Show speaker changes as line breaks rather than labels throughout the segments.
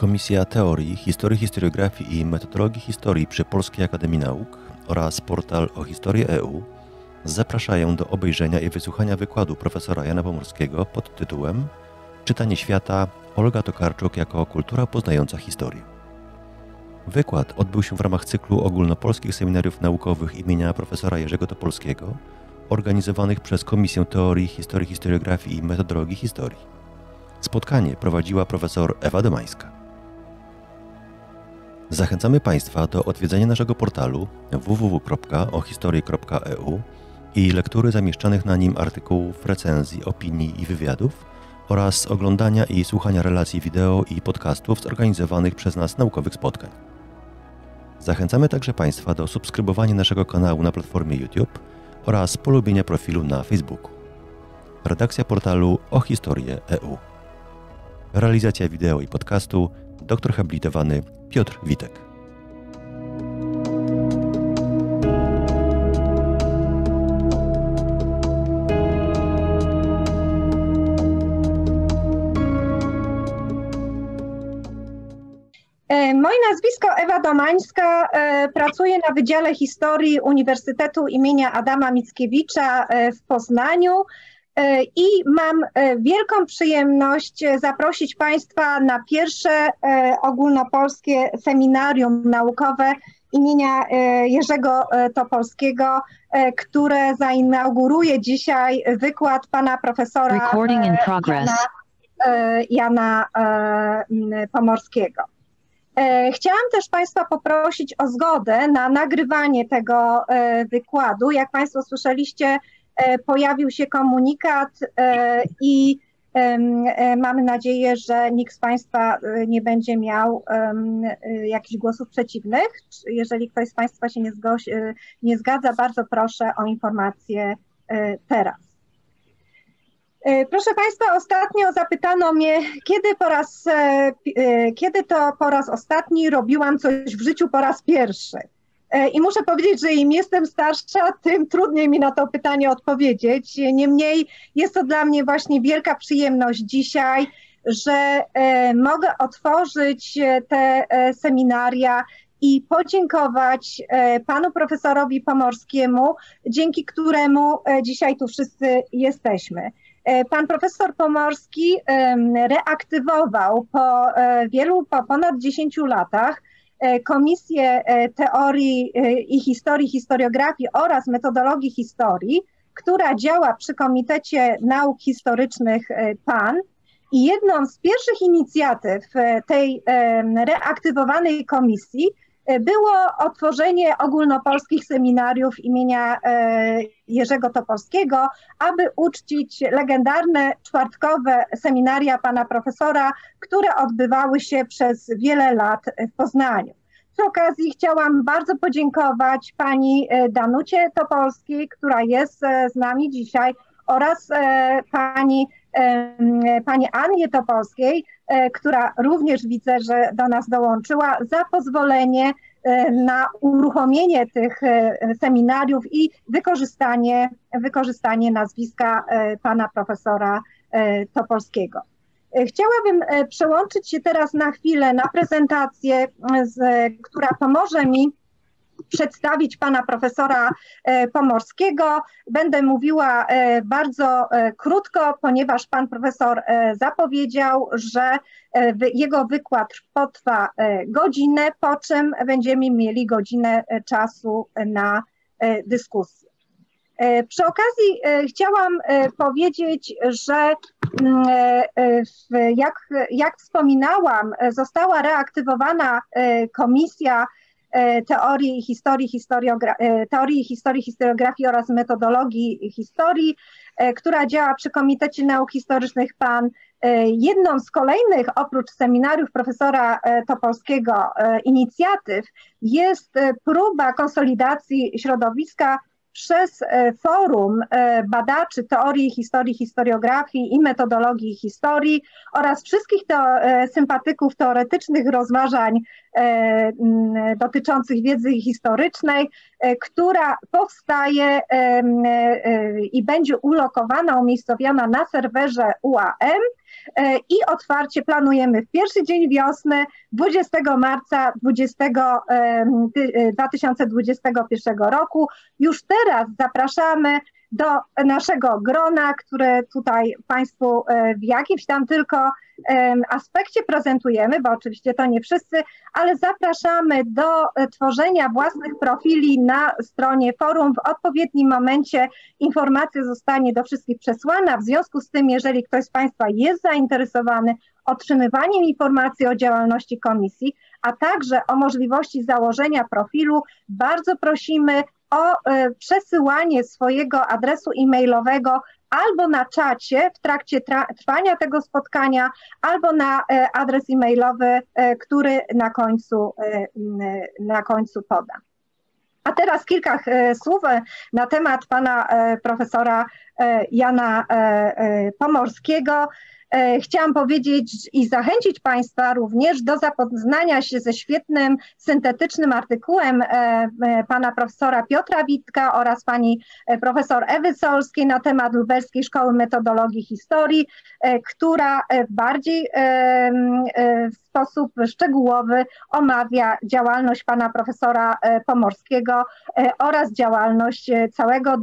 Komisja Teorii, Historii, Historiografii i Metodologii Historii przy Polskiej Akademii Nauk oraz portal o historii EU zapraszają do obejrzenia i wysłuchania wykładu profesora Jana Pomorskiego pod tytułem Czytanie świata Olga Tokarczuk jako kultura poznająca historię. Wykład odbył się w ramach cyklu ogólnopolskich seminariów naukowych imienia profesora Jerzego Topolskiego organizowanych przez Komisję Teorii, Historii, Historiografii i Metodologii Historii. Spotkanie prowadziła profesor Ewa Domańska. Zachęcamy Państwa do odwiedzenia naszego portalu www.ohistorii.eu i lektury zamieszczanych na nim artykułów, recenzji, opinii i wywiadów oraz oglądania i słuchania relacji wideo i podcastów zorganizowanych przez nas naukowych spotkań. Zachęcamy także Państwa do subskrybowania naszego kanału na platformie YouTube oraz polubienia profilu na Facebooku. Redakcja portalu o historię EU. Realizacja wideo i podcastu doktor habilitowany Piotr Witek.
Moje nazwisko Ewa Domańska, pracuję na Wydziale Historii Uniwersytetu imienia Adama Mickiewicza w Poznaniu i mam wielką przyjemność zaprosić Państwa na pierwsze ogólnopolskie seminarium naukowe imienia Jerzego Topolskiego, które zainauguruje dzisiaj wykład pana profesora Jana Pomorskiego. Chciałam też Państwa poprosić o zgodę na nagrywanie tego wykładu. Jak Państwo słyszeliście, pojawił się komunikat i mamy nadzieję, że nikt z Państwa nie będzie miał jakichś głosów przeciwnych. Jeżeli ktoś z Państwa się nie zgadza, bardzo proszę o informację teraz. Proszę Państwa, ostatnio zapytano mnie, kiedy to po raz ostatni robiłam coś w życiu po raz pierwszy. I muszę powiedzieć, że im jestem starsza, tym trudniej mi na to pytanie odpowiedzieć. Niemniej jest to dla mnie właśnie wielka przyjemność dzisiaj, że mogę otworzyć te seminaria i podziękować panu profesorowi Pomorskiemu, dzięki któremu dzisiaj tu wszyscy jesteśmy. Pan profesor Pomorski reaktywował po ponad 10 latach Komisję Teorii i Historii, Historiografii oraz Metodologii Historii, która działa przy Komitecie Nauk Historycznych PAN. I jedną z pierwszych inicjatyw tej reaktywowanej komisji było otworzenie ogólnopolskich seminariów imienia Jerzego Topolskiego, aby uczcić legendarne czwartkowe seminaria pana profesora, które odbywały się przez wiele lat w Poznaniu. Przy okazji chciałam bardzo podziękować pani Danucie Topolskiej, która jest z nami dzisiaj, oraz pani Annie Topolskiej, która również widzę, że do nas dołączyła, za pozwolenie na uruchomienie tych seminariów i wykorzystanie nazwiska pana profesora Topolskiego. Chciałabym przełączyć się teraz na chwilę na prezentację, która pomoże mi przedstawić pana profesora Pomorskiego. Będę mówiła bardzo krótko, ponieważ pan profesor zapowiedział, że jego wykład potrwa godzinę, po czym będziemy mieli godzinę czasu na dyskusję. Przy okazji chciałam powiedzieć, że jak wspominałam, została reaktywowana Komisja Teorii Historii, Historiografii oraz Metodologii Historii, która działa przy Komitecie Nauk Historycznych PAN. Jedną z kolejnych, oprócz seminariów profesora Topolskiego, inicjatyw jest próba konsolidacji środowiska przez Forum Badaczy Teorii Historii, Historiografii i Metodologii Historii oraz wszystkich sympatyków teoretycznych rozważań dotyczących wiedzy historycznej, która powstaje i będzie ulokowana, umiejscowiona na serwerze UAM i otwarcie planujemy w pierwszy dzień wiosny, 20 marca 2021 roku. Już teraz zapraszamy do naszego grona, które tutaj Państwu w jakimś tam tylko aspekcie prezentujemy, bo oczywiście to nie wszyscy, ale zapraszamy do tworzenia własnych profili na stronie forum. W odpowiednim momencie informacja zostanie do wszystkich przesłana. W związku z tym, jeżeli ktoś z Państwa jest zainteresowany otrzymywaniem informacji o działalności komisji, a także o możliwości założenia profilu, bardzo prosimy o przesyłanie swojego adresu e-mailowego albo na czacie w trakcie trwania tego spotkania, albo na adres e-mailowy, który na końcu podam. A teraz kilka słów na temat pana profesora Jana Pomorskiego. Chciałam powiedzieć i zachęcić Państwa również do zapoznania się ze świetnym, syntetycznym artykułem pana profesora Piotra Witka oraz pani profesor Ewy Solskiej na temat Lubelskiej Szkoły Metodologii Historii, która bardziej w sposób szczegółowy omawia działalność pana profesora Pomorskiego oraz działalność całego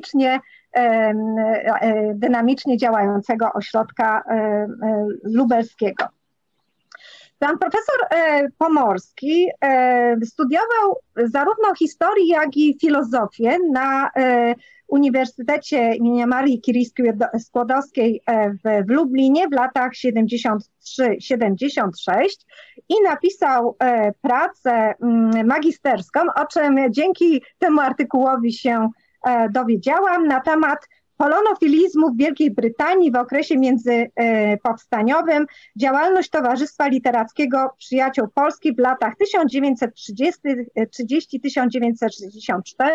dynamicznie działającego ośrodka lubelskiego. Pan profesor Pomorski studiował zarówno historię, jak i filozofię na Uniwersytecie im. Marii Curie-Skłodowskiej w Lublinie w latach 73-76 i napisał pracę magisterską, o czym dzięki temu artykułowi się dowiedziałam, na temat polonofilizmu w Wielkiej Brytanii w okresie międzypowstaniowym, działalność Towarzystwa Literackiego Przyjaciół Polski w latach 1930-1964.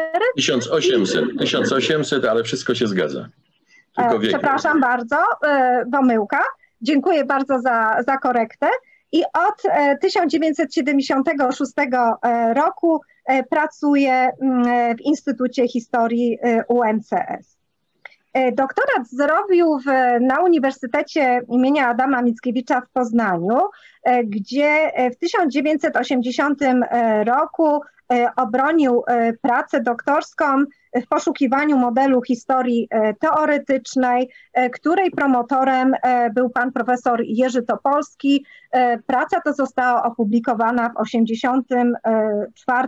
1800, ale wszystko się zgadza.
Przepraszam bardzo, pomyłka. Dziękuję bardzo za korektę. I od 1976 roku pracuje w Instytucie Historii UMCS. Doktorat zrobił na Uniwersytecie imienia Adama Mickiewicza w Poznaniu, gdzie w 1980 roku obronił pracę doktorską w poszukiwaniu modelu historii teoretycznej, której promotorem był pan profesor Jerzy Topolski. Praca ta została opublikowana w 1984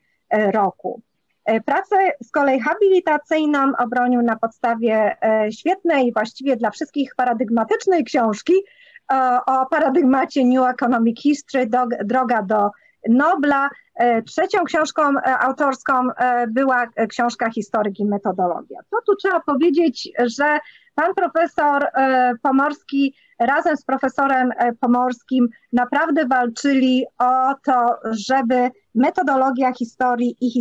roku. Pracę z kolei habilitacyjną obronił na podstawie świetnej, właściwie dla wszystkich paradygmatycznej książki o paradygmacie New Economic History, Droga do Nobla. Trzecią książką autorską była książka Historyk i metodologia. To tu trzeba powiedzieć, że pan profesor Pomorski razem z profesorem Pomorskim naprawdę walczyli o to, żeby metodologia historii i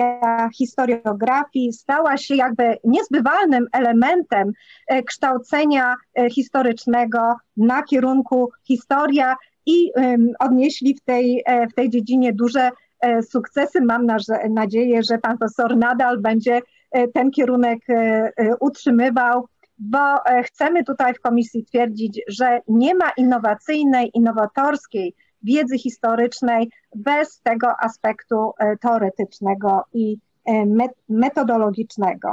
historiografii stała się jakby niezbywalnym elementem kształcenia historycznego na kierunku historia i odnieśli w tej dziedzinie duże sukcesy. Mam nadzieję, że pan profesor nadal będzie ten kierunek utrzymywał, bo chcemy tutaj w komisji twierdzić, że nie ma innowacyjnej, innowatorskiej wiedzy historycznej bez tego aspektu teoretycznego i metodologicznego.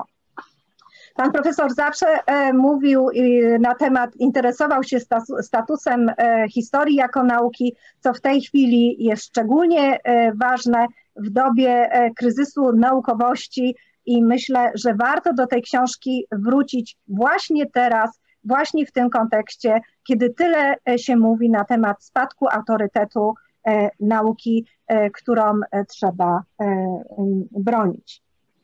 Pan profesor zawsze mówił na temat, interesował się statusem historii jako nauki, co w tej chwili jest szczególnie ważne w dobie kryzysu naukowości i myślę, że warto do tej książki wrócić właśnie teraz, właśnie w tym kontekście, kiedy tyle się mówi na temat spadku autorytetu nauki, którą trzeba bronić.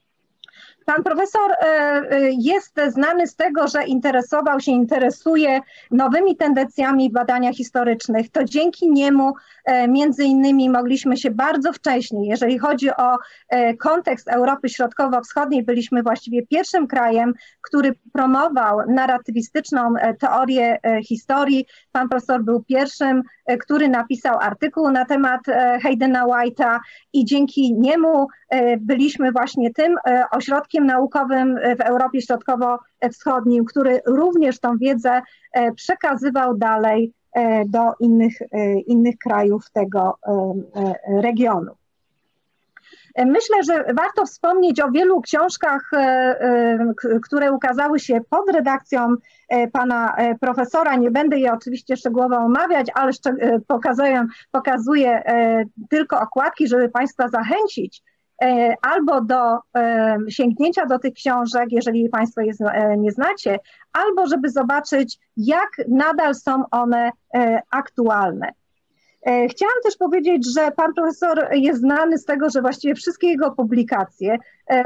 Pan profesor jest znany z tego, że interesuje nowymi tendencjami w badaniach historycznych. To dzięki niemu między innymi mogliśmy się bardzo wcześnie, jeżeli chodzi o kontekst Europy Środkowo-Wschodniej, byliśmy właściwie pierwszym krajem, który promował narratywistyczną teorię historii. Pan profesor był pierwszym, który napisał artykuł na temat Haydena White'a i dzięki niemu byliśmy właśnie tym ośrodkiem ośrodkiem naukowym w Europie Środkowo-Wschodnim, który również tą wiedzę przekazywał dalej do innych krajów tego regionu. Myślę, że warto wspomnieć o wielu książkach, które ukazały się pod redakcją pana profesora. Nie będę je oczywiście szczegółowo omawiać, ale pokazuję tylko okładki, żeby państwa zachęcić albo do sięgnięcia do tych książek, jeżeli państwo je nie znacie, albo żeby zobaczyć, jak nadal są one aktualne. Chciałam też powiedzieć, że pan profesor jest znany z tego, że właściwie wszystkie jego publikacje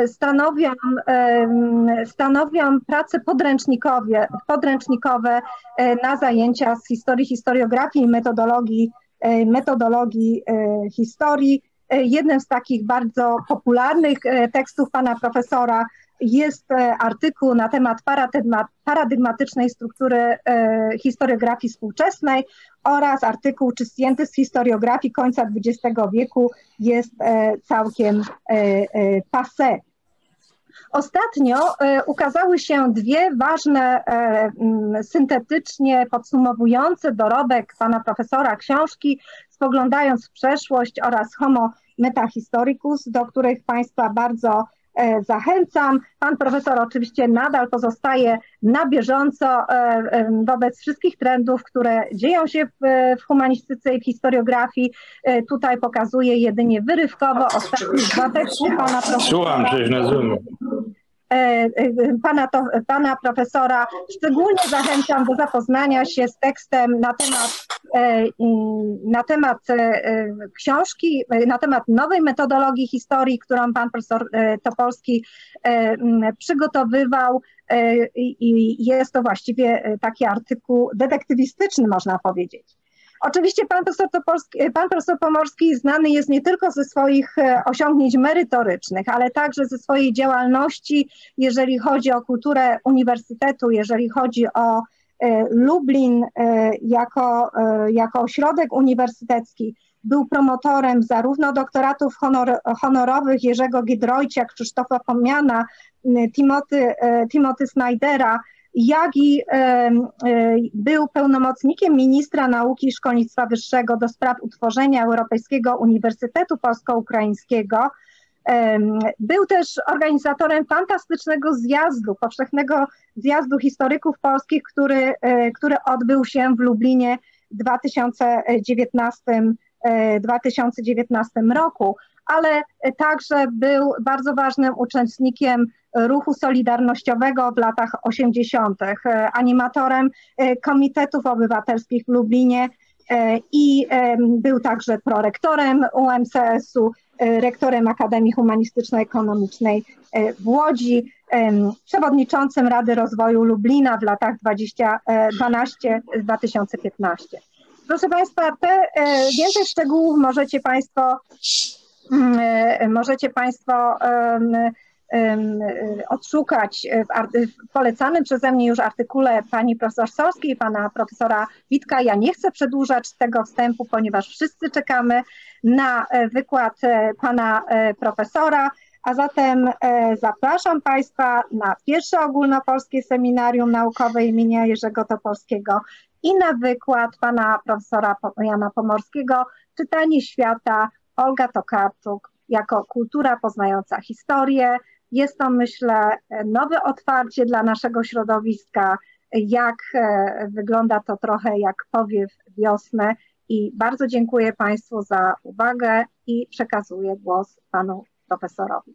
stanowią prace podręcznikowe na zajęcia z historii, historiografii i metodologii historii. Jednym z takich bardzo popularnych tekstów pana profesora jest artykuł na temat paradygmatycznej struktury historiografii współczesnej oraz artykuł, czy zdjęty z historiografii końca XX wieku jest całkiem passé. Ostatnio ukazały się dwie ważne, syntetycznie podsumowujące dorobek pana profesora książki Spoglądając w przeszłość oraz Homo Metahistoricus, do których państwa bardzo zachęcam. Pan profesor oczywiście nadal pozostaje na bieżąco wobec wszystkich trendów, które dzieją się w humanistyce i w historiografii. Tutaj pokazuję jedynie wyrywkowo ostatnie dwa teksty pana profesora.
Słucham, coś na Zoomie.
Pana profesora. Szczególnie zachęcam do zapoznania się z tekstem na temat książki, na temat nowej metodologii historii, którą pan profesor Topolski przygotowywał. I jest to właściwie taki artykuł detektywistyczny, można powiedzieć. Oczywiście pan profesor Pomorski znany jest nie tylko ze swoich osiągnięć merytorycznych, ale także ze swojej działalności, jeżeli chodzi o kulturę uniwersytetu, jeżeli chodzi o Lublin jako ośrodek uniwersytecki. Był promotorem zarówno doktoratów honorowych Jerzego Giedroycia, Krzysztofa Pomiana, Timothy Snydera, jak i był pełnomocnikiem ministra nauki i szkolnictwa wyższego do spraw utworzenia Europejskiego Uniwersytetu Polsko-Ukraińskiego. Był też organizatorem fantastycznego zjazdu, powszechnego zjazdu historyków polskich, który odbył się w Lublinie w 2019 roku, ale także był bardzo ważnym uczestnikiem ruchu solidarnościowego w latach 80., animatorem komitetów obywatelskich w Lublinie i był także prorektorem UMCS-u, rektorem Akademii Humanistyczno-Ekonomicznej w Łodzi, przewodniczącym Rady Rozwoju Lublina w latach 2012-2015. Proszę państwa, więcej szczegółów możecie państwo odszukać w polecanym przeze mnie już artykule pani profesor Solskiej i pana profesora Witka. Ja nie chcę przedłużać tego wstępu, ponieważ wszyscy czekamy na wykład pana profesora, a zatem zapraszam państwa na pierwsze ogólnopolskie seminarium naukowe imienia Jerzego Topolskiego i na wykład pana profesora Jana Pomorskiego Czytanie świata, Olga Tokarczuk jako kultura poznająca historię. Jest to, myślę, nowe otwarcie dla naszego środowiska, jak wygląda to trochę jak powiew wiosny i bardzo dziękuję państwu za uwagę i przekazuję głos panu profesorowi.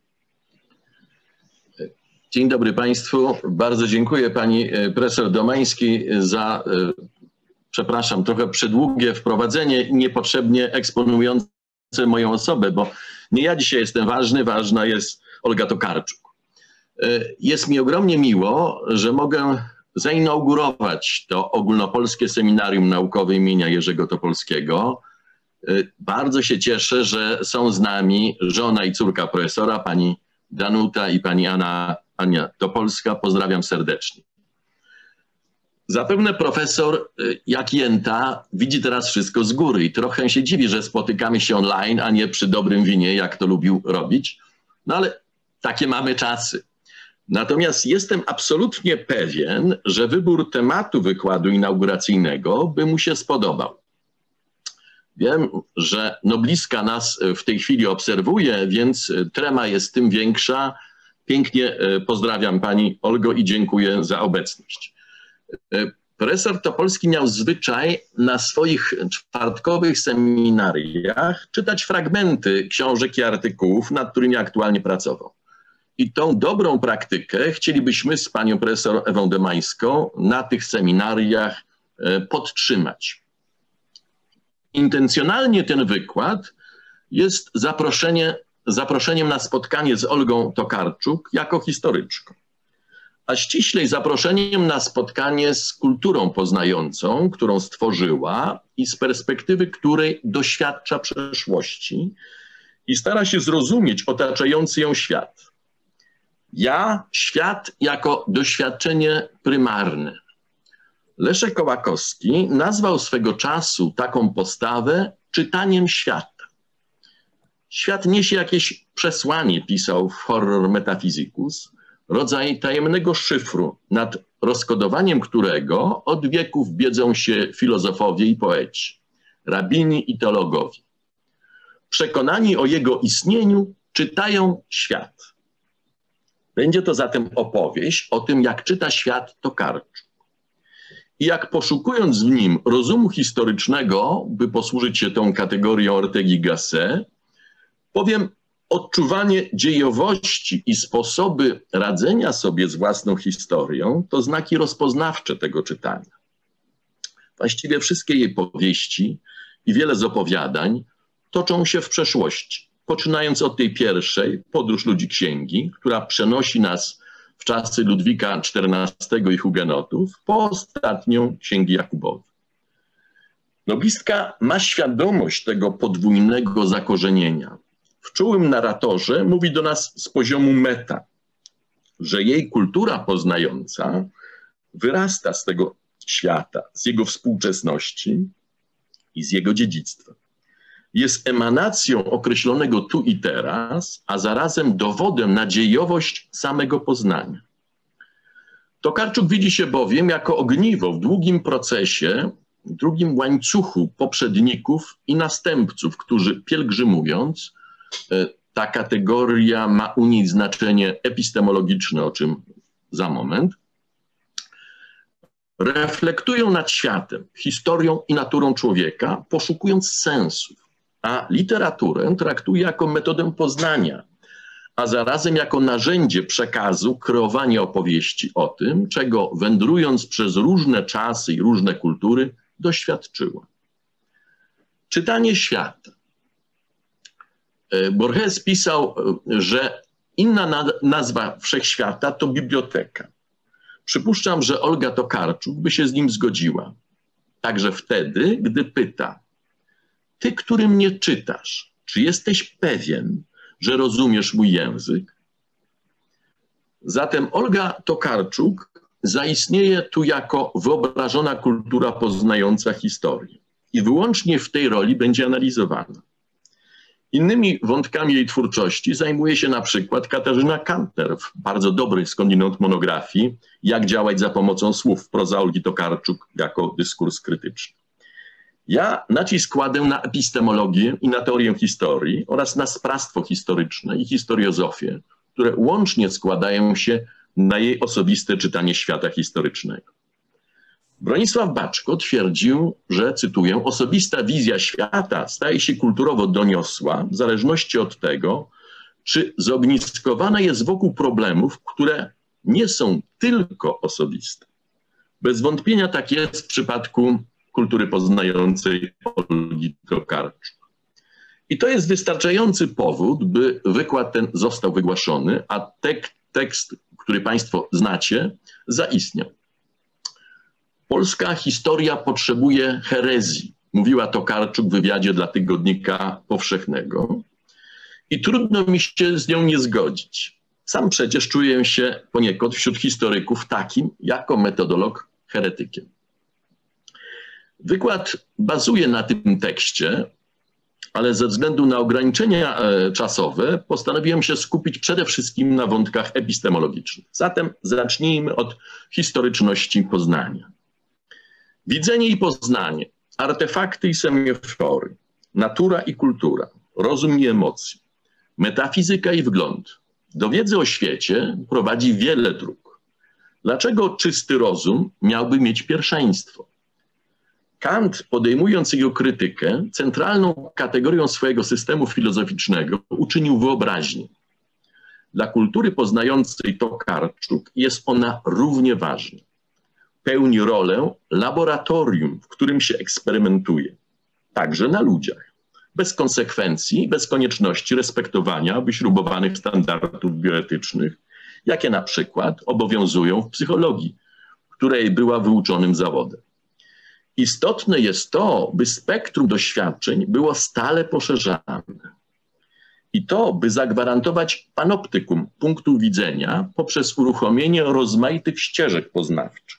Dzień dobry państwu. Bardzo dziękuję pani profesor Domański za, przepraszam, trochę przedługie wprowadzenie, niepotrzebnie eksponujące moją osobę, bo nie ja dzisiaj jestem ważny, ważna jest Olga Tokarczuk. Jest mi ogromnie miło, że mogę zainaugurować to ogólnopolskie seminarium naukowe imienia Jerzego Topolskiego. Bardzo się cieszę, że są z nami żona i córka profesora, pani Danuta i pani Ania Topolska. Pozdrawiam serdecznie. Zapewne profesor, jak Jęta, widzi teraz wszystko z góry i trochę się dziwi, że spotykamy się online, a nie przy dobrym winie, jak to lubił robić. No ale takie mamy czasy. Natomiast jestem absolutnie pewien, że wybór tematu wykładu inauguracyjnego by mu się spodobał. Wiem, że noblistka nas w tej chwili obserwuje, więc trema jest tym większa. Pięknie pozdrawiam pani Olgo i dziękuję za obecność. Profesor Topolski miał zwyczaj na swoich czwartkowych seminariach czytać fragmenty książek i artykułów, nad którymi aktualnie pracował. I tą dobrą praktykę chcielibyśmy z panią profesor Ewą Domańską na tych seminariach podtrzymać. Intencjonalnie ten wykład jest zaproszeniem na spotkanie z Olgą Tokarczuk jako historyczką, a ściślej zaproszeniem na spotkanie z kulturą poznającą, którą stworzyła i z perspektywy której doświadcza przeszłości i stara się zrozumieć otaczający ją świat. Świat jako doświadczenie prymarne. Leszek Kołakowski nazwał swego czasu taką postawę czytaniem świata. Świat niesie jakieś przesłanie, pisał w Horror Metaphysicus, rodzaj tajemnego szyfru, nad rozkodowaniem którego od wieków biedzą się filozofowie i poeci, rabini i teologowie. Przekonani o jego istnieniu, czytają świat. Będzie to zatem opowieść o tym, jak czyta świat Tokarczuk. I jak poszukując w nim rozumu historycznego, by posłużyć się tą kategorią Ortegi Gasset, powiem, odczuwanie dziejowości i sposoby radzenia sobie z własną historią to znaki rozpoznawcze tego czytania. Właściwie wszystkie jej powieści i wiele z opowiadań toczą się w przeszłości, poczynając od tej pierwszej, Podróż ludzi księgi, która przenosi nas w czasy Ludwika XIV i hugenotów, po ostatnią Księgi Jakubowe. Noblistka ma świadomość tego podwójnego zakorzenienia. W czułym narratorze mówi do nas z poziomu meta, że jej kultura poznająca wyrasta z tego świata, z jego współczesności i z jego dziedzictwa. Jest emanacją określonego tu i teraz, a zarazem dowodem na dziejowość samego poznania. Tokarczuk widzi się bowiem jako ogniwo w długim procesie, w długim łańcuchu poprzedników i następców, którzy pielgrzymując, ta kategoria ma u niej znaczenie epistemologiczne, o czym za moment, reflektują nad światem, historią i naturą człowieka, poszukując sensów, a literaturę traktuje jako metodę poznania, a zarazem jako narzędzie przekazu, kreowania opowieści o tym, czego wędrując przez różne czasy i różne kultury doświadczyła. Czytanie świata. Borges pisał, że inna nazwa wszechświata to biblioteka. Przypuszczam, że Olga Tokarczuk by się z nim zgodziła. Także wtedy, gdy pyta: ty, który mnie czytasz, czy jesteś pewien, że rozumiesz mój język? Zatem Olga Tokarczuk zaistnieje tu jako wyobrażona kultura poznająca historię i wyłącznie w tej roli będzie analizowana. Innymi wątkami jej twórczości zajmuje się na przykład Katarzyna Kantner w bardzo dobrej skądinąd monografii Jak działać za pomocą słów, proza Olgi Tokarczuk jako dyskurs krytyczny. Ja nacisk kładę na epistemologię i na teorię historii oraz na sprawstwo historyczne i historiozofię, które łącznie składają się na jej osobiste czytanie świata historycznego. Bronisław Baczko twierdził, że, cytuję, osobista wizja świata staje się kulturowo doniosła w zależności od tego, czy zogniskowana jest wokół problemów, które nie są tylko osobiste. Bez wątpienia tak jest w przypadku kultury poznającej Olgi Tokarczuk. I to jest wystarczający powód, by wykład ten został wygłaszony, a tekst, który Państwo znacie, zaistniał. Polska historia potrzebuje herezji, mówiła Tokarczuk w wywiadzie dla Tygodnika Powszechnego. I trudno mi się z nią nie zgodzić. Sam przecież czuję się poniekąd wśród historyków takim, jako metodolog, heretykiem. Wykład bazuje na tym tekście ale ze względu na ograniczenia czasowe postanowiłem się skupić przede wszystkim na wątkach epistemologicznych. Zatem zacznijmy od historyczności Poznania. Widzenie i poznanie, artefakty i semiofory, natura i kultura, rozum i emocje, metafizyka i wgląd. Do wiedzy o świecie prowadzi wiele dróg. Dlaczego czysty rozum miałby mieć pierwszeństwo? Kant, podejmując jego krytykę, centralną kategorią swojego systemu filozoficznego uczynił wyobraźnię. Dla kultury poznającej Tokarczuk jest ona równie ważna. Pełni rolę laboratorium, w którym się eksperymentuje, także na ludziach, bez konsekwencji, bez konieczności respektowania wyśrubowanych standardów bioetycznych, jakie na przykład obowiązują w psychologii, której była wyuczonym zawodem. Istotne jest to, by spektrum doświadczeń było stale poszerzane. I to, by zagwarantować panoptykum punktu widzenia poprzez uruchomienie rozmaitych ścieżek poznawczych.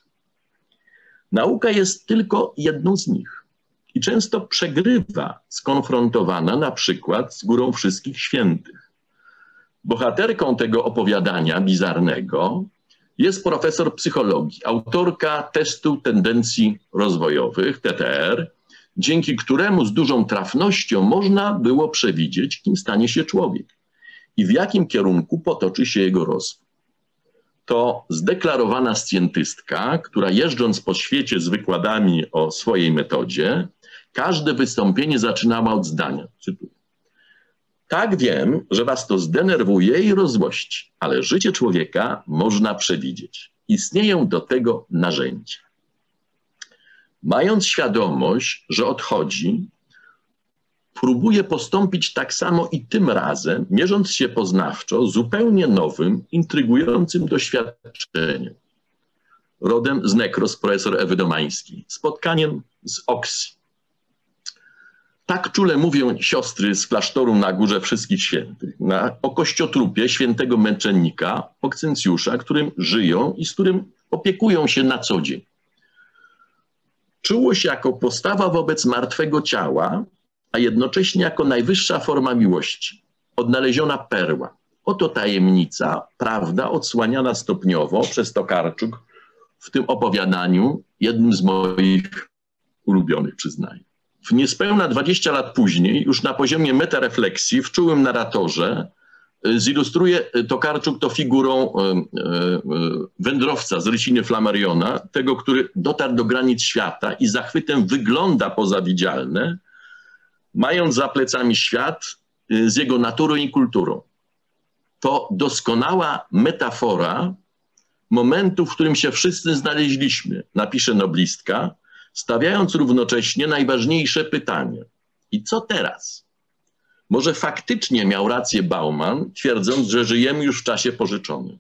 Nauka jest tylko jedną z nich i często przegrywa skonfrontowana na przykład z Górą Wszystkich Świętych. Bohaterką tego opowiadania bizarnego jest profesor psychologii, autorka testu tendencji rozwojowych, TTR, dzięki któremu z dużą trafnością można było przewidzieć, kim stanie się człowiek i w jakim kierunku potoczy się jego rozwój. To zdeklarowana scjentystka, która jeżdżąc po świecie z wykładami o swojej metodzie, każde wystąpienie zaczynała od zdania, cytuję: tak, wiem, że was to zdenerwuje i rozzłości, ale życie człowieka można przewidzieć. Istnieją do tego narzędzia. Mając świadomość, że odchodzi, próbuje postąpić tak samo i tym razem, mierząc się poznawczo zupełnie nowym, intrygującym doświadczeniem. Rodem z Nekros profesor Ewy Domańskiej, spotkaniem z Oksji. Tak czule mówią siostry z klasztoru na Górze Wszystkich Świętych o kościotrupie świętego męczennika Oksyncjusza, którym żyją i z którym opiekują się na co dzień. Czułość jako postawa wobec martwego ciała, a jednocześnie jako najwyższa forma miłości, odnaleziona perła. Oto tajemnica, prawda odsłaniana stopniowo przez Tokarczuk w tym opowiadaniu, jednym z moich ulubionych, przyznaję. W niespełna 20 lat później, już na poziomie metarefleksji, w czułym narratorze zilustruje Tokarczuk to figurą wędrowca z Ryciny Flammariona, tego, który dotarł do granic świata i zachwytem wygląda poza widzialne, mając za plecami świat z jego naturą i kulturą. To doskonała metafora momentu, w którym się wszyscy znaleźliśmy, napisze noblistka, stawiając równocześnie najważniejsze pytanie. I co teraz? Może faktycznie miał rację Bauman, twierdząc, że żyjemy już w czasie pożyczonym.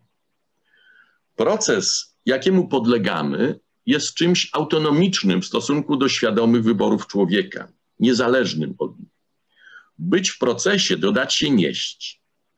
Proces, jakiemu podlegamy, jest czymś autonomicznym w stosunku do świadomych wyborów człowieka, niezależnym od nich. Być w procesie, dodać się nieść.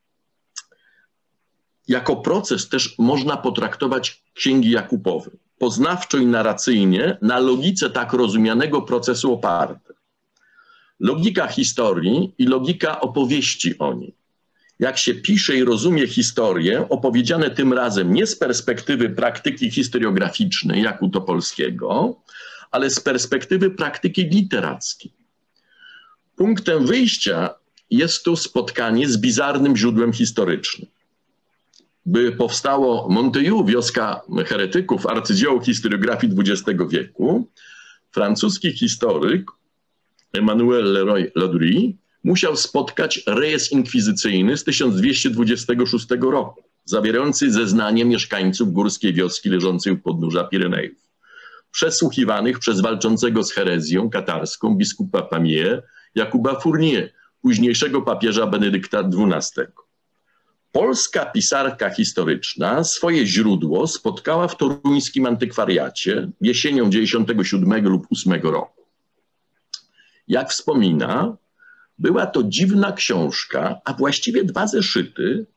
Jako proces też można potraktować księgi Jakubowe, poznawczo i narracyjnie, na logice tak rozumianego procesu oparte. Logika historii i logika opowieści o niej. Jak się pisze i rozumie historię, opowiedziane tym razem nie z perspektywy praktyki historiograficznej, jak u Topolskiego, ale z perspektywy praktyki literackiej. Punktem wyjścia jest tu spotkanie z bizarnym źródłem historycznym. By powstało Montaigu, Wioska heretyków, arcydzieło historiografii XX wieku, francuski historyk Emmanuel Leroy-Ladurie musiał spotkać rejestr inkwizycyjny z 1226 roku, zawierający zeznanie mieszkańców górskiej wioski leżącej u podnóża Pirenejów, przesłuchiwanych przez walczącego z herezją katarską biskupa Pamiers Jakuba Fournier, późniejszego papieża Benedykta XII. Polska pisarka historyczna swoje źródło spotkała w toruńskim antykwariacie jesienią 97 lub 8 roku. Jak wspomina, była to dziwna książka, a właściwie 2 zeszyty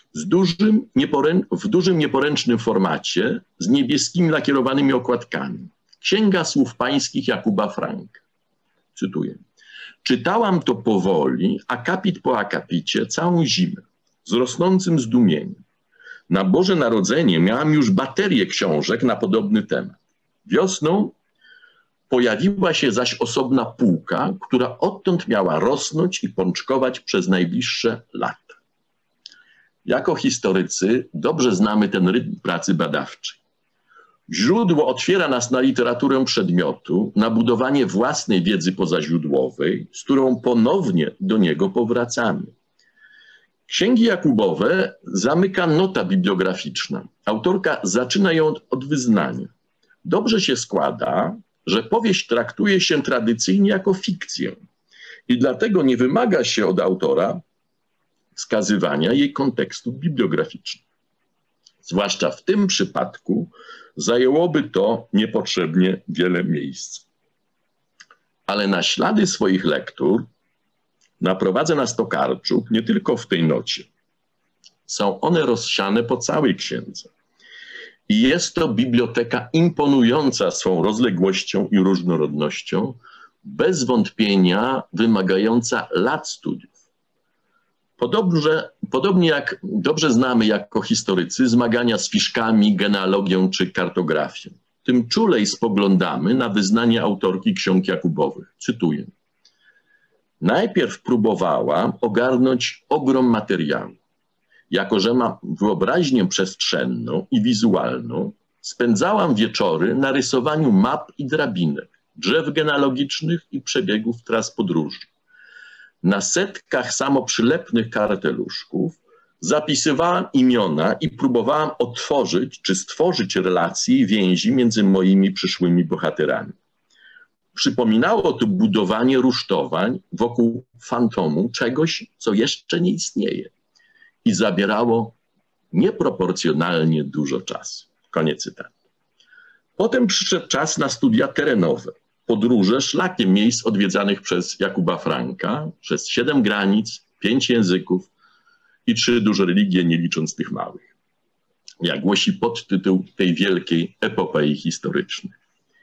w dużym nieporęcznym formacie z niebieskimi lakierowanymi okładkami. Księga Słów Pańskich Jakuba Franka. Cytuję. Czytałam to powoli, akapit po akapicie, całą zimę, z rosnącym zdumieniem. Na Boże Narodzenie miałam już baterię książek na podobny temat. Wiosną pojawiła się zaś osobna półka, która odtąd miała rosnąć i pączkować przez najbliższe lata. Jako historycy dobrze znamy ten rytm pracy badawczej. Źródło otwiera nas na literaturę przedmiotu, na budowanie własnej wiedzy pozaźródłowej, z którą ponownie do niego powracamy. Księgi Jakubowe zamyka nota bibliograficzna. Autorka zaczyna ją od wyznania. Dobrze się składa, że powieść traktuje się tradycyjnie jako fikcję i dlatego nie wymaga się od autora wskazywania jej kontekstu bibliograficznego. Zwłaszcza w tym przypadku zajęłoby to niepotrzebnie wiele miejsca. Ale na ślady swoich lektur naprowadza nas Tokarczuk nie tylko w tej nocie. Są one rozsiane po całej księdze. I jest to biblioteka imponująca swą rozległością i różnorodnością, bez wątpienia wymagająca lat studiów. Podobnie jak dobrze znamy jako historycy zmagania z fiszkami, genealogią czy kartografią, tym czulej spoglądamy na wyznanie autorki ksiąg Jakubowych. Cytuję. Najpierw próbowałam ogarnąć ogrom materiału. Jako że mam wyobraźnię przestrzenną i wizualną, spędzałam wieczory na rysowaniu map i drabinek, drzew genealogicznych i przebiegów tras podróży. Na setkach samoprzylepnych karteluszków zapisywałam imiona i próbowałam otworzyć czy stworzyć relacje i więzi między moimi przyszłymi bohaterami. Przypominało to budowanie rusztowań wokół fantomu czegoś, co jeszcze nie istnieje i zabierało nieproporcjonalnie dużo czasu. Koniec cytatu. Potem przyszedł czas na studia terenowe. Podróże szlakiem miejsc odwiedzanych przez Jakuba Franka, przez 7 granic, 5 języków i 3 duże religie, nie licząc tych małych. Jak głosi podtytuł tej wielkiej epopei historycznej.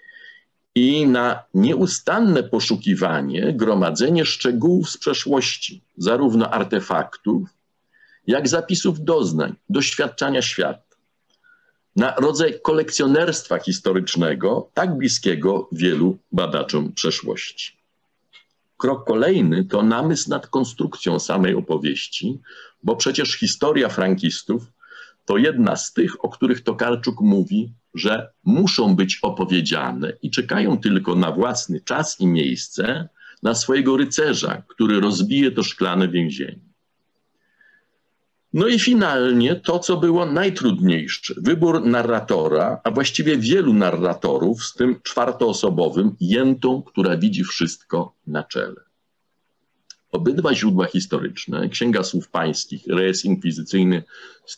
I na nieustanne poszukiwanie, gromadzenie szczegółów z przeszłości, zarówno artefaktów, jak zapisów doznań, doświadczania świata. Na rodzaj kolekcjonerstwa historycznego, tak bliskiego wielu badaczom przeszłości. Krok kolejny to namysł nad konstrukcją samej opowieści, bo przecież historia frankistów to jedna z tych, o których Tokarczuk mówi, że muszą być opowiedziane i czekają tylko na własny czas i miejsce, na swojego rycerza, który rozbije to szklane więzienie. No i finalnie to, co było najtrudniejsze. Wybór narratora, a właściwie wielu narratorów, z tym czwartoosobowym, jętą, która widzi wszystko na czele. Obydwa źródła historyczne, Księga Słów Pańskich, rejestr inkwizycyjny z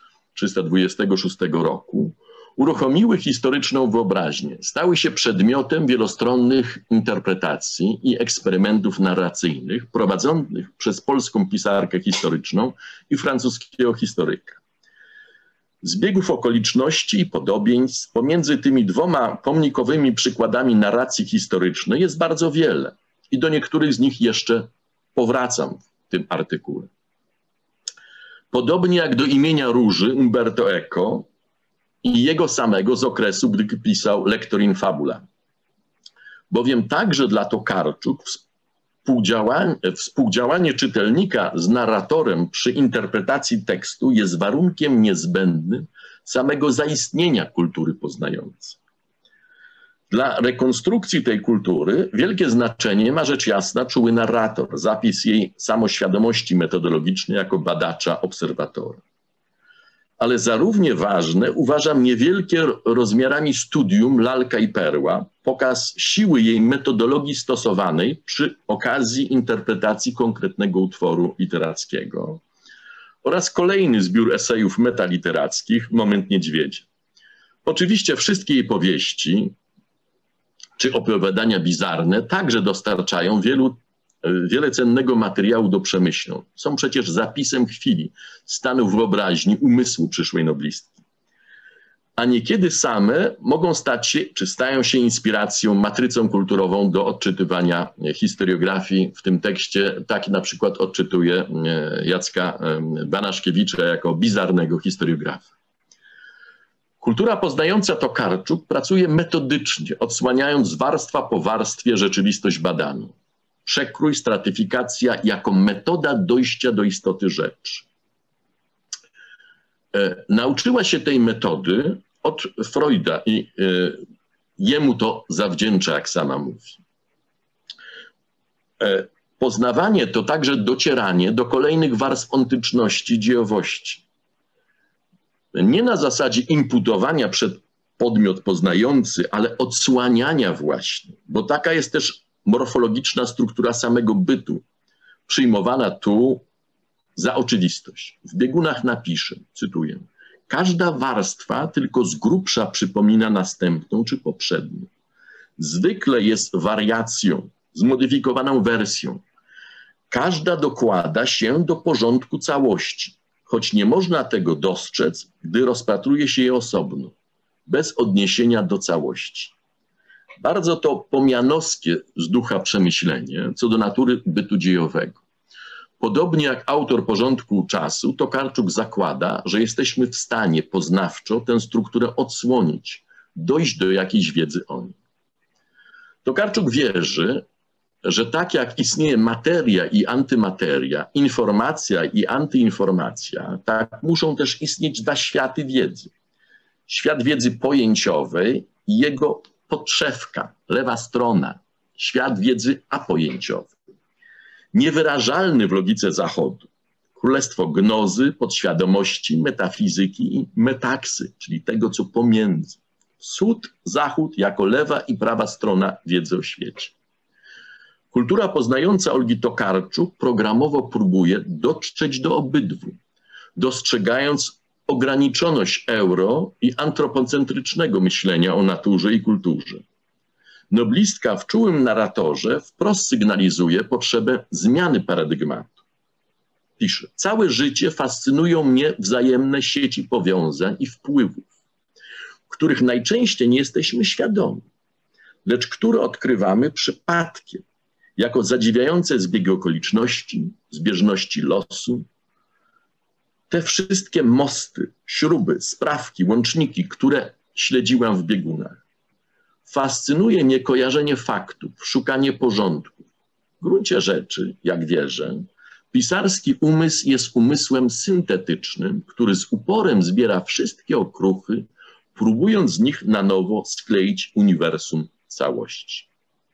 1326 roku, uruchomiły historyczną wyobraźnię, stały się przedmiotem wielostronnych interpretacji i eksperymentów narracyjnych prowadzonych przez polską pisarkę historyczną i francuskiego historyka. Zbiegów okoliczności i podobieństw pomiędzy tymi dwoma pomnikowymi przykładami narracji historycznej jest bardzo wiele i do niektórych z nich jeszcze powracam w tym artykule. Podobnie jak do imienia Róży Umberto Eco i jego samego z okresu, gdy pisał Lector in Fabula. Bowiem także dla Tokarczuk współdziałanie czytelnika z narratorem przy interpretacji tekstu jest warunkiem niezbędnym samego zaistnienia kultury poznającej. Dla rekonstrukcji tej kultury wielkie znaczenie ma rzecz jasna czuły narrator, zapis jej samoświadomości metodologicznej jako badacza, obserwatora. Ale za równie ważne uważam niewielkie rozmiarami studium Lalka i Perła, pokaz siły jej metodologii stosowanej przy okazji interpretacji konkretnego utworu literackiego oraz kolejny zbiór esejów metaliterackich Moment Niedźwiedzia. Oczywiście wszystkie jej powieści czy opowiadania bizarne także dostarczają wiele cennego materiału do przemyśleń. Są przecież zapisem chwili, stanu wyobraźni, umysłu przyszłej noblistki. a niekiedy same mogą stać się, czy stają się inspiracją, matrycą kulturową do odczytywania historiografii. W tym tekście tak na przykład odczytuje Jacka Banaszkiewicza jako bizarnego historiografa. Kultura poznająca Tokarczuk pracuje metodycznie, odsłaniając warstwa po warstwie rzeczywistość badaną. Przekrój, stratyfikacja jako metoda dojścia do istoty rzeczy. Nauczyła się tej metody od Freuda i jemu to zawdzięcza, jak sama mówi. Poznawanie to także docieranie do kolejnych warstw ontyczności i dziejowości. Nie na zasadzie imputowania przed podmiot poznający, ale odsłaniania właśnie, bo taka jest też morfologiczna struktura samego bytu, przyjmowana tu za oczywistość. W biegunach napiszę, cytuję, każda warstwa tylko z grubsza przypomina następną czy poprzednią. Zwykle jest wariacją, zmodyfikowaną wersją. Każda dokłada się do porządku całości, choć nie można tego dostrzec, gdy rozpatruje się je osobno, bez odniesienia do całości. Bardzo to pomianowskie z ducha przemyślenie co do natury bytu dziejowego. Podobnie jak autor Porządku czasu, Tokarczuk zakłada, że jesteśmy w stanie poznawczo tę strukturę odsłonić, dojść do jakiejś wiedzy o niej. Tokarczuk wierzy, że tak jak istnieje materia i antymateria, informacja i antyinformacja, tak muszą też istnieć dwa światy wiedzy. Świat wiedzy pojęciowej i jego podszewka, lewa strona, świat wiedzy apojęciowej. Niewyrażalny w logice Zachodu. Królestwo gnozy, podświadomości, metafizyki i metaksy, czyli tego, co pomiędzy. Wschód, zachód jako lewa i prawa strona wiedzy o świecie. Kultura poznająca Olgi Tokarczuk programowo próbuje dotrzeć do obydwu, dostrzegając ograniczoność euro i antropocentrycznego myślenia o naturze i kulturze. Noblistka w czułym narratorze wprost sygnalizuje potrzebę zmiany paradygmatu. Pisze, całe życie fascynują mnie wzajemne sieci powiązań i wpływów, których najczęściej nie jesteśmy świadomi, lecz które odkrywamy przypadkiem, jako zadziwiające zbiegi okoliczności, zbieżności losu. Te wszystkie mosty, śruby, sprawki, łączniki, które śledziłam w biegunach. Fascynuje mnie kojarzenie faktów, szukanie porządku. W gruncie rzeczy, jak wierzę, pisarski umysł jest umysłem syntetycznym, który z uporem zbiera wszystkie okruchy, próbując z nich na nowo skleić uniwersum całości.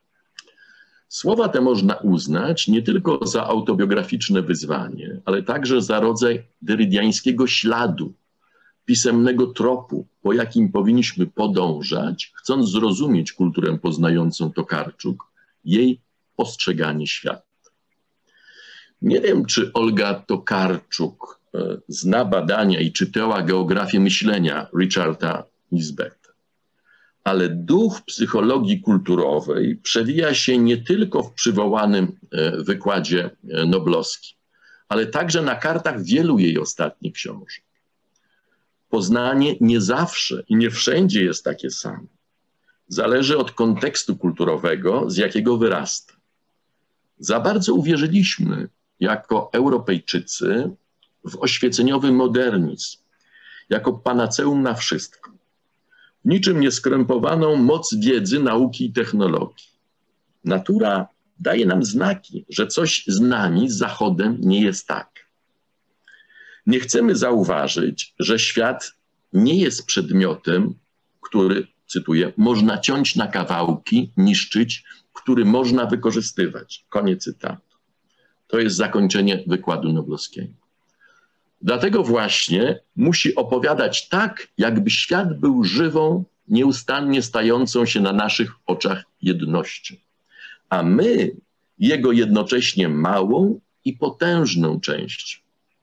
Słowa te można uznać nie tylko za autobiograficzne wyzwanie, ale także za rodzaj derydiańskiego śladu, pisemnego tropu, po jakim powinniśmy podążać, chcąc zrozumieć kulturę poznającą Tokarczuk, jej postrzeganie świata. Nie wiem, czy Olga Tokarczuk zna badania i czytała geografię myślenia Richarda Nisbeta, ale duch psychologii kulturowej przewija się nie tylko w przywołanym wykładzie noblowskim, ale także na kartach wielu jej ostatnich książek. Poznanie nie zawsze i nie wszędzie jest takie samo. Zależy od kontekstu kulturowego, z jakiego wyrasta. Za bardzo uwierzyliśmy jako Europejczycy w oświeceniowy modernizm, jako panaceum na wszystko. Niczym nieskrępowaną moc wiedzy, nauki i technologii. Natura daje nam znaki, że coś z nami, z Zachodem, nie jest tak. Nie chcemy zauważyć, że świat nie jest przedmiotem, który, cytuję, można ciąć na kawałki, niszczyć, który można wykorzystywać. Koniec cytatu. To jest zakończenie wykładu noblowskiego. Dlatego właśnie musi opowiadać tak, jakby świat był żywą, nieustannie stającą się na naszych oczach jednością. A my jego jednocześnie małą i potężną częścią.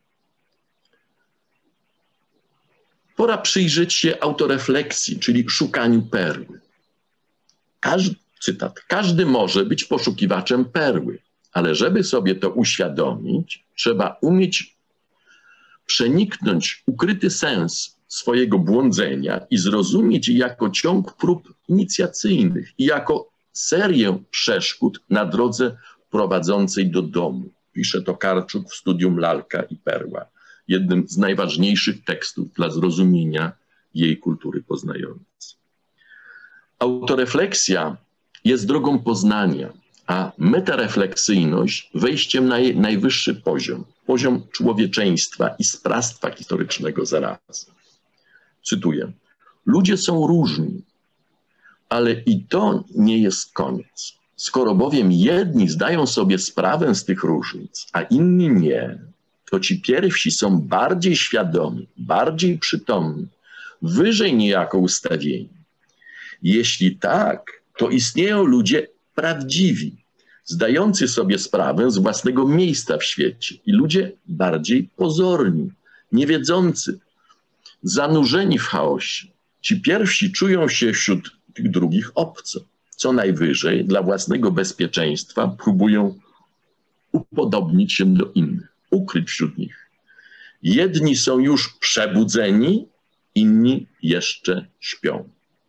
Pora przyjrzeć się autorefleksji, czyli szukaniu perły. Cytat. Każdy może być poszukiwaczem perły, ale żeby sobie to uświadomić, trzeba umieć przeniknąć ukryty sens swojego błądzenia i zrozumieć je jako ciąg prób inicjacyjnych i jako serię przeszkód na drodze prowadzącej do domu. Pisze Tokarczuk w studium Lalka i Perła, jednym z najważniejszych tekstów dla zrozumienia jej kultury poznającej. Autorefleksja jest drogą poznania, a metarefleksyjność wejściem na jej najwyższy poziom, poziom człowieczeństwa i sprawstwa historycznego zarazem. Cytuję: ludzie są różni, ale i to nie jest koniec. Skoro bowiem jedni zdają sobie sprawę z tych różnic, a inni nie, to ci pierwsi są bardziej świadomi, bardziej przytomni, wyżej niejako ustawieni. Jeśli tak, to istnieją ludzie prawdziwi, zdający sobie sprawę z własnego miejsca w świecie i ludzie bardziej pozorni, niewiedzący, zanurzeni w chaosie. Ci pierwsi czują się wśród tych drugich obco. Co najwyżej dla własnego bezpieczeństwa próbują upodobnić się do innych, ukryć wśród nich. Jedni są już przebudzeni, inni jeszcze śpią.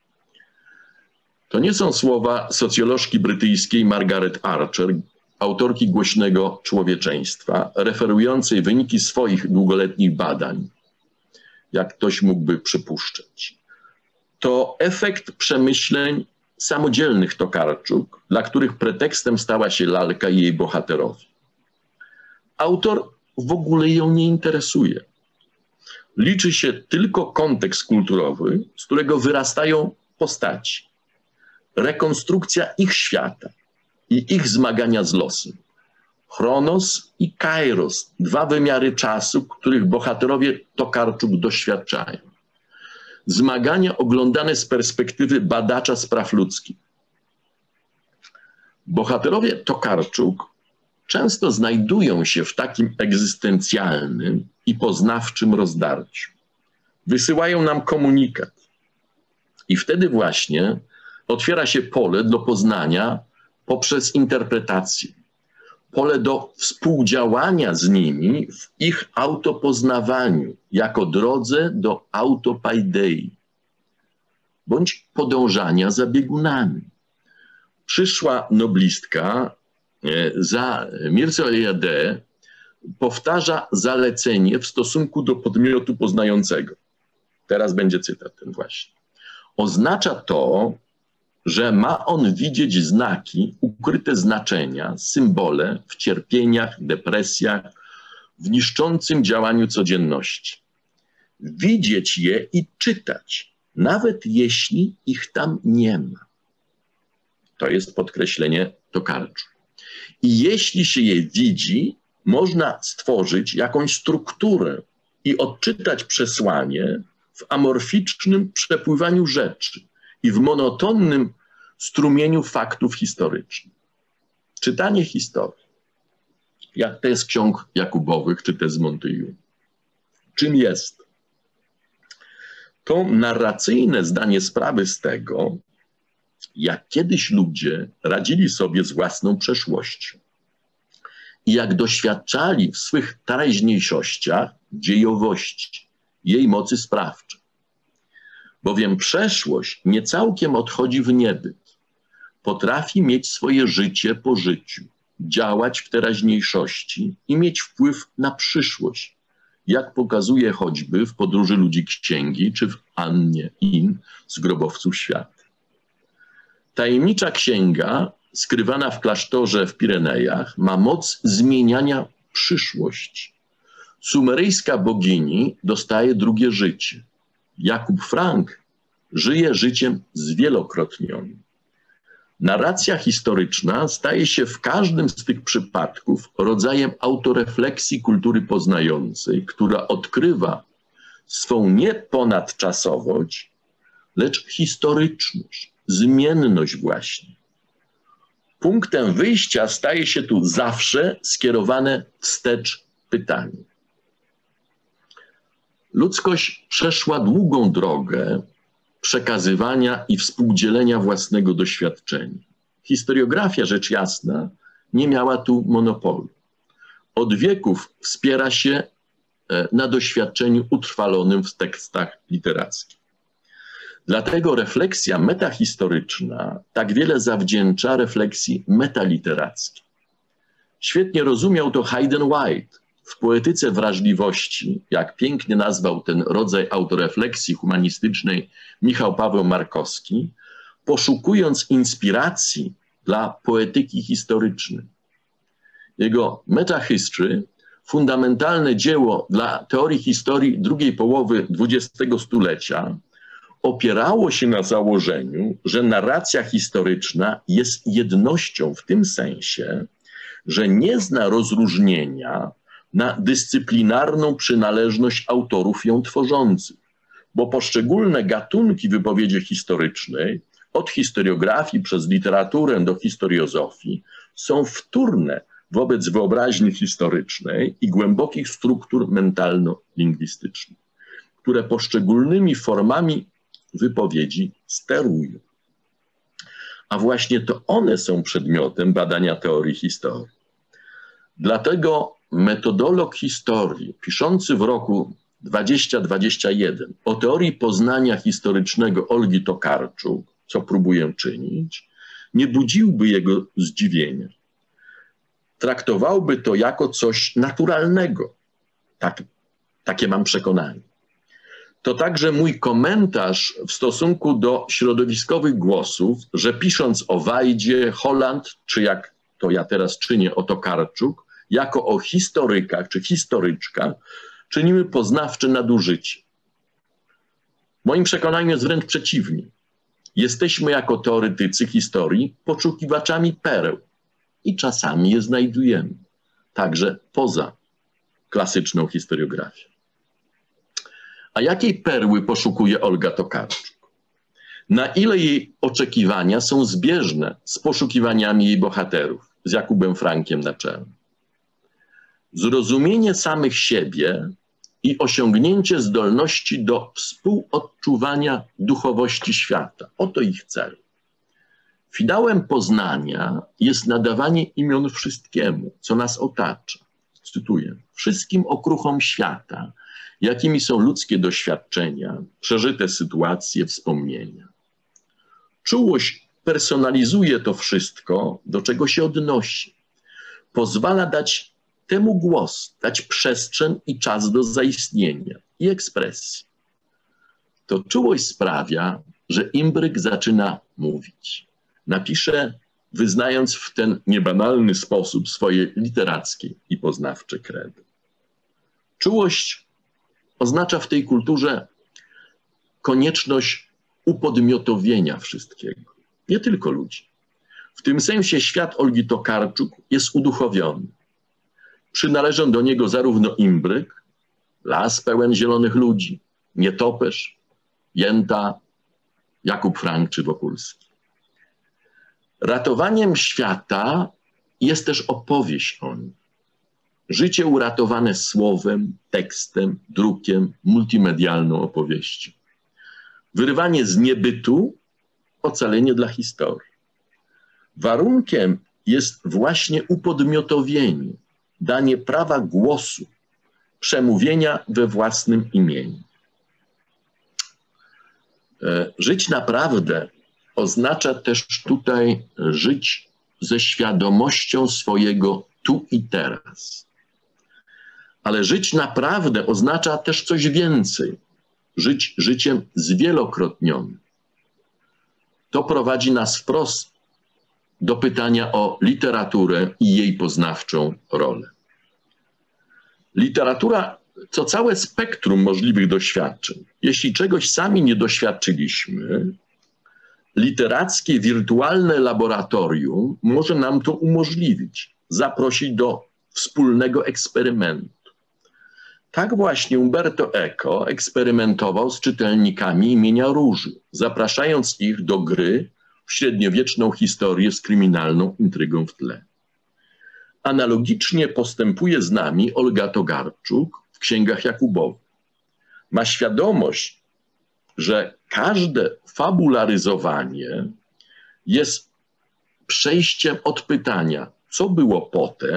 To nie są słowa socjolożki brytyjskiej Margaret Archer, autorki głośnego Człowieczeństwa, referującej wyniki swoich długoletnich badań, jak ktoś mógłby przypuszczać. To efekt przemyśleń samodzielnych Tokarczuk, dla których pretekstem stała się lalka i jej bohaterowie. Autor w ogóle ją nie interesuje. Liczy się tylko kontekst kulturowy, z którego wyrastają postaci. Rekonstrukcja ich świata i ich zmagania z losem. Chronos i Kairos, dwa wymiary czasu, których bohaterowie Tokarczuk doświadczają. Zmagania oglądane z perspektywy badacza spraw ludzkich. Bohaterowie Tokarczuk często znajdują się w takim egzystencjalnym i poznawczym rozdarciu. Wysyłają nam komunikat. I wtedy właśnie otwiera się pole do poznania poprzez interpretację. Pole do współdziałania z nimi w ich autopoznawaniu, jako drodze do autopaidei, bądź podążania za biegunami. Przyszła noblistka za Mircea Eliade powtarza zalecenie w stosunku do podmiotu poznającego. Teraz będzie cytat ten właśnie. Oznacza to, że ma on widzieć znaki, ukryte znaczenia, symbole w cierpieniach, depresjach, w niszczącym działaniu codzienności. Widzieć je i czytać, nawet jeśli ich tam nie ma. To jest podkreślenie Tokarczuk. I jeśli się je widzi, można stworzyć jakąś strukturę i odczytać przesłanie w amorficznym przepływaniu rzeczy i w monotonnym strumieniu faktów historycznych. Czytanie historii, jak te z ksiąg Jakubowych, czy te z Montaigne. Czym jest? To narracyjne zdanie sprawy z tego, jak kiedyś ludzie radzili sobie z własną przeszłością i jak doświadczali w swych teraźniejszościach dziejowości, jej mocy sprawczej. Bowiem przeszłość nie całkiem odchodzi w niebyt. Potrafi mieć swoje życie po życiu, działać w teraźniejszości i mieć wpływ na przyszłość, jak pokazuje choćby w Podróży ludzi księgi czy w Annie In z Grobowców świata. Tajemnicza księga, skrywana w klasztorze w Pirenejach, ma moc zmieniania przyszłości. Sumeryjska bogini dostaje drugie życie. Jakub Frank żyje życiem zwielokrotnionym. Narracja historyczna staje się w każdym z tych przypadków rodzajem autorefleksji kultury poznającej, która odkrywa swą nie ponadczasowość, lecz historyczność, zmienność właśnie. Punktem wyjścia staje się tu zawsze skierowane wstecz pytanie. Ludzkość przeszła długą drogę przekazywania i współdzielenia własnego doświadczenia. Historiografia, rzecz jasna, nie miała tu monopolu. Od wieków wspiera się na doświadczeniu utrwalonym w tekstach literackich. Dlatego refleksja metahistoryczna tak wiele zawdzięcza refleksji metaliterackiej. Świetnie rozumiał to Hayden White w Poetyce wrażliwości, jak pięknie nazwał ten rodzaj autorefleksji humanistycznej Michał Paweł Markowski, poszukując inspiracji dla poetyki historycznej. Jego Metahistory, fundamentalne dzieło dla teorii historii drugiej połowy XX stulecia, opierało się na założeniu, że narracja historyczna jest jednością w tym sensie, że nie zna rozróżnienia na dyscyplinarną przynależność autorów ją tworzących, bo poszczególne gatunki wypowiedzi historycznej, od historiografii przez literaturę do historiozofii, są wtórne wobec wyobraźni historycznej i głębokich struktur mentalno-lingwistycznych, które poszczególnymi formami wypowiedzi sterują. A właśnie to one są przedmiotem badania teorii historii. Dlatego metodolog historii, piszący w roku 2021 o teorii poznania historycznego Olgi Tokarczuk, co próbuję czynić, nie budziłby jego zdziwienia. Traktowałby to jako coś naturalnego. Takie mam przekonanie. To także mój komentarz w stosunku do środowiskowych głosów, że pisząc o Wajdzie, Holland, czy jak to ja teraz czynię o Tokarczuk, jako o historykach czy historyczkach, czynimy poznawcze nadużycie. Moim przekonaniem jest wręcz przeciwnie. Jesteśmy jako teoretycy historii poszukiwaczami pereł i czasami je znajdujemy, także poza klasyczną historiografią. A jakiej perły poszukuje Olga Tokarczuk? Na ile jej oczekiwania są zbieżne z poszukiwaniami jej bohaterów, z Jakubem Frankiem na czele? Zrozumienie samych siebie i osiągnięcie zdolności do współodczuwania duchowości świata. Oto ich cel. Finałem poznania jest nadawanie imion wszystkiemu, co nas otacza. Cytuję. Wszystkim okruchom świata, jakimi są ludzkie doświadczenia, przeżyte sytuacje, wspomnienia. Czułość personalizuje to wszystko, do czego się odnosi. Pozwala dać temu głos, dać przestrzeń i czas do zaistnienia i ekspresji. To czułość sprawia, że imbryk zaczyna mówić. Napisze, wyznając w ten niebanalny sposób swoje literackie i poznawcze credo. Czułość oznacza w tej kulturze konieczność upodmiotowienia wszystkiego, nie tylko ludzi. W tym sensie świat Olgi Tokarczuk jest uduchowiony. Przynależą do niego zarówno imbryk, las pełen zielonych ludzi, nietoperz, Jęta, Jakub Frank czy Wokulski. Ratowaniem świata jest też opowieść o nim. Życie uratowane słowem, tekstem, drukiem, multimedialną opowieścią. Wyrwanie z niebytu, ocalenie dla historii. Warunkiem jest właśnie upodmiotowienie, danie prawa głosu, przemówienia we własnym imieniu. Żyć naprawdę oznacza też tutaj żyć ze świadomością swojego tu i teraz. Ale żyć naprawdę oznacza też coś więcej. Żyć życiem zwielokrotnionym. To prowadzi nas wprost do pytania o literaturę i jej poznawczą rolę. Literatura to całe spektrum możliwych doświadczeń. Jeśli czegoś sami nie doświadczyliśmy, literackie, wirtualne laboratorium może nam to umożliwić, zaprosić do wspólnego eksperymentu. Tak właśnie Umberto Eco eksperymentował z czytelnikami imienia Róży, zapraszając ich do gry w średniowieczną historię z kryminalną intrygą w tle. Analogicznie postępuje z nami Olga Tokarczuk w Księgach Jakubowych. Ma świadomość, że każde fabularyzowanie jest przejściem od pytania, co było potem,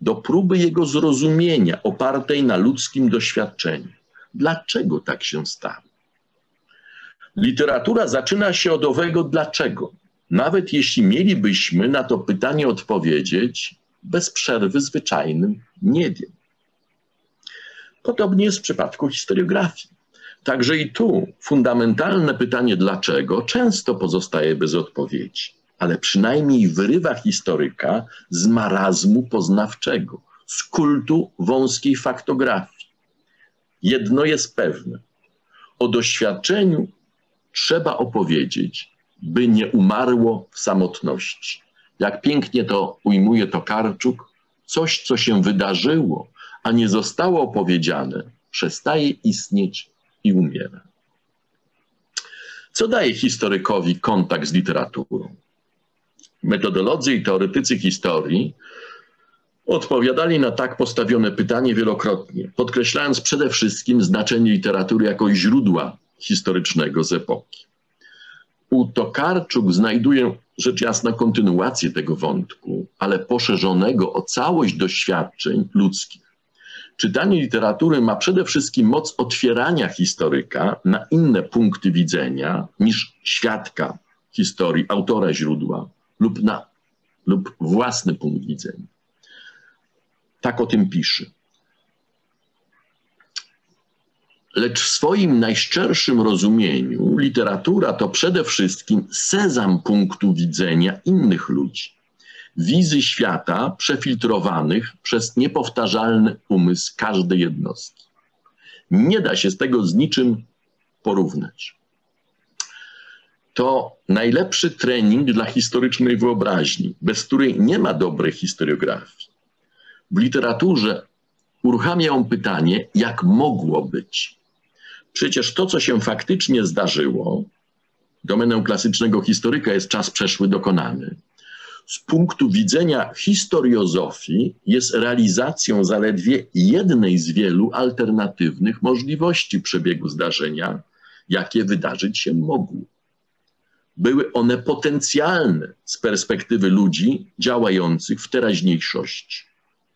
do próby jego zrozumienia opartej na ludzkim doświadczeniu. Dlaczego tak się stało? Literatura zaczyna się od owego dlaczego. Nawet jeśli mielibyśmy na to pytanie odpowiedzieć bez przerwy zwyczajnym nie wiem. Podobnie jest w przypadku historiografii. Także i tu fundamentalne pytanie dlaczego często pozostaje bez odpowiedzi, ale przynajmniej wyrywa historyka z marazmu poznawczego, z kultu wąskiej faktografii. Jedno jest pewne. O doświadczeniu trzeba opowiedzieć, by nie umarło w samotności. Jak pięknie to ujmuje Tokarczuk, coś, co się wydarzyło, a nie zostało opowiedziane, przestaje istnieć i umiera. Co daje historykowi kontakt z literaturą? Metodolodzy i teoretycy historii odpowiadali na tak postawione pytanie wielokrotnie, podkreślając przede wszystkim znaczenie literatury jako źródła historycznego z epoki. U Tokarczuk znajduję rzecz jasna kontynuację tego wątku, ale poszerzonego o całość doświadczeń ludzkich. Czytanie literatury ma przede wszystkim moc otwierania historyka na inne punkty widzenia niż świadka historii, autora źródła lub własny punkt widzenia. Tak o tym pisze. Lecz w swoim najszczerszym rozumieniu literatura to przede wszystkim sezam punktu widzenia innych ludzi, wizy świata przefiltrowanych przez niepowtarzalny umysł każdej jednostki. Nie da się z tego z niczym porównać. To najlepszy trening dla historycznej wyobraźni, bez której nie ma dobrej historiografii. W literaturze uruchamia on pytanie, jak mogło być. Przecież to, co się faktycznie zdarzyło, domeną klasycznego historyka jest czas przeszły dokonany. Z punktu widzenia historiozofii jest realizacją zaledwie jednej z wielu alternatywnych możliwości przebiegu zdarzenia, jakie wydarzyć się mogły. Były one potencjalne z perspektywy ludzi działających w teraźniejszości.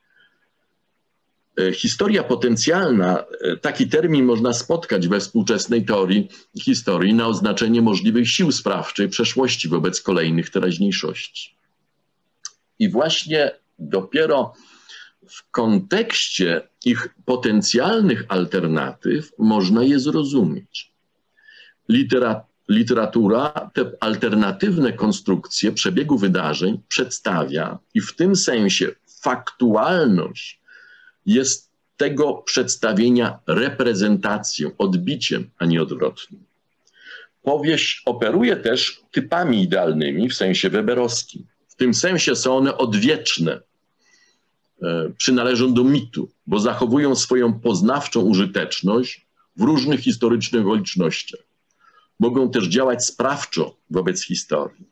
Historia potencjalna, taki termin można spotkać we współczesnej teorii historii na oznaczenie możliwych sił sprawczej przeszłości wobec kolejnych teraźniejszości. I właśnie dopiero w kontekście ich potencjalnych alternatyw można je zrozumieć. Literatura te alternatywne konstrukcje przebiegu wydarzeń przedstawia i w tym sensie faktualność jest tego przedstawienia reprezentacją, odbiciem, a nie odwrotnie. Powieść operuje też typami idealnymi w sensie weberowskim. W tym sensie są one odwieczne, przynależą do mitu, bo zachowują swoją poznawczą użyteczność w różnych historycznych okolicznościach. Mogą też działać sprawczo wobec historii.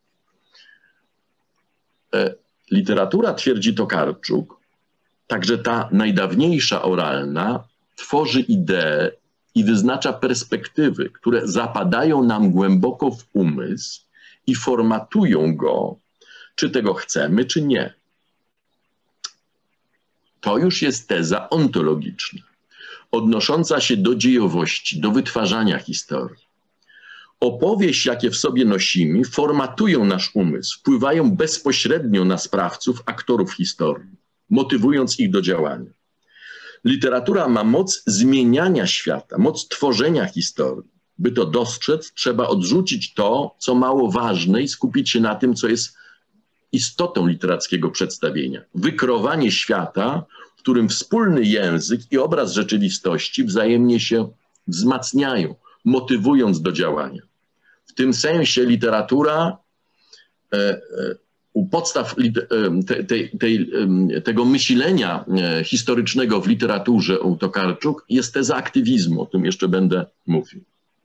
Literatura, twierdzi Tokarczuk, także ta najdawniejsza oralna, tworzy idee i wyznacza perspektywy, które zapadają nam głęboko w umysł i formatują go, czy tego chcemy, czy nie. To już jest teza ontologiczna, odnosząca się do dziejowości, do wytwarzania historii. Opowieść, jakie w sobie nosimy, formatują nasz umysł, wpływają bezpośrednio na sprawców, aktorów historii, motywując ich do działania. Literatura ma moc zmieniania świata, moc tworzenia historii. By to dostrzec, trzeba odrzucić to, co mało ważne i skupić się na tym, co jest istotą literackiego przedstawienia. Wykreowanie świata, w którym wspólny język i obraz rzeczywistości wzajemnie się wzmacniają, motywując do działania. W tym sensie literatura u podstaw tego myślenia historycznego w literaturze u Tokarczuk jest teza aktywizmu, o tym jeszcze będę mówił.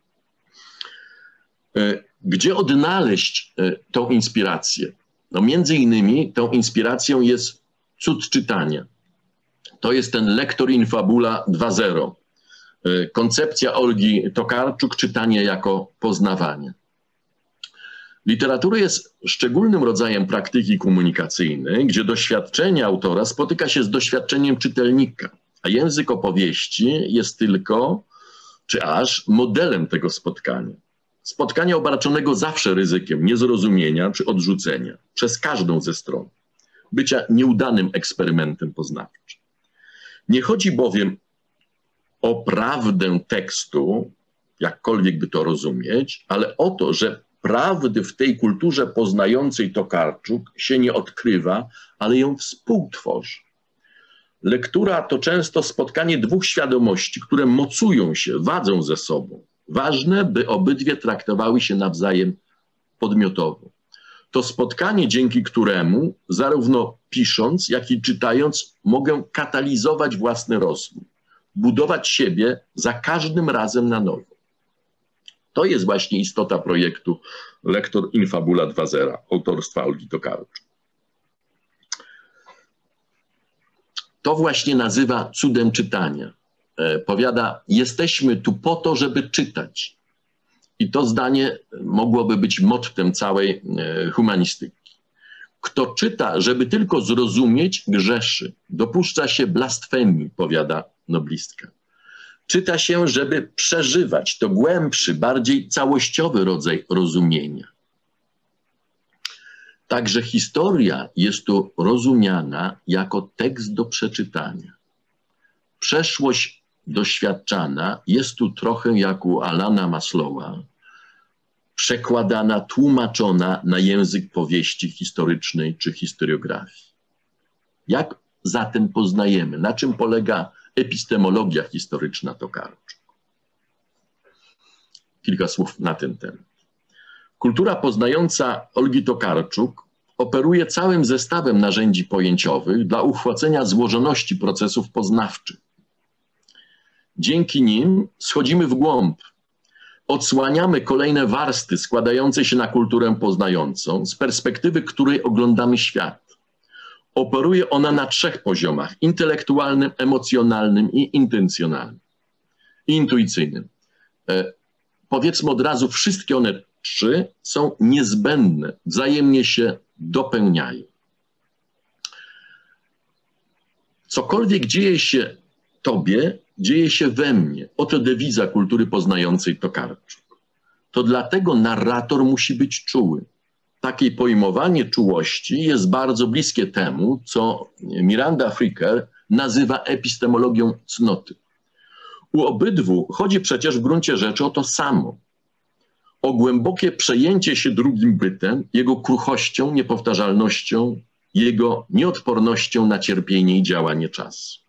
Gdzie odnaleźć tą inspirację? No między innymi tą inspiracją jest cud czytania. To jest ten lektor in fabula 2.0. Koncepcja Olgi Tokarczuk, czytanie jako poznawanie. Literatura jest szczególnym rodzajem praktyki komunikacyjnej, gdzie doświadczenie autora spotyka się z doświadczeniem czytelnika, a język opowieści jest tylko, czy aż, modelem tego spotkania. Spotkania obarczonego zawsze ryzykiem niezrozumienia czy odrzucenia przez każdą ze stron, bycia nieudanym eksperymentem poznawczym. Nie chodzi bowiem o prawdę tekstu, jakkolwiek by to rozumieć, ale o to, że prawdy w tej kulturze poznającej Tokarczuk się nie odkrywa, ale ją współtworzy. Lektura to często spotkanie dwóch świadomości, które mocują się, wadzą ze sobą. Ważne, by obydwie traktowały się nawzajem podmiotowo. To spotkanie, dzięki któremu zarówno pisząc, jak i czytając mogę katalizować własny rozwój, budować siebie za każdym razem na nowo. To jest właśnie istota projektu Lektor in Fabula 2.0 autorstwa Olgi Tokarczuk. To właśnie nazywa cudem czytania. Powiada, jesteśmy tu po to, żeby czytać. I to zdanie mogłoby być mottem całej humanistyki. Kto czyta, żeby tylko zrozumieć, grzeszy. Dopuszcza się blasfemii, powiada noblistka. Czyta się, żeby przeżywać. To głębszy, bardziej całościowy rodzaj rozumienia. Także historia jest tu rozumiana jako tekst do przeczytania. Przeszłość doświadczana jest tu trochę jak u Alana Maslowa, przekładana, tłumaczona na język powieści historycznej czy historiografii. Jak zatem poznajemy? Na czym polega epistemologia historyczna Tokarczuk? Kilka słów na ten temat. Kultura poznająca Olgi Tokarczuk operuje całym zestawem narzędzi pojęciowych dla uchwycenia złożoności procesów poznawczych. Dzięki nim schodzimy w głąb, odsłaniamy kolejne warstwy składające się na kulturę poznającą, z perspektywy której oglądamy świat. Operuje ona na trzech poziomach: intelektualnym, emocjonalnym i intencjonalnym, i intuicyjnym. Powiedzmy od razu, wszystkie one trzy są niezbędne, wzajemnie się dopełniają. Cokolwiek dzieje się tobie, dzieje się we mnie. Oto dewiza kultury poznającej Tokarczuk. To dlatego narrator musi być czuły. Takie pojmowanie czułości jest bardzo bliskie temu, co Miranda Fricker nazywa epistemologią cnoty. U obydwu chodzi przecież w gruncie rzeczy o to samo. O głębokie przejęcie się drugim bytem, jego kruchością, niepowtarzalnością, jego nieodpornością na cierpienie i działanie czasu.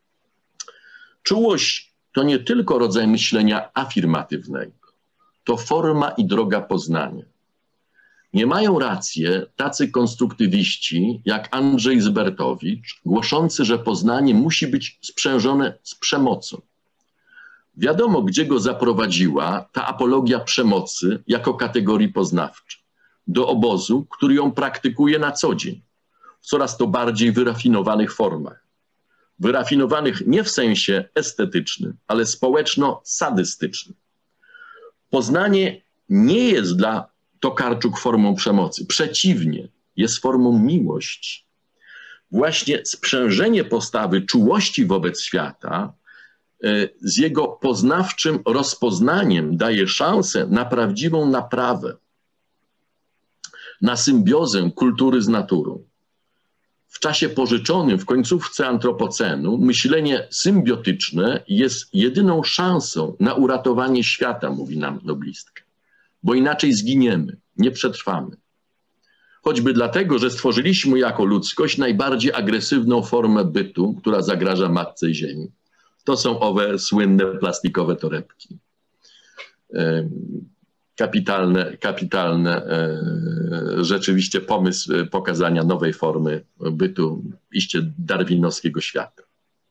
Czułość to nie tylko rodzaj myślenia afirmatywnego, to forma i droga poznania. Nie mają racji tacy konstruktywiści jak Andrzej Zbertowicz, głoszący, że poznanie musi być sprzężone z przemocą. Wiadomo, gdzie go zaprowadziła ta apologia przemocy jako kategorii poznawczej. Do obozu, który ją praktykuje na co dzień, w coraz to bardziej wyrafinowanych formach. Wyrafinowanych nie w sensie estetycznym, ale społeczno-sadystycznym. Poznanie nie jest dla Tokarczuk formą przemocy. Przeciwnie, jest formą miłości. Właśnie sprzężenie postawy czułości wobec świata z jego poznawczym rozpoznaniem daje szansę na prawdziwą naprawę, na symbiozę kultury z naturą. W czasie pożyczonym w końcówce antropocenu myślenie symbiotyczne jest jedyną szansą na uratowanie świata, mówi nam noblistka, bo inaczej zginiemy, nie przetrwamy. Choćby dlatego, że stworzyliśmy jako ludzkość najbardziej agresywną formę bytu, która zagraża Matce Ziemi. To są owe słynne plastikowe torebki. Kapitalny rzeczywiście pomysł pokazania nowej formy bytu, iście darwinowskiego świata.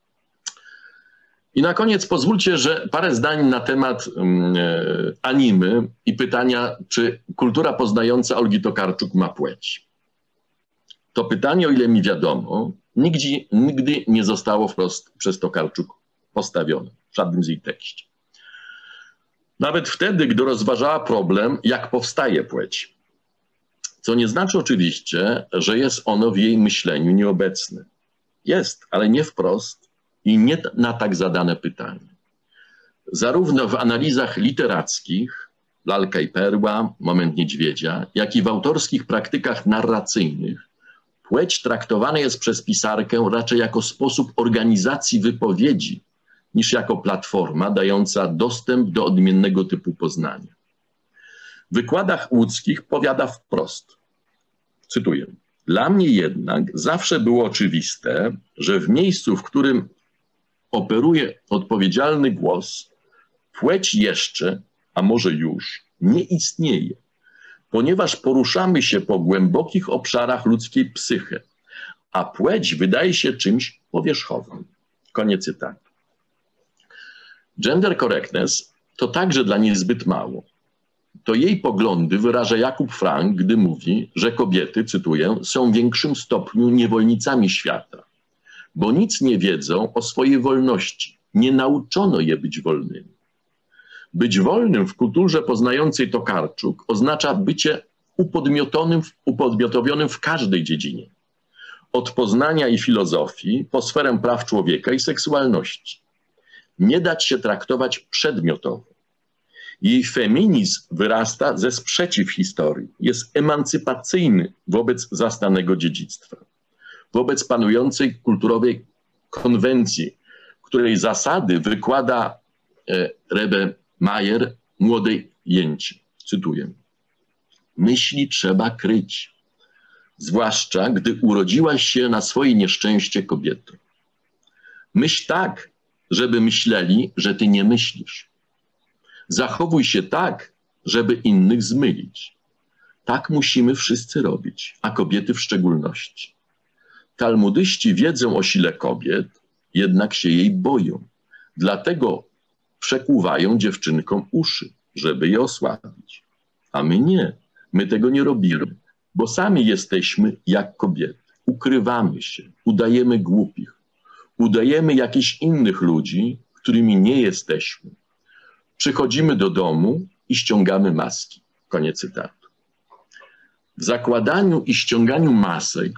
I na koniec pozwólcie, że parę zdań na temat animy i pytania, czy kultura poznająca Olgi Tokarczuk ma płeć. To pytanie, o ile mi wiadomo, nigdy nie zostało wprost przez Tokarczuk postawione w żadnym z jej tekście. Nawet wtedy, gdy rozważała problem, jak powstaje płeć. Co nie znaczy oczywiście, że jest ono w jej myśleniu nieobecne. Jest, ale nie wprost i nie na tak zadane pytanie. Zarówno w analizach literackich, Lalka i Perła, Moment niedźwiedzia, jak i w autorskich praktykach narracyjnych, płeć traktowana jest przez pisarkę raczej jako sposób organizacji wypowiedzi, niż jako platforma dająca dostęp do odmiennego typu poznania. W wykładach łódzkich powiada wprost, cytuję: dla mnie jednak zawsze było oczywiste, że w miejscu, w którym operuje odpowiedzialny głos, płeć jeszcze, a może już, nie istnieje, ponieważ poruszamy się po głębokich obszarach ludzkiej psychy, a płeć wydaje się czymś powierzchownym. Koniec cytatu. Gender correctness to także dla niej zbyt mało. To jej poglądy wyraża Jakub Frank, gdy mówi, że kobiety, cytuję, są w większym stopniu niewolnicami świata, bo nic nie wiedzą o swojej wolności. Nie nauczono je być wolnymi. Być wolnym w kulturze poznającej Tokarczuk oznacza bycie upodmiotowionym w każdej dziedzinie. Od poznania i filozofii po sferę praw człowieka i seksualności. Nie dać się traktować przedmiotowo. Jej feminizm wyrasta ze sprzeciw historii. Jest emancypacyjny wobec zastanego dziedzictwa. Wobec panującej kulturowej konwencji, której zasady wykłada Rebe Majer młodej Jęci. Cytuję: myśli trzeba kryć, zwłaszcza gdy urodziłaś się na swoje nieszczęście kobietą. Myśl tak, żeby myśleli, że ty nie myślisz. Zachowuj się tak, żeby innych zmylić. Tak musimy wszyscy robić, a kobiety w szczególności. Talmudyści wiedzą o sile kobiet, jednak się jej boją. Dlatego przekłuwają dziewczynkom uszy, żeby je osłabić. A my nie. My tego nie robimy, bo sami jesteśmy jak kobiety. Ukrywamy się, udajemy głupich, udajemy jakichś innych ludzi, którymi nie jesteśmy. Przychodzimy do domu i ściągamy maski. Koniec cytatu. W zakładaniu i ściąganiu masek,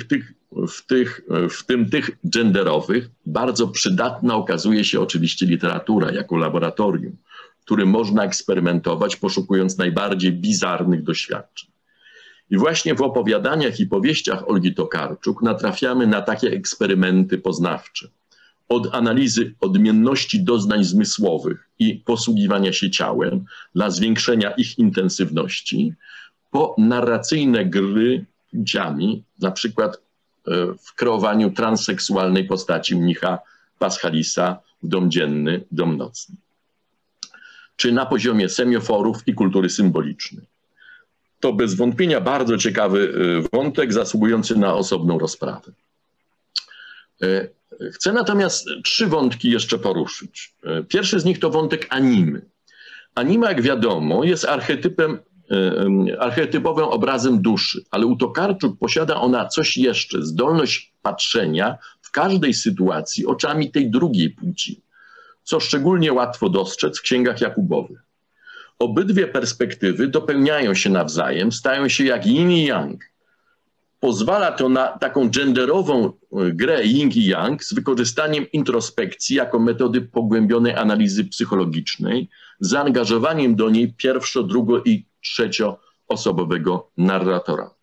w tym tych genderowych, bardzo przydatna okazuje się oczywiście literatura jako laboratorium, w którym można eksperymentować, poszukując najbardziej bizarnych doświadczeń. I właśnie w opowiadaniach i powieściach Olgi Tokarczuk natrafiamy na takie eksperymenty poznawcze. Od analizy odmienności doznań zmysłowych i posługiwania się ciałem dla zwiększenia ich intensywności, po narracyjne gry płciami, na przykład w kreowaniu transseksualnej postaci mnicha Paschalisa w Dom Dzienny, Dom Nocny. Czy na poziomie semioforów i kultury symbolicznej. To bez wątpienia bardzo ciekawy wątek, zasługujący na osobną rozprawę. Chcę natomiast 3 wątki jeszcze poruszyć. Pierwszy z nich to wątek animy. Anima, jak wiadomo, jest archetypowym obrazem duszy, ale u Tokarczuk posiada ona coś jeszcze, zdolność patrzenia w każdej sytuacji oczami tej drugiej płci, co szczególnie łatwo dostrzec w księgach Jakubowych. Obydwie perspektywy dopełniają się nawzajem, stają się jak yin i yang. Pozwala to na taką genderową grę yin i yang z wykorzystaniem introspekcji jako metody pogłębionej analizy psychologicznej, z zaangażowaniem do niej pierwszo-, drugo- i trzecioosobowego narratora.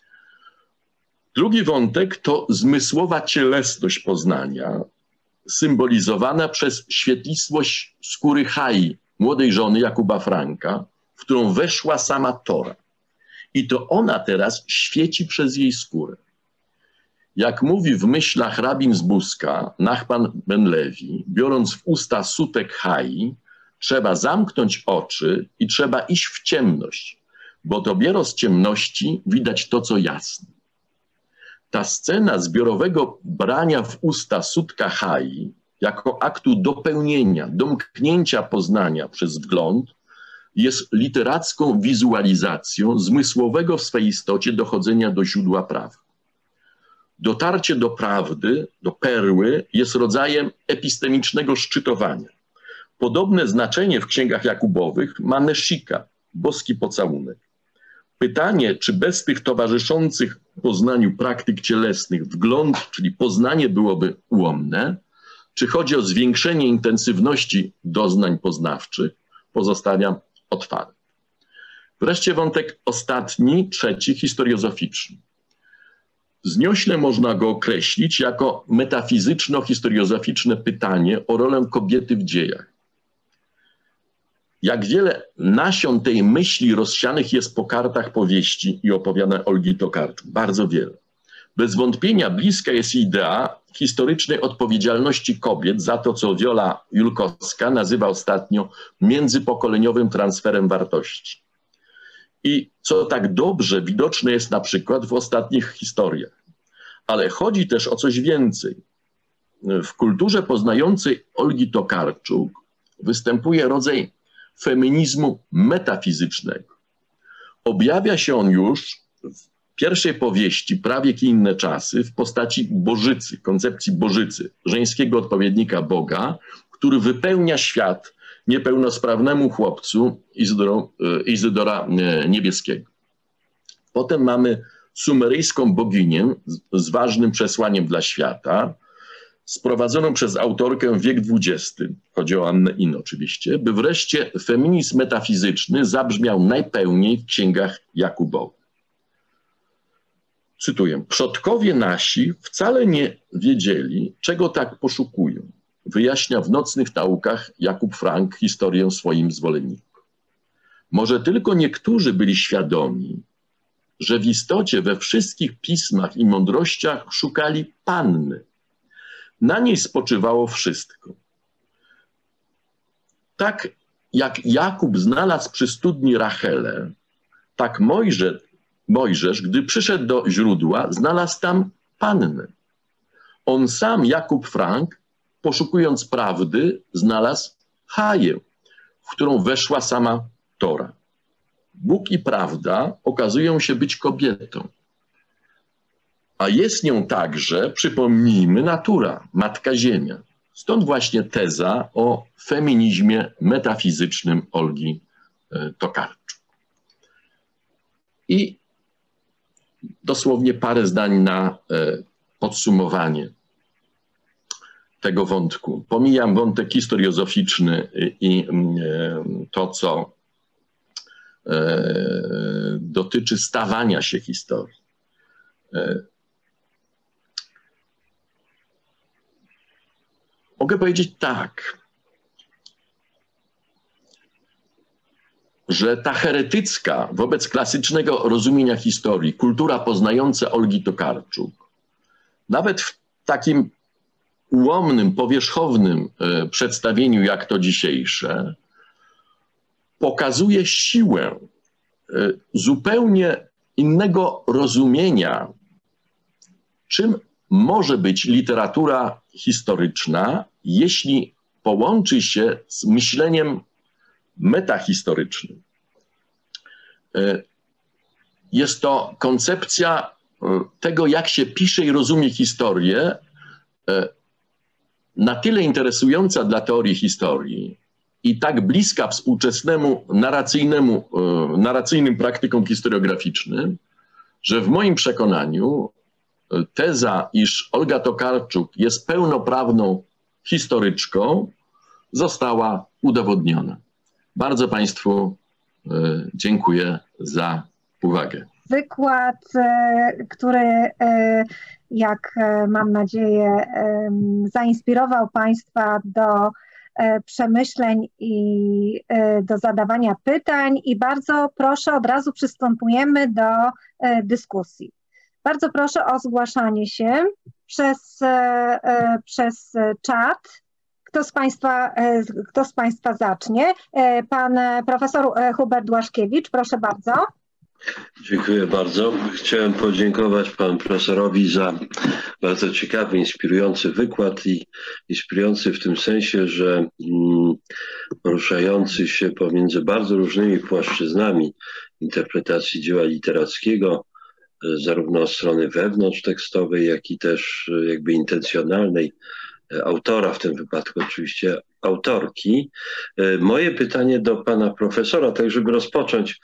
Drugi wątek to zmysłowa cielesność poznania, symbolizowana przez świetlisłość skóry Chai, młodej żony Jakuba Franka, w którą weszła sama Tora. I to ona teraz świeci przez jej skórę. Jak mówi w myślach rabin z Buska, Nachman ben Lewi, biorąc w usta sutek Chai, trzeba zamknąć oczy i trzeba iść w ciemność, bo dopiero z ciemności widać to, co jasne. Ta scena zbiorowego brania w usta sutka Chai jako aktu dopełnienia, domknięcia poznania przez wgląd jest literacką wizualizacją zmysłowego w swej istocie dochodzenia do źródła prawdy. Dotarcie do prawdy, do perły jest rodzajem epistemicznego szczytowania. Podobne znaczenie w księgach Jakubowych ma neshika, boski pocałunek. Pytanie, czy bez tych towarzyszących poznaniu praktyk cielesnych wgląd, czyli poznanie byłoby ułomne, czy chodzi o zwiększenie intensywności doznań poznawczych, pozostawiam otwarty. Wreszcie wątek ostatni, trzeci, historiozoficzny. Zniośle można go określić jako metafizyczno-historiozoficzne pytanie o rolę kobiety w dziejach. Jak wiele nasion tej myśli rozsianych jest po kartach powieści i opowiadań Olgi Tokarczuk. Bardzo wiele. Bez wątpienia bliska jest idea historycznej odpowiedzialności kobiet za to, co Wiola Julkowska nazywa ostatnio międzypokoleniowym transferem wartości. I co tak dobrze widoczne jest na przykład w ostatnich historiach. Ale chodzi też o coś więcej. W kulturze poznającej Olgi Tokarczuk występuje rodzaj feminizmu metafizycznego. Objawia się on już w pierwszej powieści Prawiek i inne czasy w postaci bożycy, koncepcji bożycy, żeńskiego odpowiednika Boga, który wypełnia świat niepełnosprawnemu chłopcu Izydora Niebieskiego. Potem mamy sumeryjską boginię z ważnym przesłaniem dla świata, sprowadzoną przez autorkę w wiek XX, chodzi o Annę In oczywiście, by wreszcie feminizm metafizyczny zabrzmiał najpełniej w księgach Jakubowych. Cytuję: przodkowie nasi wcale nie wiedzieli, czego tak poszukują. Wyjaśnia w Nocnych naukach Jakub Frank historię swoim zwolennikom. Może tylko niektórzy byli świadomi, że w istocie we wszystkich pismach i mądrościach szukali Panny. Na niej spoczywało wszystko. Tak jak Jakub znalazł przy studni Rachelę, tak Mojżesz, gdy przyszedł do źródła, znalazł tam Pannę. On sam, Jakub Frank, poszukując prawdy, znalazł Chaję, w którą weszła sama Tora. Bóg i prawda okazują się być kobietą. A jest nią także, przypomnijmy, natura, Matka Ziemia. Stąd właśnie teza o feminizmie metafizycznym Olgi Tokarczuk. I dosłownie parę zdań na podsumowanie tego wątku. Pomijam wątek historiozoficzny i to, co dotyczy stawania się historii. Mogę powiedzieć tak, że ta heretycka wobec klasycznego rozumienia historii kultura poznająca Olgi Tokarczuk, nawet w takim ułomnym, powierzchownym przedstawieniu jak to dzisiejsze, pokazuje siłę zupełnie innego rozumienia, czym może być literatura historyczna, jeśli połączy się z myśleniem metahistorycznym. Jest to koncepcja tego, jak się pisze i rozumie historię, na tyle interesująca dla teorii historii i tak bliska współczesnemu narracyjnym praktykom historiograficznym, że w moim przekonaniu teza, iż Olga Tokarczuk jest pełnoprawną historyczką, została udowodniona. Bardzo Państwu dziękuję za uwagę.
Wykład, który, jak mam nadzieję, zainspirował Państwa do przemyśleń i do zadawania pytań i bardzo proszę, od razu przystępujemy do dyskusji. Bardzo proszę o zgłaszanie się przez czat. Kto z Państwa zacznie? Pan profesor Hubert Błaszkiewicz, proszę bardzo.
Dziękuję bardzo. Chciałem podziękować panu profesorowi za bardzo ciekawy, inspirujący wykład i inspirujący w tym sensie, że poruszający się pomiędzy bardzo różnymi płaszczyznami interpretacji dzieła literackiego, zarówno od strony wewnątrztekstowej, jak i też jakby intencjonalnej autora, w tym wypadku oczywiście autorki. Moje pytanie do pana profesora, tak żeby rozpocząć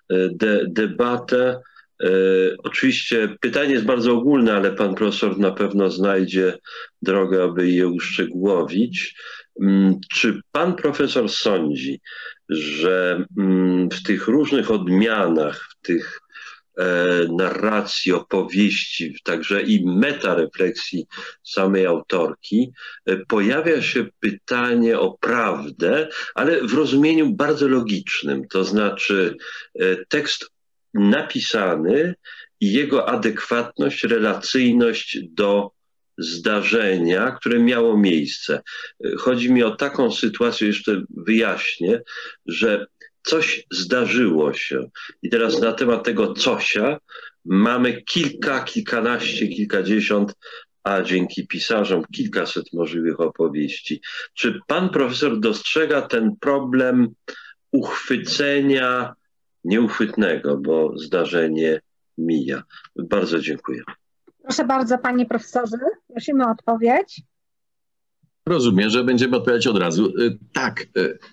debatę. Oczywiście pytanie jest bardzo ogólne, ale pan profesor na pewno znajdzie drogę, aby je uszczegółowić. Czy pan profesor sądzi, że w tych różnych odmianach, w tych narracji, opowieści, także i metarefleksji samej autorki, pojawia się pytanie o prawdę, ale w rozumieniu bardzo logicznym, to znaczy tekst napisany i jego adekwatność, relacyjność do zdarzenia, które miało miejsce. Chodzi mi o taką sytuację, jeszcze wyjaśnię, że coś zdarzyło się i teraz na temat tego cosia mamy kilkanaście, kilkadziesiąt, a dzięki pisarzom kilkaset możliwych opowieści. Czy pan profesor dostrzega ten problem uchwycenia nieuchwytnego, bo zdarzenie mija? Bardzo dziękuję.
Proszę bardzo, panie profesorze, prosimy o odpowiedź.
Rozumiem, że będziemy odpowiadać od razu. Tak,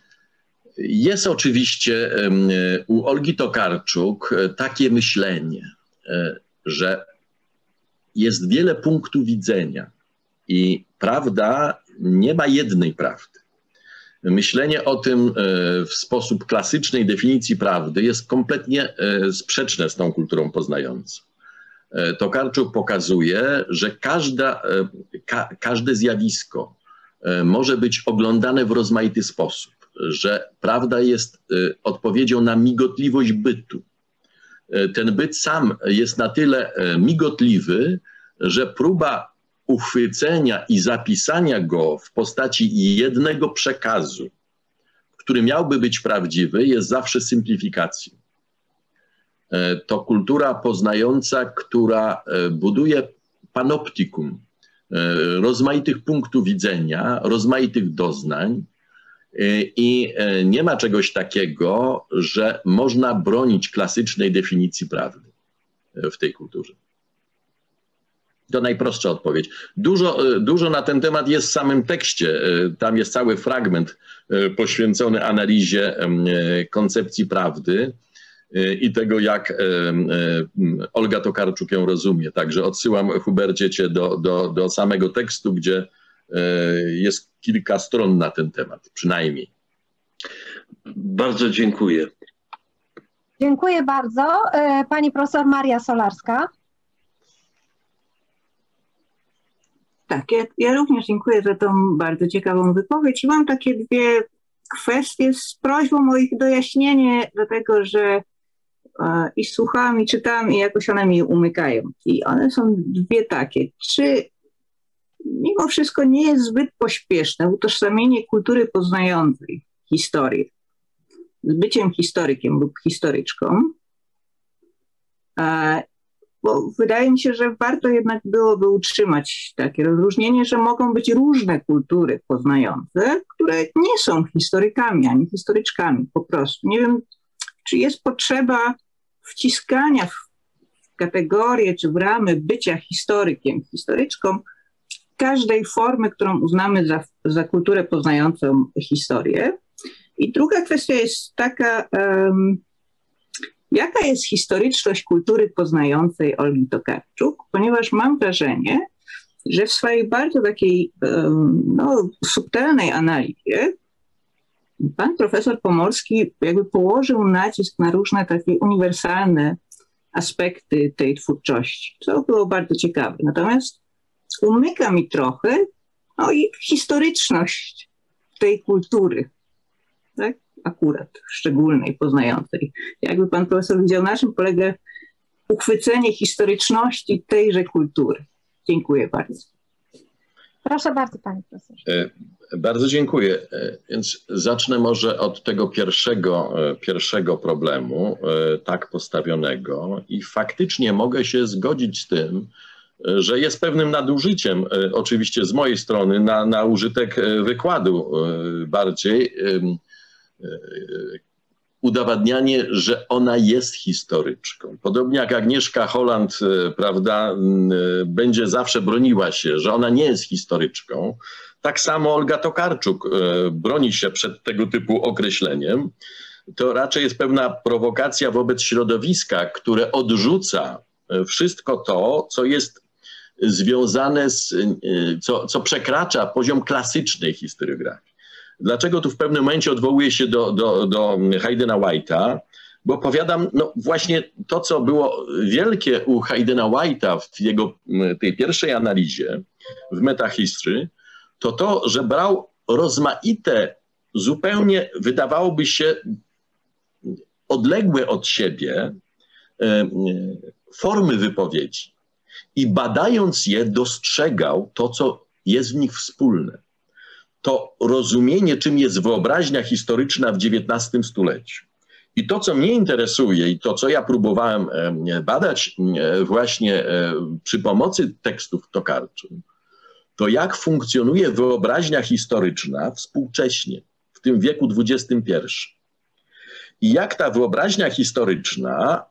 jest oczywiście u Olgi Tokarczuk takie myślenie, że jest wiele punktów widzenia i prawda nie ma jednej prawdy. Myślenie o tym w sposób klasycznej definicji prawdy jest kompletnie sprzeczne z tą kulturą poznającą. Tokarczuk pokazuje, że każde zjawisko może być oglądane w rozmaity sposób, że prawda jest odpowiedzią na migotliwość bytu. Ten byt sam jest na tyle migotliwy, że próba uchwycenia i zapisania go w postaci jednego przekazu, który miałby być prawdziwy, jest zawsze symplifikacją. To kultura poznająca, która buduje panoptikum rozmaitych punktów widzenia, rozmaitych doznań i nie ma czegoś takiego, że można bronić klasycznej definicji prawdy w tej kulturze. To najprostsza odpowiedź. Dużo na ten temat jest w samym tekście. Tam jest cały fragment poświęcony analizie koncepcji prawdy i tego, jak Olga Tokarczuk ją rozumie. Także odsyłam, Hubercie, cię do samego tekstu, gdzie jest kilka stron na ten temat, przynajmniej.
Bardzo dziękuję.
Dziękuję bardzo. Pani profesor Maria Solarska.
Tak, ja również dziękuję za tą bardzo ciekawą wypowiedź i mam takie dwie kwestie z prośbą o ich dojaśnienie, dlatego że i słucham, i czytam, i jakoś one mi umykają. I one są dwie takie. Czy mimo wszystko nie jest zbyt pośpieszne utożsamienie kultury poznającej historię z byciem historykiem lub historyczką? Bo wydaje mi się, że warto jednak byłoby utrzymać takie rozróżnienie, że mogą być różne kultury poznające, które nie są historykami ani historyczkami po prostu. Nie wiem, czy jest potrzeba wciskania w kategorię czy w ramy bycia historykiem, historyczką każdej formy, którą uznamy za kulturę poznającą historię. I druga kwestia jest taka, jaka jest historyczność kultury poznającej Olgi Tokarczuk, ponieważ mam wrażenie, że w swojej bardzo takiej subtelnej analizie pan profesor Pomorski jakby położył nacisk na różne takie uniwersalne aspekty tej twórczości, co było bardzo ciekawe. Natomiast umyka mi trochę i historyczność tej kultury, tak? Akurat szczególnej, poznającej. Jakby pan profesor widział, na czym polega uchwycenie historyczności tejże kultury. Dziękuję bardzo.
Proszę bardzo, panie profesorze.
Bardzo dziękuję. Więc zacznę może od tego pierwszego problemu, tak postawionego, i faktycznie mogę się zgodzić z tym, że jest pewnym nadużyciem, oczywiście z mojej strony, na użytek wykładu bardziej, udowadnianie, że ona jest historyczką. Podobnie jak Agnieszka Holland, prawda, będzie zawsze broniła się, że ona nie jest historyczką, tak samo Olga Tokarczuk broni się przed tego typu określeniem. To raczej jest pewna prowokacja wobec środowiska, które odrzuca wszystko to, co jest związane z, co przekracza poziom klasycznej historiografii. Dlaczego tu w pewnym momencie odwołuję się do Haydna White'a? Bo powiadam, no właśnie to, co było wielkie u Haydna White'a w jego tej pierwszej analizie w Metahistory, to, że brał rozmaite, zupełnie wydawałoby się odległe od siebie formy wypowiedzi i badając je dostrzegał to, co jest w nich wspólne. To rozumienie, czym jest wyobraźnia historyczna w XIX stuleciu. I to, co mnie interesuje i to, co ja próbowałem badać właśnie przy pomocy tekstów Tokarczuk, to jak funkcjonuje wyobraźnia historyczna współcześnie, w tym wieku XXI. I jak ta wyobraźnia historyczna,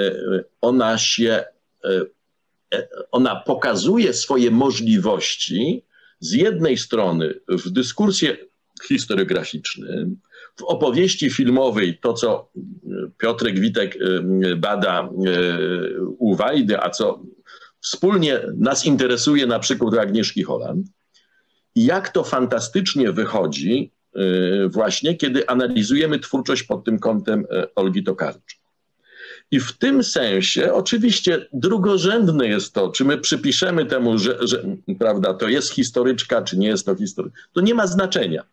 ona pokazuje swoje możliwości z jednej strony w dyskursie historiograficznym, w opowieści filmowej, to co Piotrek Witek bada u Wajdy, a co wspólnie nas interesuje na przykład Agnieszki Holland. I jak to fantastycznie wychodzi właśnie, kiedy analizujemy twórczość pod tym kątem Olgi Tokarczuk. I w tym sensie oczywiście drugorzędne jest to, czy my przypiszemy temu, że prawda, to jest historyczka, czy nie jest to historyczka. To nie ma znaczenia.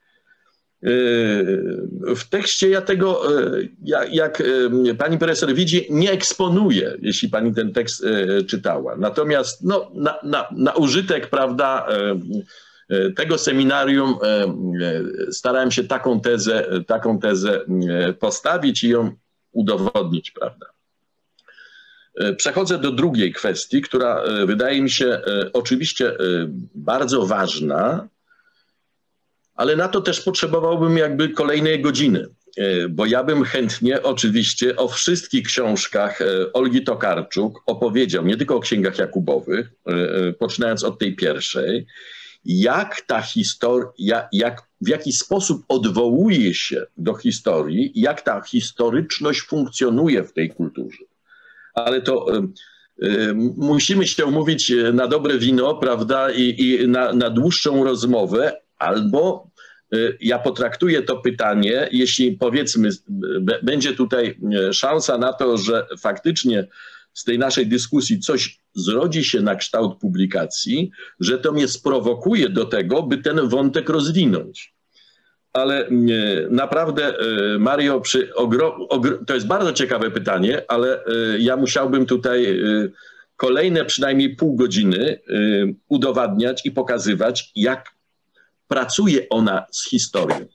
W tekście ja tego, jak pani profesor widzi, nie eksponuję, jeśli pani ten tekst czytała. Natomiast no, na użytek, prawda, tego seminarium starałem się taką tezę postawić i ją udowodnić, prawda. Przechodzę do drugiej kwestii, która wydaje mi się oczywiście bardzo ważna, ale na to też potrzebowałbym jakby kolejnej godziny, bo ja bym chętnie oczywiście o wszystkich książkach Olgi Tokarczuk opowiedział, nie tylko o księgach Jakubowych, poczynając od tej pierwszej, jak ta historia, w jaki sposób odwołuje się do historii, jak ta historyczność funkcjonuje w tej kulturze. Ale to musimy się umówić na dobre wino, prawda, i na dłuższą rozmowę, albo ja potraktuję to pytanie, jeśli powiedzmy będzie tutaj szansa na to, że faktycznie z tej naszej dyskusji coś zrodzi się na kształt publikacji, że to mnie sprowokuje do tego, by ten wątek rozwinąć. Ale naprawdę, Mario, to jest bardzo ciekawe pytanie, ale ja musiałbym tutaj kolejne przynajmniej pół godziny udowadniać i pokazywać, jak pracuje ona z historią.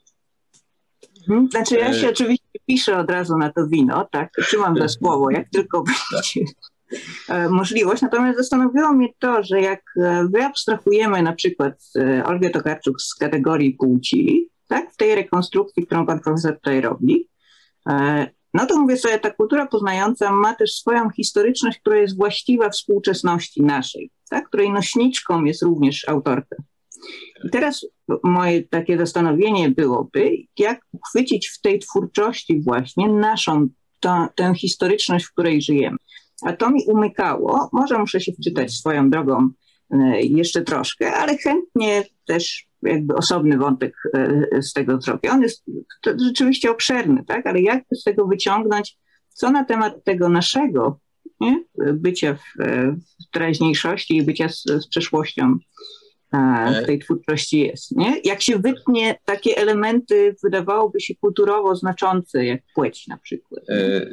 Znaczy ja się oczywiście piszę od razu na to wino, tak, trzymam za słowo, jak tylko będzie możliwość. Natomiast zastanowiło mnie to, że jak wyabstrahujemy na przykład Olgę Tokarczuk z kategorii płci, tak, w tej rekonstrukcji, którą pan profesor tutaj robi, no to mówię sobie, ta kultura poznająca ma też swoją historyczność, która jest właściwa współczesności naszej, tak, której nośniczką jest również autorka. I teraz moje takie zastanowienie byłoby, jak uchwycić w tej twórczości właśnie naszą, tę historyczność, w której żyjemy. A to mi umykało, może muszę się wczytać swoją drogą jeszcze troszkę, ale chętnie też jakby osobny wątek z tego zrobię. On jest rzeczywiście obszerny, tak? Ale jak z tego wyciągnąć, co na temat tego naszego, nie? Bycia w teraźniejszości i bycia z przeszłością w tej twórczości jest, nie? Jak się wytnie takie elementy, wydawałoby się kulturowo znaczące, jak płeć na przykład.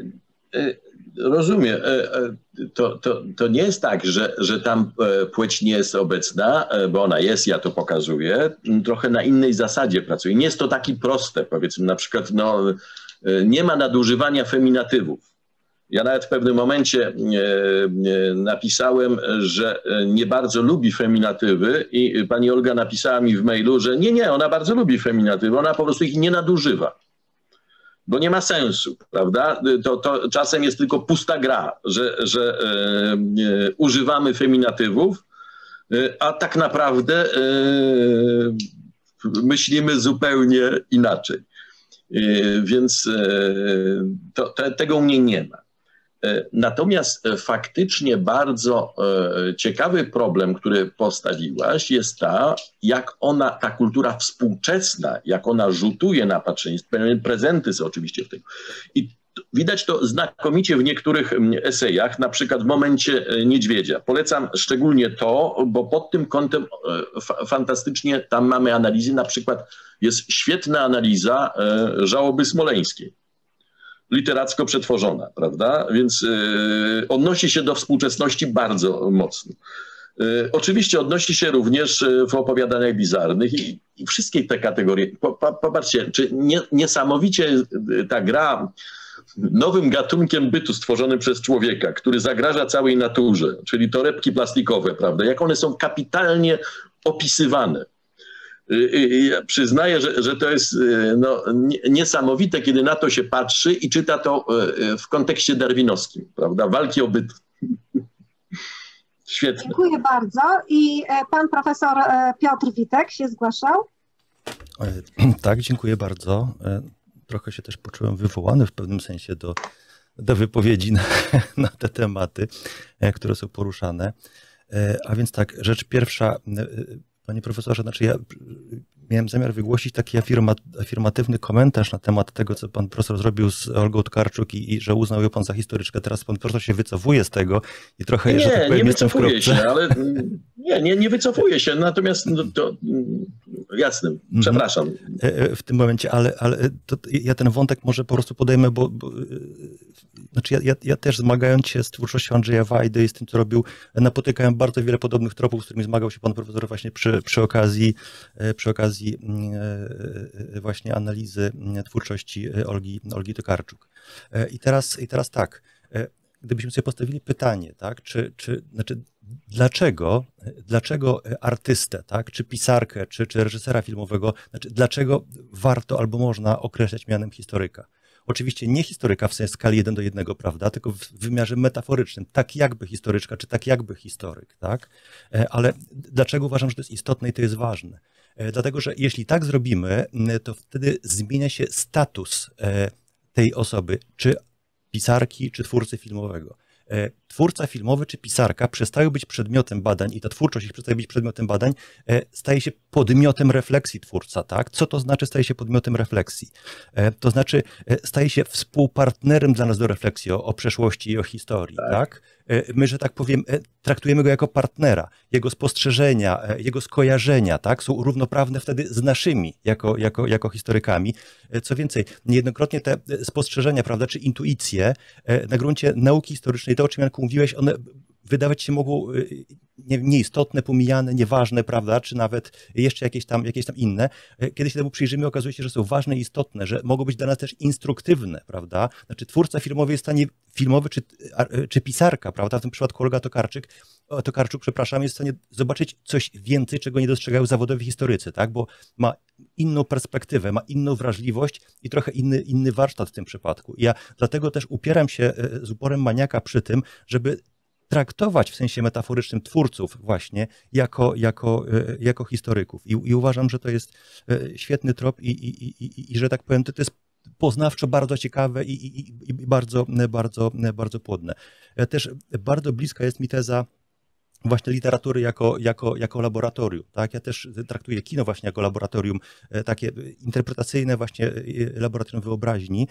Rozumiem. To nie jest tak, że tam płeć nie jest obecna, bo ona jest, ja to pokazuję, trochę na innej zasadzie pracuję. Nie jest to takie proste, powiedzmy, na przykład nie ma nadużywania feminatywów. Ja nawet w pewnym momencie napisałem, że nie bardzo lubi feminatywy i pani Olga napisała mi w mailu, że nie, ona bardzo lubi feminatywy, ona po prostu ich nie nadużywa. bo nie ma sensu, prawda? To czasem jest tylko pusta gra, że używamy feminatywów, a tak naprawdę myślimy zupełnie inaczej. Więc tego u mnie nie ma. Natomiast faktycznie bardzo ciekawy problem, który postawiłaś, jest jak ta kultura współczesna, jak ona rzutuje na patrzyństwo, prezenty są oczywiście w tym. I widać to znakomicie w niektórych esejach, na przykład w Momencie niedźwiedzia. Polecam szczególnie to, bo pod tym kątem fantastycznie tam mamy analizy, na przykład jest świetna analiza żałoby smoleńskiej. Literacko przetworzona, prawda? Więc odnosi się do współczesności bardzo mocno. Oczywiście odnosi się również w opowiadaniach bizarnych i wszystkie te kategorie. Popatrzcie, czy niesamowicie ta gra nowym gatunkiem bytu stworzonym przez człowieka, który zagraża całej naturze, czyli torebki plastikowe, prawda? Jak one są kapitalnie opisywane. Ja przyznaję, że to jest niesamowite, kiedy na to się patrzy i czyta to w kontekście darwinowskim, prawda? Walki o byt. Świetne.
Dziękuję bardzo. I pan profesor Piotr Witek się zgłaszał.
Tak, dziękuję bardzo. Trochę się też poczułem wywołany w pewnym sensie do wypowiedzi na te tematy, które są poruszane. A więc tak, rzecz pierwsza, panie profesorze, znaczy ja miałem zamiar wygłosić taki afirmatywny komentarz na temat tego, co pan profesor zrobił z Olgą Tokarczuk i że uznał ją pan za historyczkę. Teraz pan profesor się wycofuje z tego i trochę,
nie,
że tak powiem,
nie
jestem w
wycofuję
kropce.
się, ale nie wycofuję się, natomiast to jasne, przepraszam.
W tym momencie, ale ja ten wątek może po prostu podejmę, bo znaczy ja też zmagając się z twórczością Andrzeja Wajdy i z tym, co robił, napotykałem bardzo wiele podobnych tropów, z którymi zmagał się pan profesor właśnie przy okazji właśnie analizy twórczości Olgi Tokarczuk. I teraz tak, gdybyśmy sobie postawili pytanie, tak, znaczy dlaczego artystę, tak, czy pisarkę, czy reżysera filmowego, znaczy dlaczego warto albo można określać mianem historyka? Oczywiście nie historyka w sensie skali 1 do 1, prawda, tylko w wymiarze metaforycznym, tak jakby historyczka, czy tak jakby historyk, tak? Ale dlaczego uważam, że to jest istotne i to jest ważne? Dlatego, że jeśli tak zrobimy, to wtedy zmienia się status tej osoby, czy pisarki, czy twórcy filmowego. Twórca filmowy czy pisarka przestają być przedmiotem badań i ta twórczość ich przestaje być przedmiotem badań, staje się podmiotem refleksji twórca, tak? Co to znaczy staje się podmiotem refleksji? To znaczy staje się współpartnerem dla nas do refleksji o przeszłości i o historii, tak? My, że tak powiem, traktujemy go jako partnera. Jego spostrzeżenia, jego skojarzenia, tak, są równoprawne wtedy z naszymi jako historykami. Co więcej, niejednokrotnie te spostrzeżenia, prawda, czy intuicje na gruncie nauki historycznej, to o czym Janku mówiłeś, one wydawać się mogą nieistotne, pomijane, nieważne, prawda, czy nawet jeszcze jakieś tam inne. Kiedy się temu przyjrzymy, okazuje się, że są ważne i istotne, że mogą być dla nas też instruktywne, prawda. Znaczy twórca filmowy jest w stanie, czy pisarka, prawda, w tym przypadku Olga Tokarczuk, przepraszam, jest w stanie zobaczyć coś więcej, czego nie dostrzegają zawodowi historycy, tak, bo ma inną perspektywę, ma inną wrażliwość i trochę inny warsztat w tym przypadku. I ja dlatego też upieram się z uporem maniaka przy tym, żeby traktować w sensie metaforycznym twórców właśnie jako historyków. I uważam, że to jest świetny trop i że tak powiem, to jest poznawczo bardzo ciekawe i bardzo płodne. Też bardzo bliska jest mi teza właśnie literatury jako laboratorium, tak? Ja też traktuję kino właśnie jako laboratorium, takie interpretacyjne właśnie laboratorium wyobraźni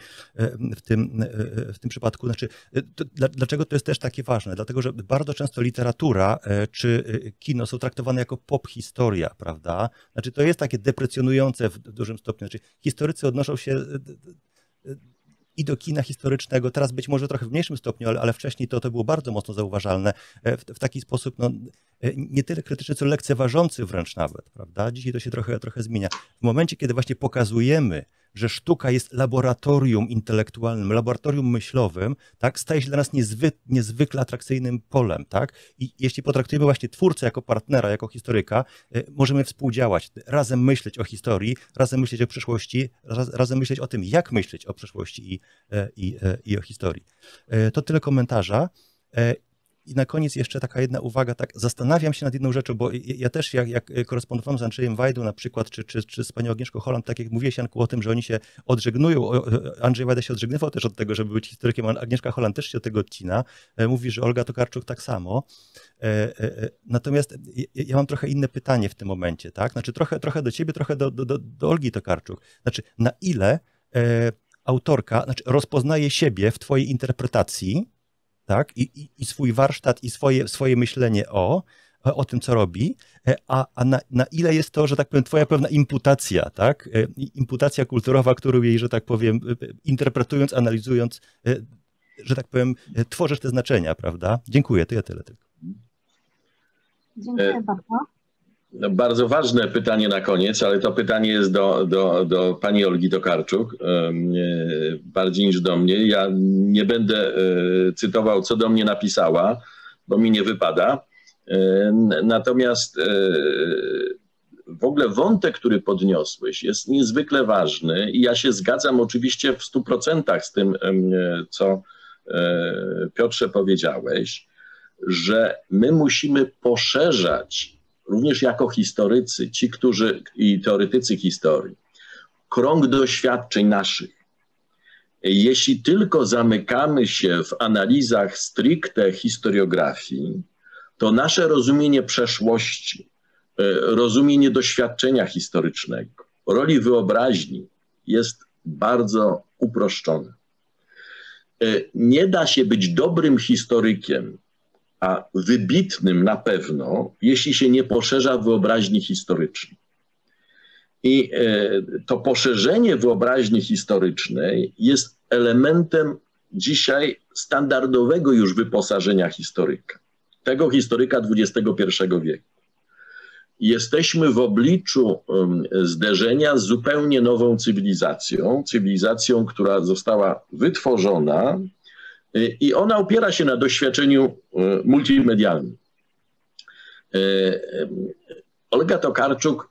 w tym przypadku. Znaczy, dlaczego to jest też takie ważne? Dlatego, że bardzo często literatura czy kino są traktowane jako pop-historia, prawda? Znaczy, to jest takie deprecjonujące w dużym stopniu. Znaczy, historycy odnoszą się i do kina historycznego, teraz być może trochę w mniejszym stopniu, ale wcześniej to było bardzo mocno zauważalne, w taki sposób nie tyle krytyczny, co lekceważący wręcz nawet, prawda? Dzisiaj to się trochę zmienia. W momencie, kiedy właśnie pokazujemy, że sztuka jest laboratorium intelektualnym, laboratorium myślowym, tak, staje się dla nas niezwykle atrakcyjnym polem, tak? I jeśli potraktujemy właśnie twórcę jako partnera, jako historyka, możemy współdziałać, razem myśleć o historii, razem myśleć o przyszłości, razem myśleć o tym, jak myśleć o przyszłości i o historii. To tyle komentarza. I na koniec jeszcze taka jedna uwaga, tak zastanawiam się nad jedną rzeczą, bo ja też jak korespondowałem z Andrzejem Wajdą na przykład, czy z panią Agnieszką Holland, tak jak mówiłeś, Janku, o tym, że oni się odżegnują, Andrzej Wajda się odżegnywał też od tego, żeby być historykiem, Agnieszka Holland też się od tego odcina, mówi, że Olga Tokarczuk tak samo. Natomiast ja mam trochę inne pytanie w tym momencie, tak? Znaczy trochę do ciebie, trochę do Olgi Tokarczuk. Znaczy na ile autorka rozpoznaje siebie w twojej interpretacji, tak? I swój warsztat, i swoje myślenie o tym, co robi, a na ile jest to, że tak powiem, twoja pewna imputacja, tak? Imputacja kulturowa, którą jej, że tak powiem, interpretując, analizując, że tak powiem, tworzysz te znaczenia, prawda? Dziękuję, to ja tyle tylko.
Dziękuję bardzo.
No, bardzo ważne pytanie na koniec, ale to pytanie jest do pani Olgi Tokarczuk, bardziej niż do mnie. Ja nie będę cytował, co do mnie napisała, bo mi nie wypada. Natomiast w ogóle wątek, który podniosłeś, jest niezwykle ważny i ja się zgadzam oczywiście w 100% z tym, co Piotrze powiedziałeś, że my musimy poszerzać również jako historycy, ci, którzy i teoretycy historii, krąg doświadczeń naszych. Jeśli tylko zamykamy się w analizach stricte historiografii, to nasze rozumienie przeszłości, rozumienie doświadczenia historycznego, roli wyobraźni jest bardzo uproszczone. Nie da się być dobrym historykiem, a wybitnym na pewno, jeśli się nie poszerza wyobraźni historycznej. I to poszerzenie wyobraźni historycznej jest elementem dzisiaj standardowego już wyposażenia historyka, tego historyka XXI wieku. Jesteśmy w obliczu zderzenia z zupełnie nową cywilizacją, która została wytworzona i ona opiera się na doświadczeniu multimedialnym. Olga Tokarczuk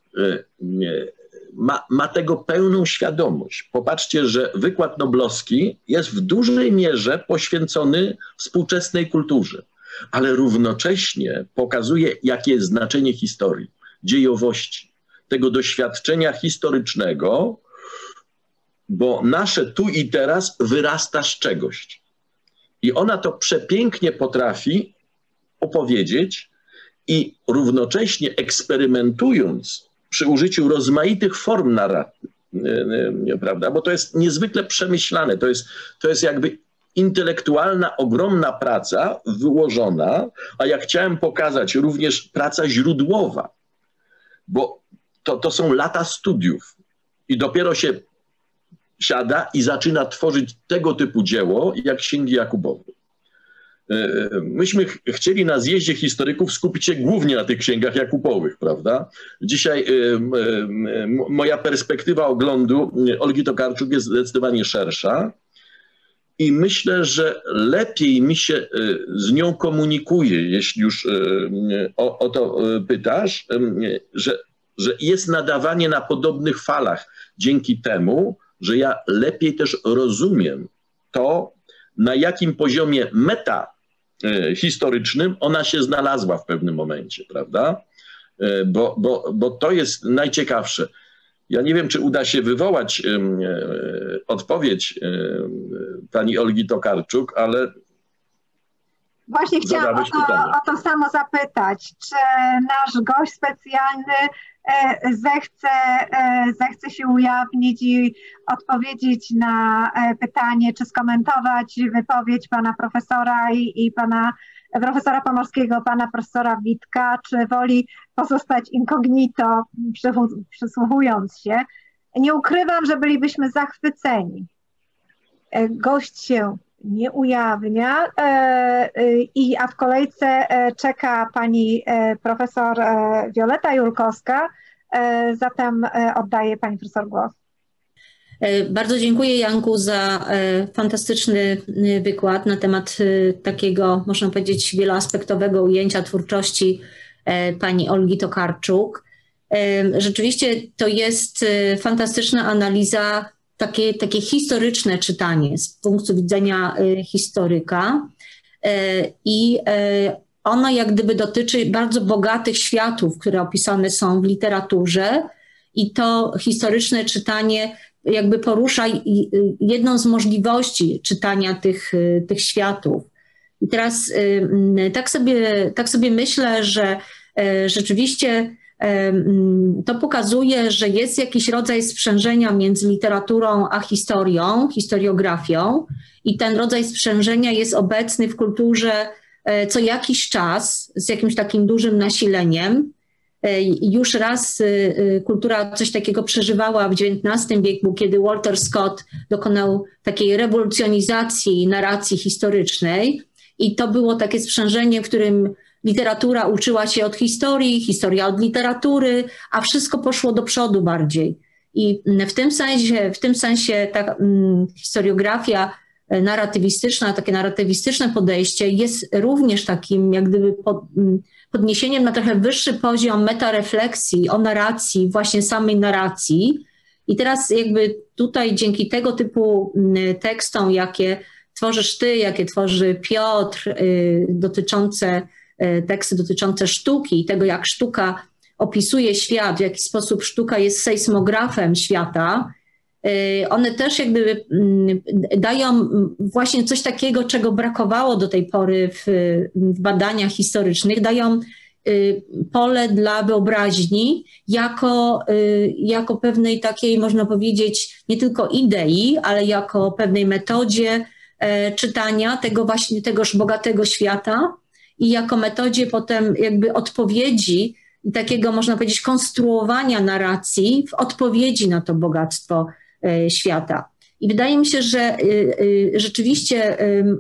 ma tego pełną świadomość. Popatrzcie, że wykład noblowski jest w dużej mierze poświęcony współczesnej kulturze, ale równocześnie pokazuje, jakie jest znaczenie historii, dziejowości, tego doświadczenia historycznego, bo nasze tu i teraz wyrasta z czegoś. I ona to przepięknie potrafi opowiedzieć i równocześnie eksperymentując przy użyciu rozmaitych form narracji, prawda? Bo to jest niezwykle przemyślane, to jest jakby intelektualna, ogromna praca wyłożona, a jak chciałem pokazać, również praca źródłowa, bo to są lata studiów i dopiero się siada i zaczyna tworzyć tego typu dzieło, jak Księgi Jakubowe. Myśmy chcieli na zjeździe historyków skupić się głównie na tych księgach Jakubowych, prawda? Dzisiaj moja perspektywa oglądu Olgi Tokarczuk jest zdecydowanie szersza i myślę, że lepiej mi się z nią komunikuje, jeśli już o to pytasz, że jest nadawanie na podobnych falach dzięki temu, że ja lepiej też rozumiem to, na jakim poziomie historycznym ona się znalazła w pewnym momencie, prawda? Bo to jest najciekawsze. Ja nie wiem, czy uda się wywołać odpowiedź pani Olgi Tokarczuk, ale
właśnie chciałam o to samo zapytać. Czy nasz gość specjalny zechce się ujawnić i odpowiedzieć na pytanie, czy skomentować wypowiedź pana profesora i pana profesora Pomorskiego, pana profesora Witka, czy woli pozostać incognito, przysłuchując się. Nie ukrywam, że bylibyśmy zachwyceni. Gość się nie ujawnia, a w kolejce czeka pani profesor Wioleta Julkowska, zatem oddaję pani profesor głos.
Bardzo dziękuję, Janku, za fantastyczny wykład na temat takiego, można powiedzieć, wieloaspektowego ujęcia twórczości pani Olgi Tokarczuk. Rzeczywiście to jest fantastyczna analiza, takie historyczne czytanie z punktu widzenia historyka i ono jak gdyby dotyczy bardzo bogatych światów, które opisane są w literaturze i to historyczne czytanie jakby porusza jedną z możliwości czytania tych światów. I teraz tak sobie myślę, że rzeczywiście to pokazuje, że jest jakiś rodzaj sprzężenia między literaturą a historią, historiografią i ten rodzaj sprzężenia jest obecny w kulturze co jakiś czas z jakimś takim dużym nasileniem. Już raz kultura coś takiego przeżywała w XIX wieku, kiedy Walter Scott dokonał takiej rewolucjonizacji narracji historycznej i to było takie sprzężenie, w którym literatura uczyła się od historii, historia od literatury, a wszystko poszło do przodu bardziej. I w tym sensie ta historiografia narratywistyczna, takie narratywistyczne podejście jest również takim jak gdyby podniesieniem na trochę wyższy poziom metarefleksji o narracji, właśnie samej narracji. I teraz jakby tutaj dzięki tego typu tekstom, jakie tworzysz ty, jakie tworzy Piotr, teksty dotyczące sztuki i tego, jak sztuka opisuje świat, w jaki sposób sztuka jest sejsmografem świata, one też jak gdyby dają właśnie coś takiego, czego brakowało do tej pory w badaniach historycznych, dają pole dla wyobraźni jako pewnej takiej, można powiedzieć, nie tylko idei, ale jako pewnej metodzie czytania tegoż bogatego świata i jako metodzie potem jakby odpowiedzi i takiego, można powiedzieć, konstruowania narracji w odpowiedzi na to bogactwo świata. I wydaje mi się, że rzeczywiście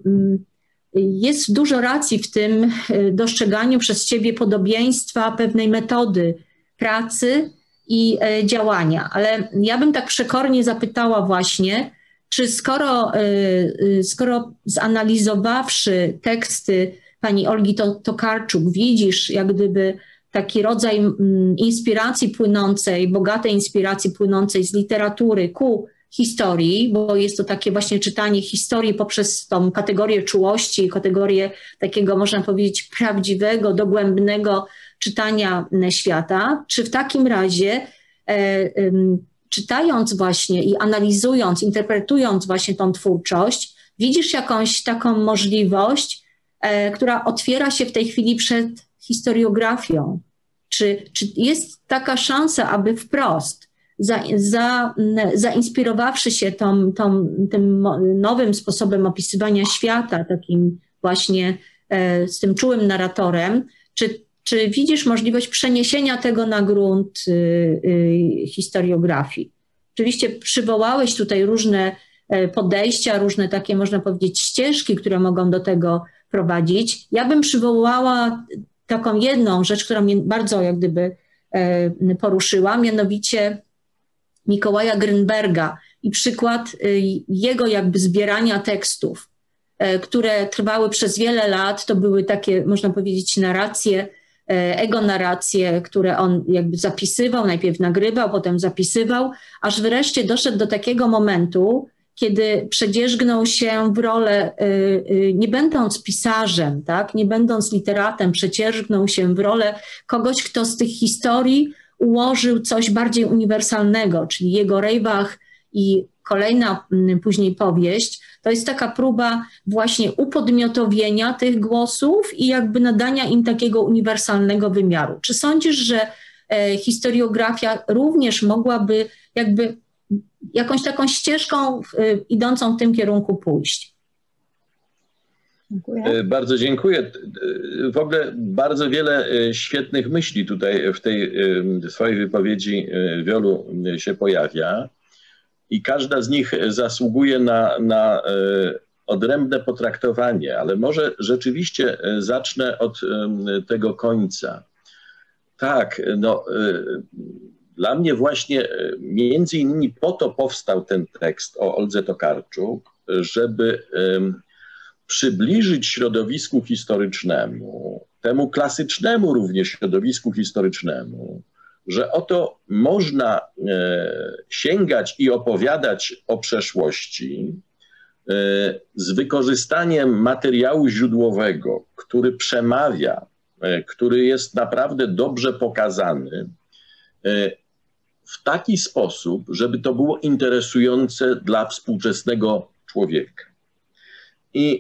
jest dużo racji w tym dostrzeganiu przez ciebie podobieństwa pewnej metody pracy i działania. Ale ja bym tak przekornie zapytała właśnie, czy skoro zanalizowawszy teksty pani Olgi Tokarczuk, widzisz jak gdyby taki rodzaj inspiracji płynącej, bogatej inspiracji płynącej z literatury ku historii, bo jest to takie właśnie czytanie historii poprzez tą kategorię czułości, kategorię takiego, można powiedzieć, prawdziwego, dogłębnego czytania świata. Czy w takim razie czytając właśnie i analizując, interpretując właśnie tą twórczość, widzisz jakąś taką możliwość, która otwiera się w tej chwili przed historiografią? Czy jest taka szansa, aby wprost, zainspirowawszy się tym nowym sposobem opisywania świata, takim właśnie z tym czułym narratorem, czy widzisz możliwość przeniesienia tego na grunt historiografii? Oczywiście przywołałeś tutaj różne podejścia, różne takie, można powiedzieć, ścieżki, które mogą do tego prowadzić. Ja bym przywołała taką jedną rzecz, która mnie bardzo jak gdyby poruszyła, mianowicie Mikołaja Grynberga i przykład jego jakby zbierania tekstów, które trwały przez wiele lat. To były takie, można powiedzieć, narracje, egonarracje, które on jakby zapisywał, najpierw nagrywał, potem zapisywał, aż wreszcie doszedł do takiego momentu, kiedy przedzierzgnął się w rolę, nie będąc pisarzem, tak, nie będąc literatem, przedzierzgnął się w rolę kogoś, kto z tych historii ułożył coś bardziej uniwersalnego, czyli jego Rejwach i kolejna później powieść. To jest taka próba właśnie upodmiotowienia tych głosów i jakby nadania im takiego uniwersalnego wymiaru. Czy sądzisz, że historiografia również mogłaby jakby jakąś taką ścieżką idącą w tym kierunku pójść?
Dziękuję.
Bardzo dziękuję. W ogóle bardzo wiele świetnych myśli tutaj w tej swojej wypowiedzi, Wiolu, się pojawia i każda z nich zasługuje na odrębne potraktowanie, ale może rzeczywiście zacznę od tego końca. Tak, no, Dla mnie właśnie między innymi po to powstał ten tekst o Oldze Tokarczuk, żeby przybliżyć środowisku historycznemu, temu klasycznemu również środowisku historycznemu, że oto można sięgać i opowiadać o przeszłości z wykorzystaniem materiału źródłowego, który przemawia, który jest naprawdę dobrze pokazany, w taki sposób, żeby to było interesujące dla współczesnego człowieka. I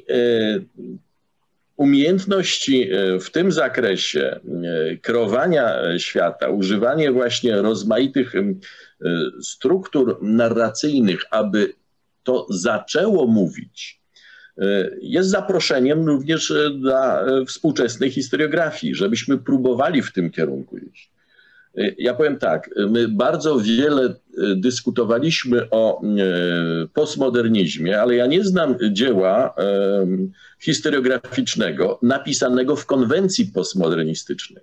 umiejętności w tym zakresie kreowania świata, używanie właśnie rozmaitych struktur narracyjnych, aby to zaczęło mówić, jest zaproszeniem również dla współczesnej historiografii, żebyśmy próbowali w tym kierunku iść. Ja powiem tak, my bardzo wiele dyskutowaliśmy o postmodernizmie, ale ja nie znam dzieła historiograficznego napisanego w konwencji postmodernistycznej.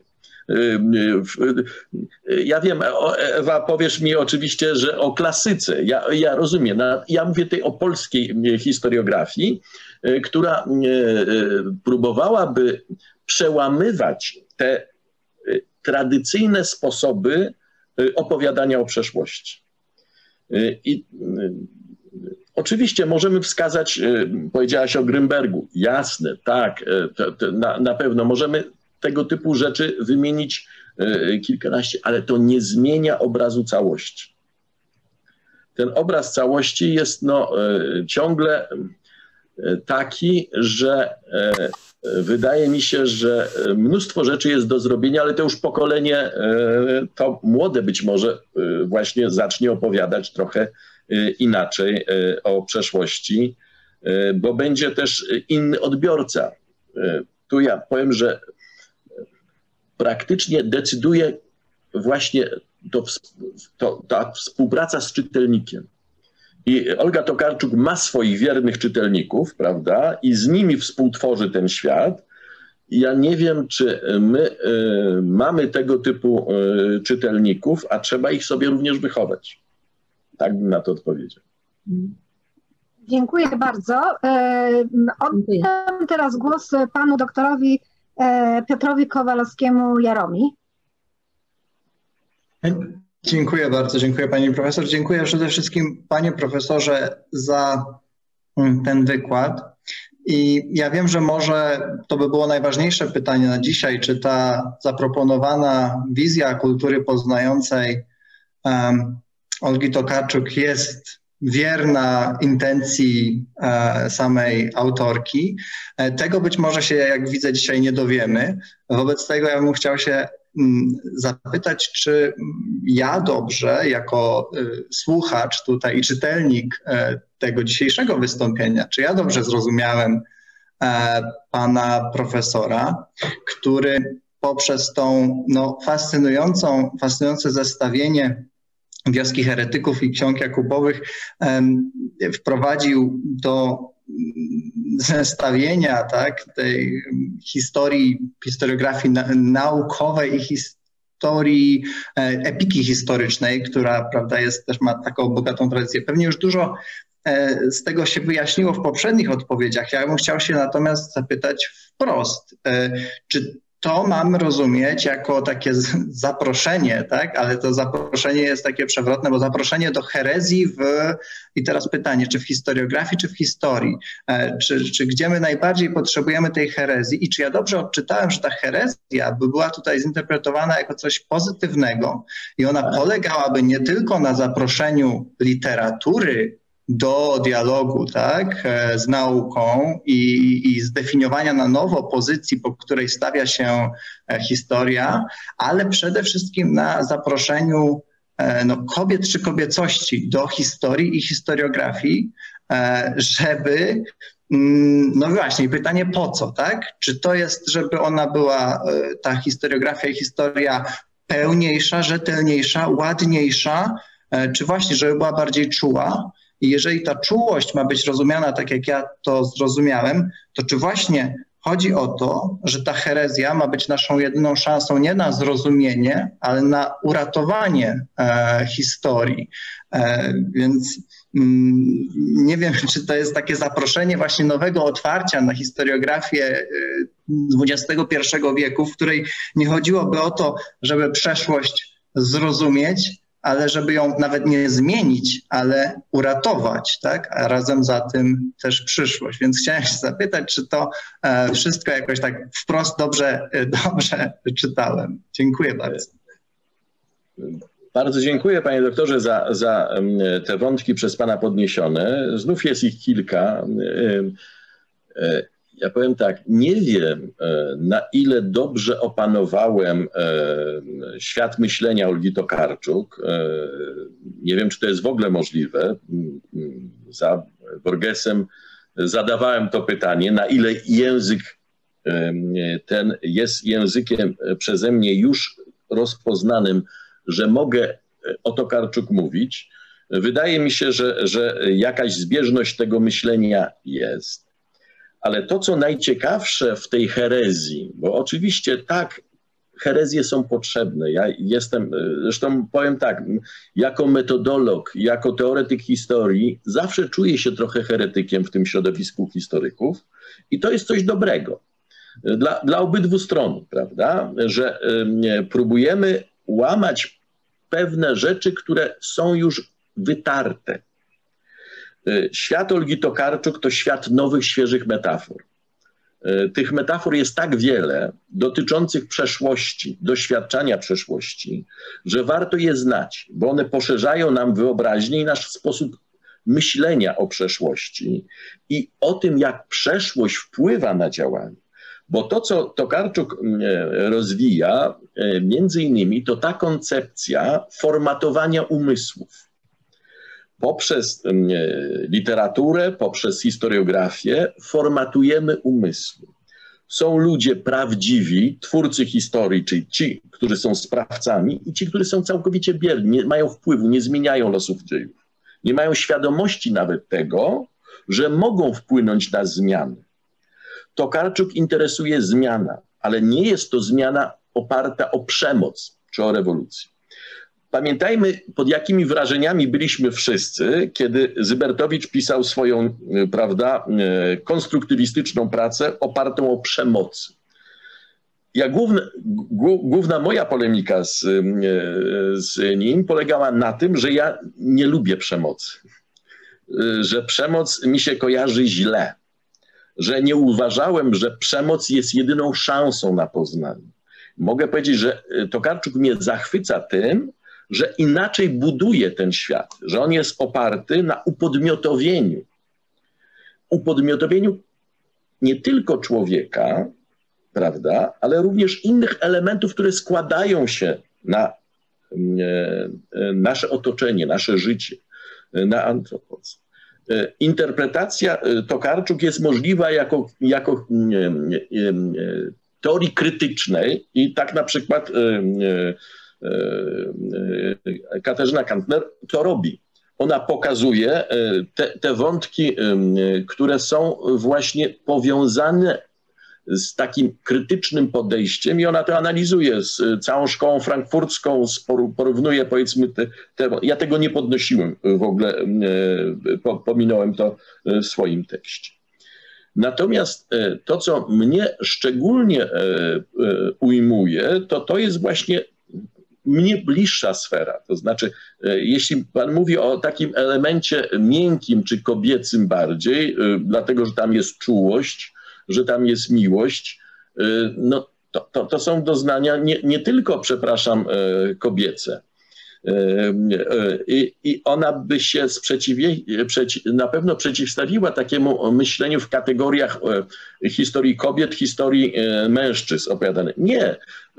Ja wiem, Ewa, powiesz mi oczywiście, że o klasyce. Ja rozumiem. Ja mówię tutaj o polskiej historiografii, która próbowałaby przełamywać te tradycyjne sposoby opowiadania o przeszłości. I oczywiście możemy wskazać, powiedziałaś o Grünbergu, jasne, tak, na pewno możemy tego typu rzeczy wymienić kilkanaście, ale to nie zmienia obrazu całości. Ten obraz całości jest ciągle taki, że wydaje mi się, że mnóstwo rzeczy jest do zrobienia, ale to już pokolenie, to młode być może właśnie zacznie opowiadać trochę inaczej o przeszłości, bo będzie też inny odbiorca. Tu ja powiem, że praktycznie decyduje właśnie ta współpraca z czytelnikiem. I Olga Tokarczuk ma swoich wiernych czytelników, prawda, i z nimi współtworzy ten świat. I ja nie wiem, czy my mamy tego typu czytelników, a trzeba ich sobie również wychować. Tak bym na to odpowiedział.
Dziękuję bardzo. Oddam teraz głos panu doktorowi Piotrowi Kowalowskiemu-Jaromi.
Dziękuję bardzo, dziękuję pani profesor. Dziękuję przede wszystkim panie profesorze za ten wykład. I ja wiem, że może to by było najważniejsze pytanie na dzisiaj, czy ta zaproponowana wizja kultury poznającej Olgi Tokarczuk jest wierna intencji samej autorki. Tego być może się, jak widzę, dzisiaj nie dowiemy. Wobec tego ja bym chciał się zapytać, czy ja dobrze, jako słuchacz tutaj i czytelnik tego dzisiejszego wystąpienia, czy ja dobrze zrozumiałem pana profesora, który poprzez tą fascynujące zestawienie Wioski Heretyków i Ksiąg Jakubowych wprowadził do zestawienia, tak, tej historiografii naukowej i historii epiki historycznej, która, prawda, też ma taką bogatą tradycję. Pewnie już dużo z tego się wyjaśniło w poprzednich odpowiedziach. Ja bym chciał się natomiast zapytać wprost, czy to mam rozumieć jako takie zaproszenie, tak? Ale to zaproszenie jest takie przewrotne, bo zaproszenie do herezji i teraz pytanie, czy w historiografii, czy w historii? Czy gdzie my najbardziej potrzebujemy tej herezji? I czy ja dobrze odczytałem, że ta herezja by była tutaj zinterpretowana jako coś pozytywnego i ona polegałaby nie tylko na zaproszeniu literatury do dialogu, tak, z nauką i zdefiniowania na nowo pozycji, po której stawia się historia, ale przede wszystkim na zaproszeniu kobiet czy kobiecości do historii i historiografii, żeby, no właśnie, pytanie po co, tak? Czy to jest, żeby ona była, ta historiografia i historia pełniejsza, rzetelniejsza, ładniejsza, czy właśnie, żeby była bardziej czuła? I jeżeli ta czułość ma być rozumiana tak, jak ja to zrozumiałem, to czy właśnie chodzi o to, że ta herezja ma być naszą jedyną szansą nie na zrozumienie, ale na uratowanie historii. Więc nie wiem, czy to jest takie zaproszenie właśnie nowego otwarcia na historiografię XXI wieku, w której nie chodziłoby o to, żeby przeszłość zrozumieć, ale żeby ją nawet nie zmienić, ale uratować, tak? A razem za tym też przyszłość. Więc chciałem się zapytać, czy to wszystko jakoś tak wprost dobrze czytałem. Dziękuję bardzo.
Bardzo dziękuję, panie doktorze, za te wątki przez pana podniesione. Znów jest ich kilka. Ja powiem tak, nie wiem, na ile dobrze opanowałem świat myślenia Olgi Tokarczuk. Nie wiem, czy to jest w ogóle możliwe. Za Borgesem zadawałem to pytanie, na ile język ten jest językiem przeze mnie już rozpoznanym, że mogę o Tokarczuk mówić. Wydaje mi się, że jakaś zbieżność tego myślenia jest. Ale to, co najciekawsze w tej herezji, bo oczywiście tak, herezje są potrzebne. Ja jestem, zresztą powiem tak, jako metodolog, jako teoretyk historii zawsze czuję się trochę heretykiem w tym środowisku historyków i to jest coś dobrego dla obydwu stron, prawda, że próbujemy łamać pewne rzeczy, które są już wytarte. Świat Olgi Tokarczuk to świat nowych, świeżych metafor. Tych metafor jest tak wiele dotyczących przeszłości, doświadczania przeszłości, że warto je znać, bo one poszerzają nam wyobraźnię i nasz sposób myślenia o przeszłości i o tym, jak przeszłość wpływa na działanie. Bo to, co Tokarczuk rozwija, między innymi, to ta koncepcja formatowania umysłów. Poprzez literaturę, poprzez historiografię formatujemy umysły. Są ludzie prawdziwi, twórcy historii, czyli ci, którzy są sprawcami i ci, którzy są całkowicie bierni, nie mają wpływu, nie zmieniają losów dziejów. Nie mają świadomości nawet tego, że mogą wpłynąć na zmiany. Tokarczuk interesuje zmiana, ale nie jest to zmiana oparta o przemoc czy o rewolucję. Pamiętajmy, pod jakimi wrażeniami byliśmy wszyscy, kiedy Zybertowicz pisał swoją, prawda, konstruktywistyczną pracę opartą o przemocy. Główna moja polemika z nim polegała na tym, że ja nie lubię przemocy. Że przemoc mi się kojarzy źle. Że nie uważałem, że przemoc jest jedyną szansą na poznanie. Mogę powiedzieć, że Tokarczuk mnie zachwyca tym, że inaczej buduje ten świat, że on jest oparty na upodmiotowieniu. Upodmiotowieniu nie tylko człowieka, prawda, ale również innych elementów, które składają się na nasze otoczenie, nasze życie, na antropocen. Interpretacja Tokarczuk jest możliwa jako teorii krytycznej i tak na przykład Katarzyna Kantner to robi. Ona pokazuje te wątki, które są właśnie powiązane z takim krytycznym podejściem i ona to analizuje z całą szkołą frankfurcką, porównuje, powiedzmy, ja tego nie podnosiłem w ogóle, pominąłem to w swoim tekście. Natomiast to, co mnie szczególnie ujmuje, to jest właśnie mnie bliższa sfera. To znaczy, jeśli pan mówi o takim elemencie miękkim czy kobiecym bardziej, dlatego, że tam jest czułość, że tam jest miłość, no to są doznania nie tylko, przepraszam, kobiece. I ona by się na pewno przeciwstawiła takiemu myśleniu w kategoriach historii kobiet, historii mężczyzn opowiadanych. Nie.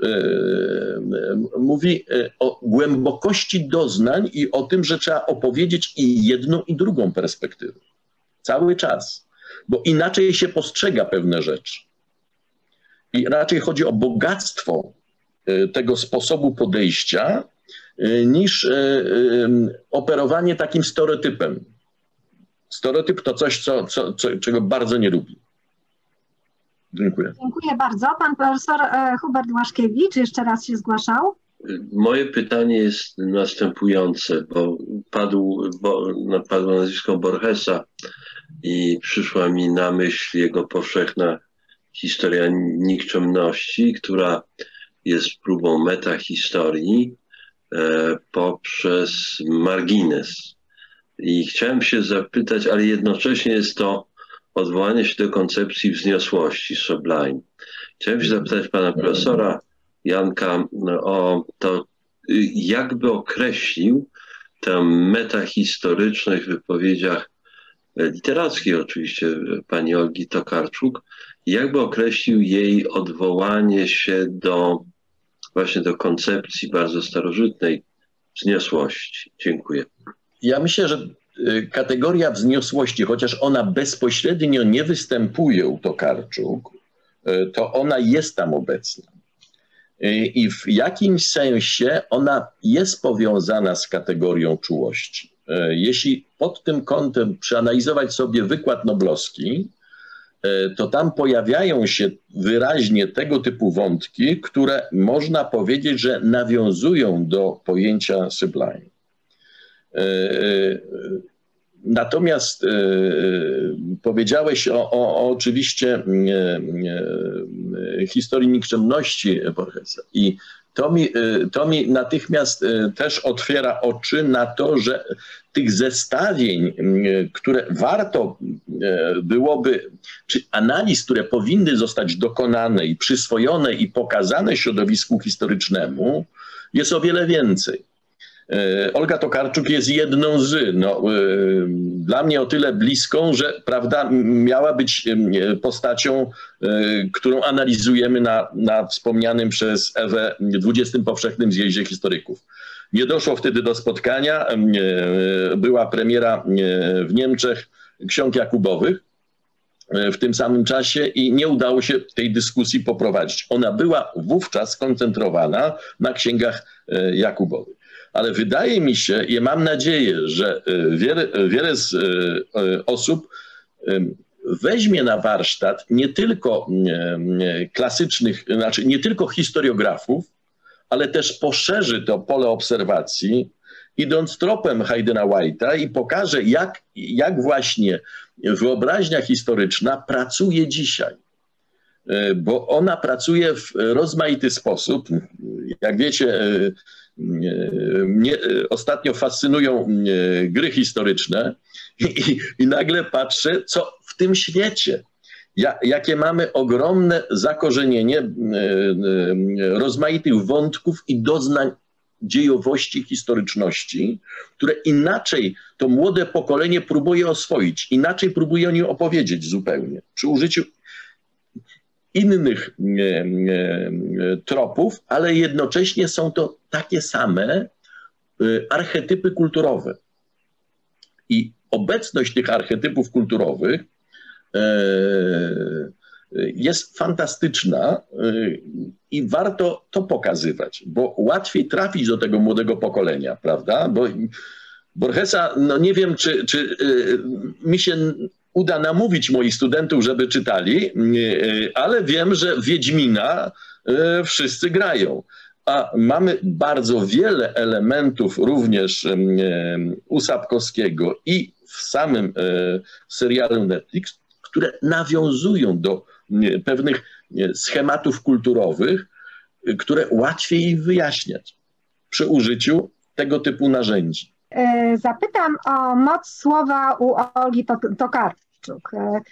Mówi o głębokości doznań i o tym, że trzeba opowiedzieć i jedną, i drugą perspektywę. Cały czas. Bo inaczej się postrzega pewne rzeczy. I raczej chodzi o bogactwo tego sposobu podejścia, niż operowanie takim stereotypem. Stereotyp to coś, czego bardzo nie lubi. Dziękuję.
Dziękuję bardzo. Pan profesor Hubert Łaszkiewicz jeszcze raz się zgłaszał.
Moje pytanie jest następujące, bo padło nazwisko Borgesa i przyszła mi na myśl jego powszechna historia nikczemności, która jest próbą metahistorii poprzez margines. I chciałem się zapytać, ale jednocześnie jest to odwołanie się do koncepcji wzniosłości, sublime. Chciałem się zapytać pana profesora Janka o to, jakby określił tę metahistoryczność w wypowiedziach literackich oczywiście pani Olgi Tokarczuk, jakby określił jej odwołanie się właśnie do koncepcji bardzo starożytnej wzniosłości. Dziękuję.
Ja myślę, że kategoria wzniosłości, chociaż ona bezpośrednio nie występuje u Tokarczuk, to ona jest tam obecna. I w jakimś sensie ona jest powiązana z kategorią czułości. Jeśli pod tym kątem przeanalizować sobie wykład noblowski, to tam pojawiają się wyraźnie tego typu wątki, które można powiedzieć, że nawiązują do pojęcia sublime. Natomiast powiedziałeś o oczywiście historii nikczemności Borgesa i to mi natychmiast też otwiera oczy na to, że tych zestawień, które warto byłoby, czy analiz, które powinny zostać dokonane i przyswojone i pokazane środowisku historycznemu, jest o wiele więcej. Olga Tokarczuk jest jedną z, dla mnie o tyle bliską, że prawda, miała być postacią, którą analizujemy na wspomnianym przez Ewę 20. Powszechnym Zjeździe Historyków. Nie doszło wtedy do spotkania, była premiera w Niemczech Ksiąg Jakubowych w tym samym czasie i nie udało się tej dyskusji poprowadzić. Ona była wówczas skoncentrowana na Księgach Jakubowych. Ale wydaje mi się i mam nadzieję, że wiele z osób weźmie na warsztat nie tylko klasycznych, znaczy nie tylko historiografów, ale też poszerzy to pole obserwacji, idąc tropem Haydena White'a i pokaże, jak właśnie wyobraźnia historyczna pracuje dzisiaj. Bo ona pracuje w rozmaity sposób. Jak wiecie, mnie ostatnio fascynują gry historyczne i nagle patrzę, co w tym świecie, jakie mamy ogromne zakorzenienie rozmaitych wątków i doznań dziejowości, historyczności, które inaczej to młode pokolenie próbuje oswoić, inaczej próbuje o nim opowiedzieć zupełnie, przy użyciu innych tropów, ale jednocześnie są to takie same archetypy kulturowe. I obecność tych archetypów kulturowych jest fantastyczna i warto to pokazywać, bo łatwiej trafić do tego młodego pokolenia, prawda? Bo Borgesa, no nie wiem, czy mi się uda namówić moich studentów, żeby czytali, ale wiem, że Wiedźmina wszyscy grają. A mamy bardzo wiele elementów również u Sapkowskiego i w samym serialu Netflix, które nawiązują do pewnych schematów kulturowych, które łatwiej wyjaśniać przy użyciu tego typu narzędzi.
Zapytam o moc słowa u Olgi Tokarczuk.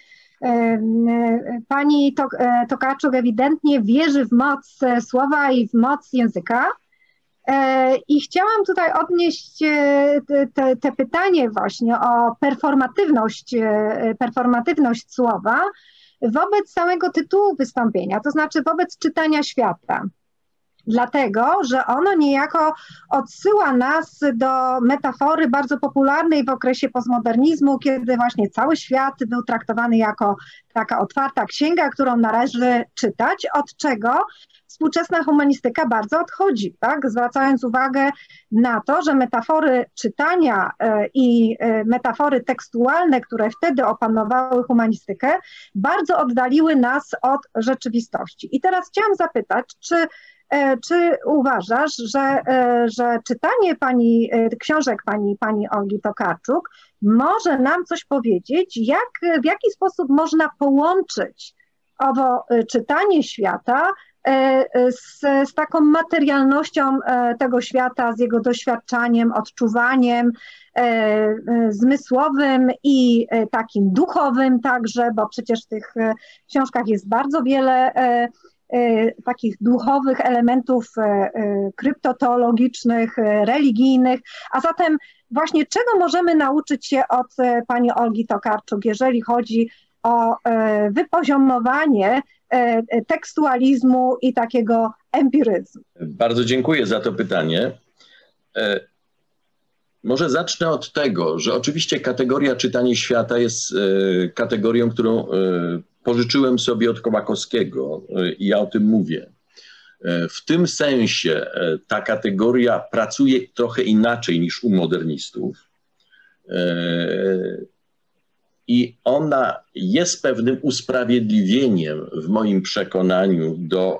Pani Tokarczuk ewidentnie wierzy w moc słowa i w moc języka. I chciałam tutaj odnieść te pytanie właśnie o performatywność słowa wobec samego tytułu wystąpienia, to znaczy wobec czytania świata. dlatego że ono niejako odsyła nas do metafory bardzo popularnej w okresie postmodernizmu, kiedy właśnie cały świat był traktowany jako taka otwarta księga, którą należy czytać, od czego współczesna humanistyka bardzo odchodzi, tak? Zwracając uwagę na to, że metafory czytania i metafory tekstualne, które wtedy opanowały humanistykę, bardzo oddaliły nas od rzeczywistości. I teraz chciałam zapytać, czy uważasz, że czytanie książek pani Olgi Tokarczuk może nam coś powiedzieć, w jaki sposób można połączyć owo czytanie świata z taką materialnością tego świata, z jego doświadczaniem, odczuwaniem zmysłowym i takim duchowym także, bo przecież w tych książkach jest bardzo wiele takich duchowych elementów kryptoteologicznych, religijnych, a zatem właśnie czego możemy nauczyć się od pani Olgi Tokarczuk, jeżeli chodzi o wypoziomowanie tekstualizmu i takiego empiryzmu?
Bardzo dziękuję za to pytanie. Może zacznę od tego, że oczywiście kategoria czytanie świata jest kategorią, którą pożyczyłem sobie od Kołakowskiego i ja o tym mówię. W tym sensie ta kategoria pracuje trochę inaczej niż u modernistów i ona jest pewnym usprawiedliwieniem w moim przekonaniu do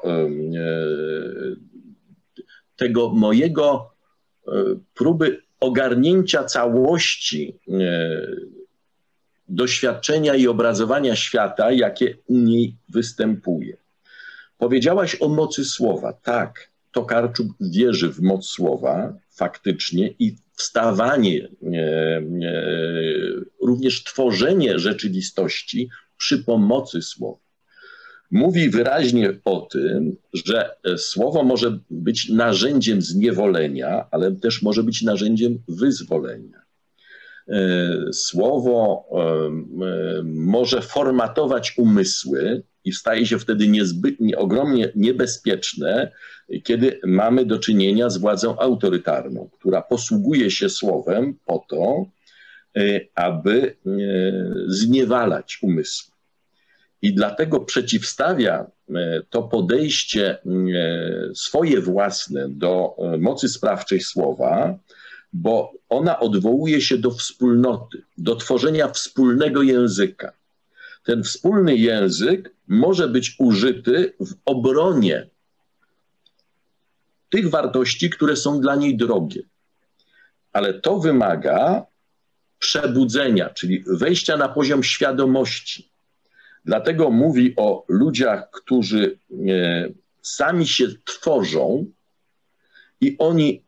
tego mojego próby ogarnięcia całości doświadczenia i obrazowania świata, jakie u niej występuje. Powiedziałaś o mocy słowa. Tak, Tokarczuk wierzy w moc słowa faktycznie i wstawanie, również tworzenie rzeczywistości przy pomocy słowa. Mówi wyraźnie o tym, że słowo może być narzędziem zniewolenia, ale też może być narzędziem wyzwolenia. Słowo może formatować umysły i staje się wtedy ogromnie niebezpieczne, kiedy mamy do czynienia z władzą autorytarną, która posługuje się słowem po to, aby zniewalać umysły. I dlatego przeciwstawia to podejście swoje własne do mocy sprawczej słowa, bo ona odwołuje się do wspólnoty, do tworzenia wspólnego języka. Ten wspólny język może być użyty w obronie tych wartości, które są dla niej drogie. Ale to wymaga przebudzenia, czyli wejścia na poziom świadomości. Dlatego mówi o ludziach, którzy sami się tworzą i oni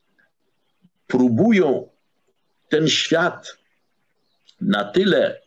próbują ten świat na tyle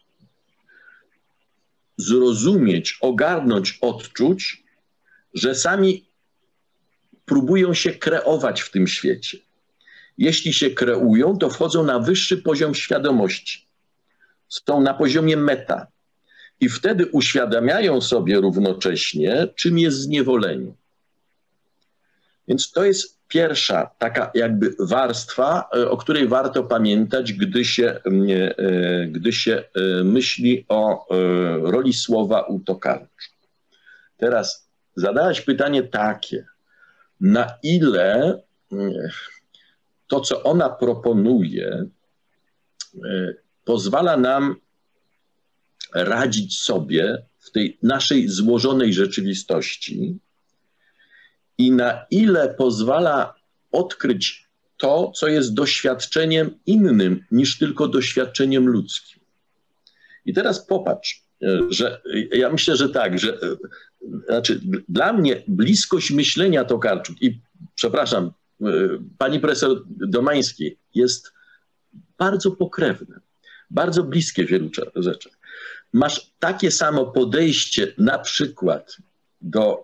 zrozumieć, ogarnąć, odczuć, że sami próbują się kreować w tym świecie. Jeśli się kreują, to wchodzą na wyższy poziom świadomości. Są na poziomie meta. I wtedy uświadamiają sobie równocześnie, czym jest zniewolenie. Więc to jest pierwsza taka jakby warstwa, o której warto pamiętać, gdy się myśli o roli słowa u Tokarczuk. Teraz zadałaś pytanie takie, na ile to, co ona proponuje, pozwala nam radzić sobie w tej naszej złożonej rzeczywistości i na ile pozwala odkryć to, co jest doświadczeniem innym niż tylko doświadczeniem ludzkim. I teraz popatrz, że ja myślę, że tak, że znaczy dla mnie bliskość myślenia Tokarczuk i przepraszam, pani profesor Domańskiej jest bardzo pokrewne, bardzo bliskie wielu rzeczach. Masz takie samo podejście na przykład do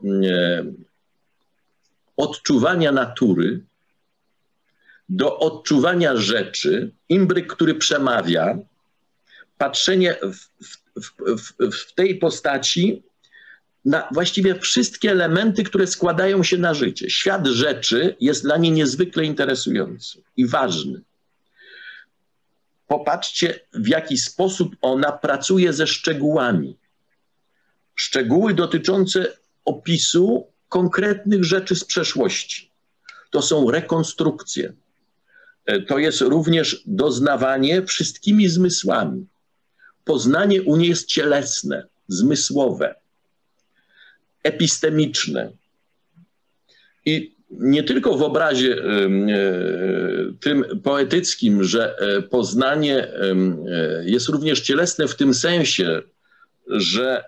odczuwania natury, do odczuwania rzeczy, imbryk, który przemawia, patrzenie w tej postaci na właściwie wszystkie elementy, które składają się na życie. Świat rzeczy jest dla niej niezwykle interesujący i ważny. Popatrzcie, w jaki sposób ona pracuje ze szczegółami. Szczegóły dotyczące opisu konkretnych rzeczy z przeszłości. To są rekonstrukcje. To jest również doznawanie wszystkimi zmysłami. Poznanie u niej jest cielesne, zmysłowe, epistemiczne. I nie tylko w obrazie tym poetyckim, że poznanie jest również cielesne w tym sensie, że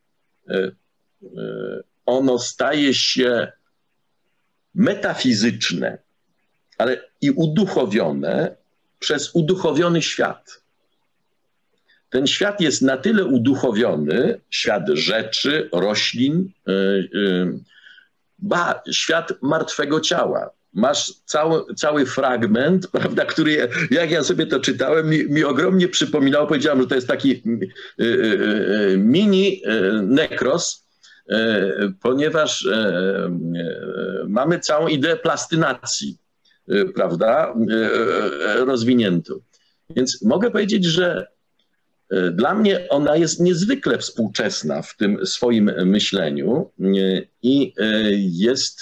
ono staje się metafizyczne, ale i uduchowione przez uduchowiony świat. Ten świat jest na tyle uduchowiony, świat rzeczy, roślin, świat martwego ciała. Masz cały fragment, prawda, który jak ja sobie to czytałem, mi ogromnie przypominało, powiedziałem, że to jest taki mini nekros, ponieważ mamy całą ideę plastynacji, prawda, rozwiniętą. Więc mogę powiedzieć, że dla mnie ona jest niezwykle współczesna w tym swoim myśleniu i jest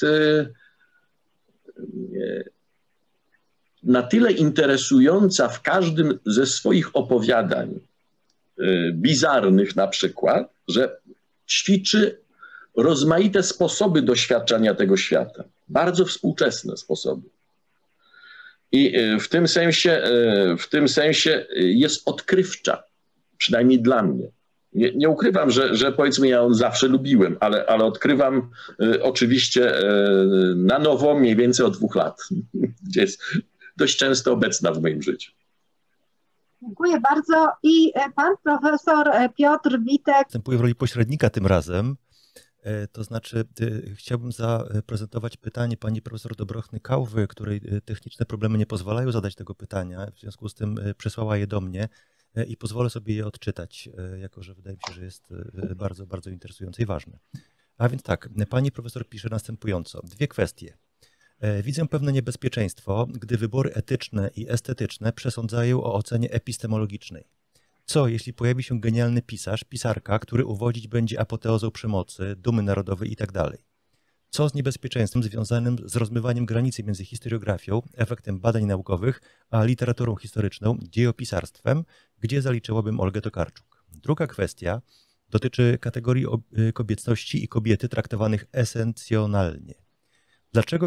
na tyle interesująca w każdym ze swoich opowiadań, bizarnych na przykład, że ćwiczy rozmaite sposoby doświadczania tego świata. Bardzo współczesne sposoby. I w tym sensie jest odkrywcza, przynajmniej dla mnie. Nie ukrywam, że powiedzmy ja ją zawsze lubiłem, ale odkrywam oczywiście na nowo mniej więcej od 2 lat, gdzie jest dość często obecna w moim życiu.
Dziękuję bardzo. I pan profesor Piotr Witek.
Występuję w roli pośrednika tym razem. To znaczy chciałbym zaprezentować pytanie pani profesor Dobrochny-Kauwy, której techniczne problemy nie pozwalają zadać tego pytania. W związku z tym przesłała je do mnie i pozwolę sobie je odczytać, jako że wydaje mi się, że jest bardzo, bardzo interesujące i ważne. A więc tak, pani profesor pisze następująco. 2 kwestie. Widzę pewne niebezpieczeństwo, gdy wybory etyczne i estetyczne przesądzają o ocenie epistemologicznej. Co, jeśli pojawi się genialny pisarz, pisarka, który uwodzić będzie apoteozą przemocy, dumy narodowej itd.? Co z niebezpieczeństwem związanym z rozmywaniem granicy między historiografią, efektem badań naukowych, a literaturą historyczną, dziejopisarstwem, gdzie zaliczyłabym Olgę Tokarczuk? Druga kwestia dotyczy kategorii kobiecości i kobiety traktowanych esencjonalnie. Dlaczego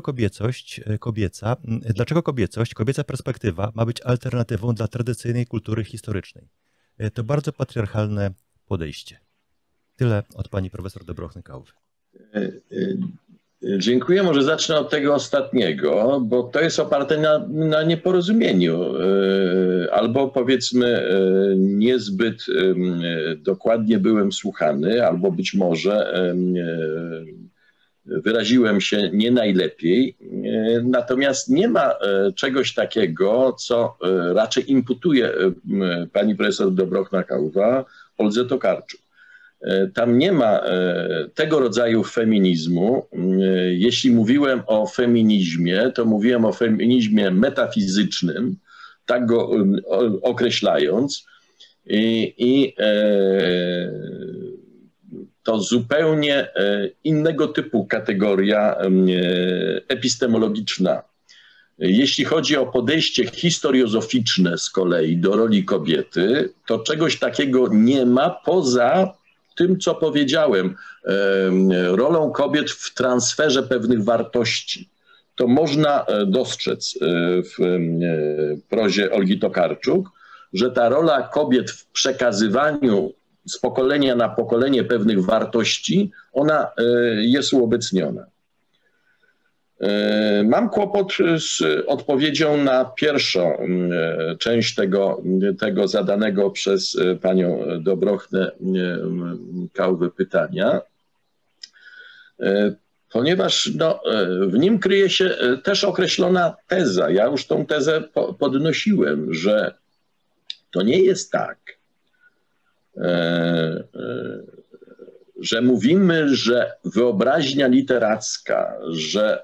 kobieca perspektywa ma być alternatywą dla tradycyjnej kultury historycznej? To bardzo patriarchalne podejście. Tyle od pani profesor Dobrochny-Kauwy.
Dziękuję. Może zacznę od tego ostatniego, bo to jest oparte na nieporozumieniu albo powiedzmy niezbyt dokładnie byłem słuchany, albo być może wyraziłem się nie najlepiej. Natomiast nie ma czegoś takiego, co raczej imputuje pani profesor Dobrochna-Kauwa Oldze Tokarczuk. Tam nie ma tego rodzaju feminizmu. Jeśli mówiłem o feminizmie, to mówiłem o feminizmie metafizycznym, tak go określając. To zupełnie innego typu kategoria epistemologiczna. Jeśli chodzi o podejście historiozoficzne z kolei do roli kobiety, to czegoś takiego nie ma poza tym, co powiedziałem, rolą kobiet w transferze pewnych wartości. To można dostrzec w prozie Olgi Tokarczuk, że ta rola kobiet w przekazywaniu z pokolenia na pokolenie pewnych wartości, ona jest uobecniona. Mam kłopot z odpowiedzią na pierwszą część tego zadanego przez panią Dobrochny-Kauvę pytania, ponieważ w nim kryje się też określona teza. Ja już tą tezę podnosiłem, że to nie jest tak, że mówimy, że wyobraźnia literacka, że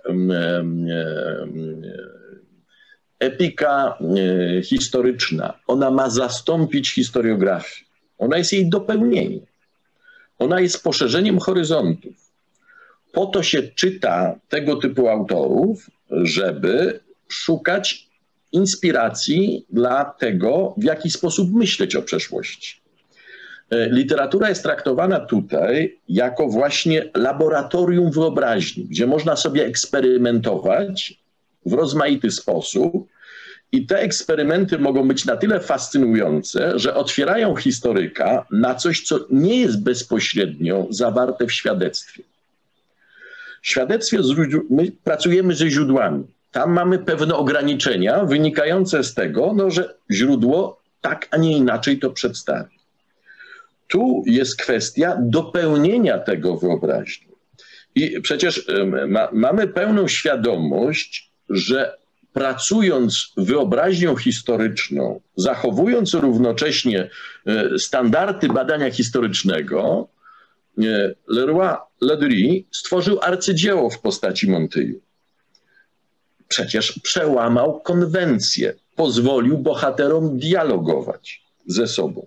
epika historyczna, ona ma zastąpić historiografię. Ona jest jej dopełnieniem. Ona jest poszerzeniem horyzontów. Po to się czyta tego typu autorów, żeby szukać inspiracji dla tego, w jaki sposób myśleć o przeszłości. Literatura jest traktowana tutaj jako właśnie laboratorium wyobraźni, gdzie można sobie eksperymentować w rozmaity sposób i te eksperymenty mogą być na tyle fascynujące, że otwierają historyka na coś, co nie jest bezpośrednio zawarte w świadectwie. W świadectwie my pracujemy ze źródłami. Tam mamy pewne ograniczenia wynikające z tego, no, że źródło tak, a nie inaczej to przedstawi. Tu jest kwestia dopełnienia tego wyobraźni. I przecież mamy pełną świadomość, że pracując wyobraźnią historyczną, zachowując równocześnie standardy badania historycznego, Leroy-Ladurie stworzył arcydzieło w postaci Monteilhu. Przecież przełamał konwencję, pozwolił bohaterom dialogować ze sobą.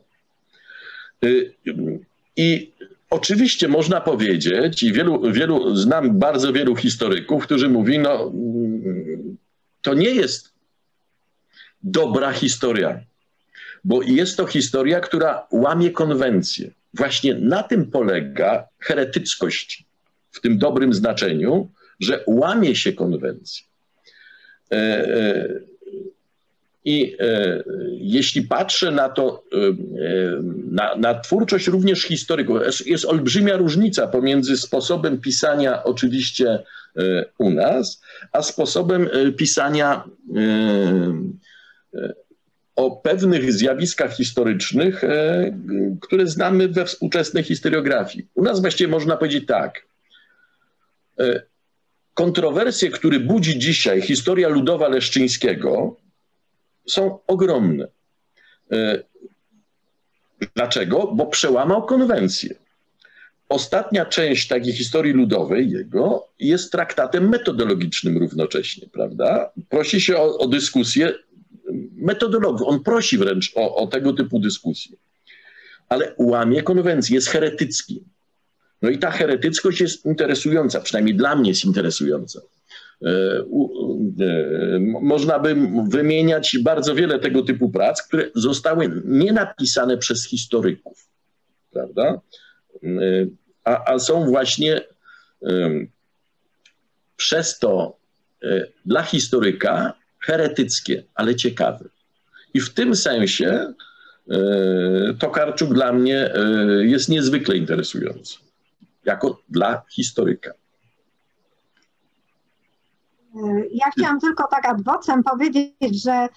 I oczywiście można powiedzieć, i znam bardzo wielu historyków, którzy mówią, no to nie jest dobra historia, bo jest to historia, która łamie konwencję. Właśnie na tym polega heretyckość w tym dobrym znaczeniu, że łamie się konwencję. I jeśli patrzę na to, na twórczość również historyków, jest olbrzymia różnica pomiędzy sposobem pisania oczywiście u nas, a sposobem pisania o pewnych zjawiskach historycznych, które znamy we współczesnej historiografii. U nas właściwie można powiedzieć tak. Kontrowersje, które budzi dzisiaj historia ludowa Leszczyńskiego, są ogromne. Dlaczego? Bo przełamał konwencję. Ostatnia część takiej historii ludowej jego jest traktatem metodologicznym równocześnie, prawda? Prosi się o dyskusję metodologów. On prosi wręcz o tego typu dyskusje. Ale łamie konwencję, jest heretycki. No i ta heretyckość jest interesująca, przynajmniej dla mnie jest interesująca. Można by wymieniać bardzo wiele tego typu prac, które zostały nie napisane przez historyków, prawda? A są właśnie przez to dla historyka heretyckie, ale ciekawe. I w tym sensie Tokarczuk dla mnie jest niezwykle interesujący, jako dla historyka.
Ja chciałam tylko tak ad vocem powiedzieć, że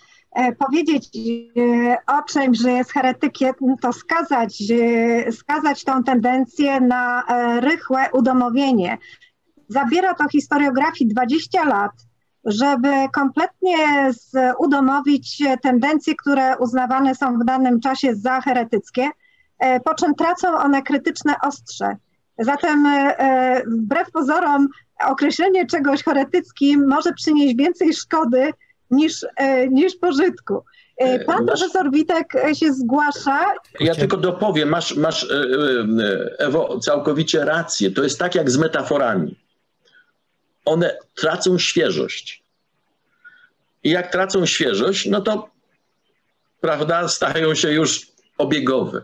o czymś, że jest heretykiem, to skazać tą tendencję na rychłe udomowienie. Zabiera to historiografii 20 lat, żeby kompletnie udomowić tendencje, które uznawane są w danym czasie za heretyckie, po czym tracą one krytyczne ostrze. Zatem wbrew pozorom określenie czegoś heretyckim może przynieść więcej szkody niż pożytku. Pan profesor Witek się zgłasza.
Ja tylko dopowiem, masz Ewo, całkowicie rację. To jest tak jak z metaforami. One tracą świeżość. I jak tracą świeżość, no to, prawda, stają się już obiegowe.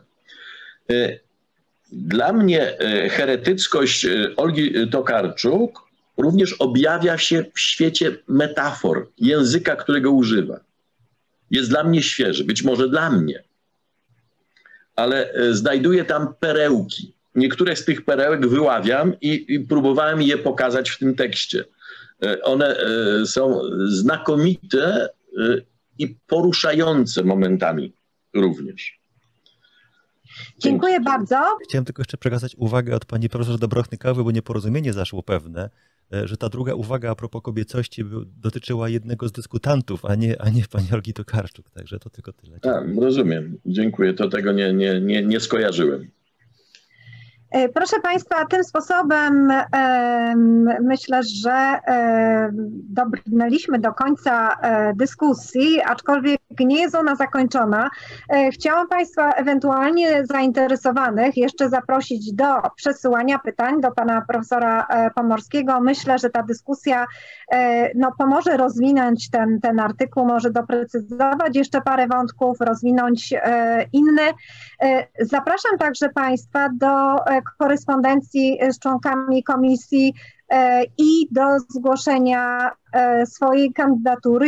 Dla mnie heretyckość Olgi Tokarczuk również objawia się w świecie metafor, języka, którego używa. Jest dla mnie świeży, być może dla mnie, ale znajduję tam perełki. Niektóre z tych perełek wyławiam i próbowałem je pokazać w tym tekście. One są znakomite i poruszające momentami również.
Dziękuję bardzo.
Chciałem tylko jeszcze przekazać uwagę od pani profesor Dobrochnykowej, bo nieporozumienie zaszło pewne, że ta druga uwaga a propos kobiecości dotyczyła jednego z dyskutantów, a nie pani Olgi Tokarczuk. Także to tylko tyle.
Rozumiem. Dziękuję. To tego nie skojarzyłem.
Proszę Państwa, tym sposobem myślę, że dobrnęliśmy do końca dyskusji, aczkolwiek nie jest ona zakończona. Chciałam Państwa ewentualnie zainteresowanych jeszcze zaprosić do przesyłania pytań do pana profesora Pomorskiego. Myślę, że ta dyskusja pomoże rozwinąć ten artykuł, może doprecyzować jeszcze parę wątków, rozwinąć inne. Zapraszam także Państwa do korespondencji z członkami komisji i do zgłoszenia swojej kandydatury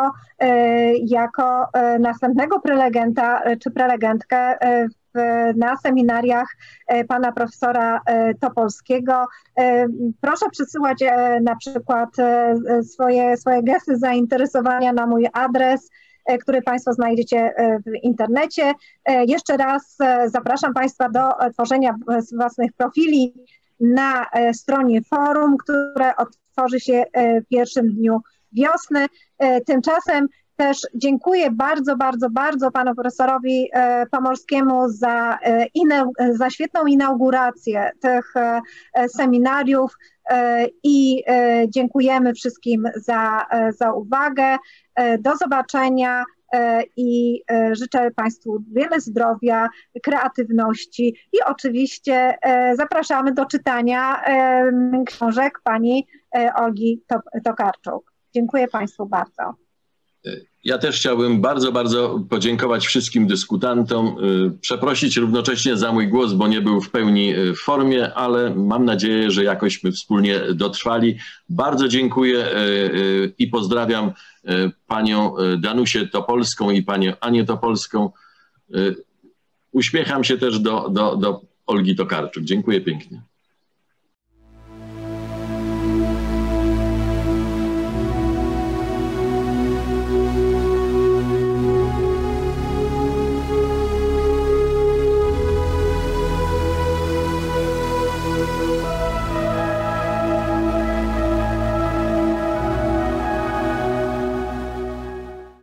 jako następnego prelegenta czy prelegentkę na seminariach pana profesora Topolskiego. Proszę przesyłać na przykład swoje gesty zainteresowania na mój adres, który Państwo znajdziecie w internecie. Jeszcze raz zapraszam Państwa do tworzenia własnych profili na stronie forum, które otworzy się w pierwszym dniu wiosny. Tymczasem też dziękuję bardzo panu profesorowi Pomorskiemu za świetną inaugurację tych seminariów i dziękujemy wszystkim za uwagę. Do zobaczenia i życzę Państwu wiele zdrowia, kreatywności i oczywiście zapraszamy do czytania książek pani Olgi Tokarczuk. Dziękuję Państwu bardzo.
Ja też chciałbym bardzo podziękować wszystkim dyskutantom, przeprosić równocześnie za mój głos, bo nie był w pełni w formie, ale mam nadzieję, że jakośmy wspólnie dotrwali. Bardzo dziękuję i pozdrawiam panią Danusię Topolską i panią Anię Topolską. Uśmiecham się też do Olgi Tokarczuk. Dziękuję pięknie.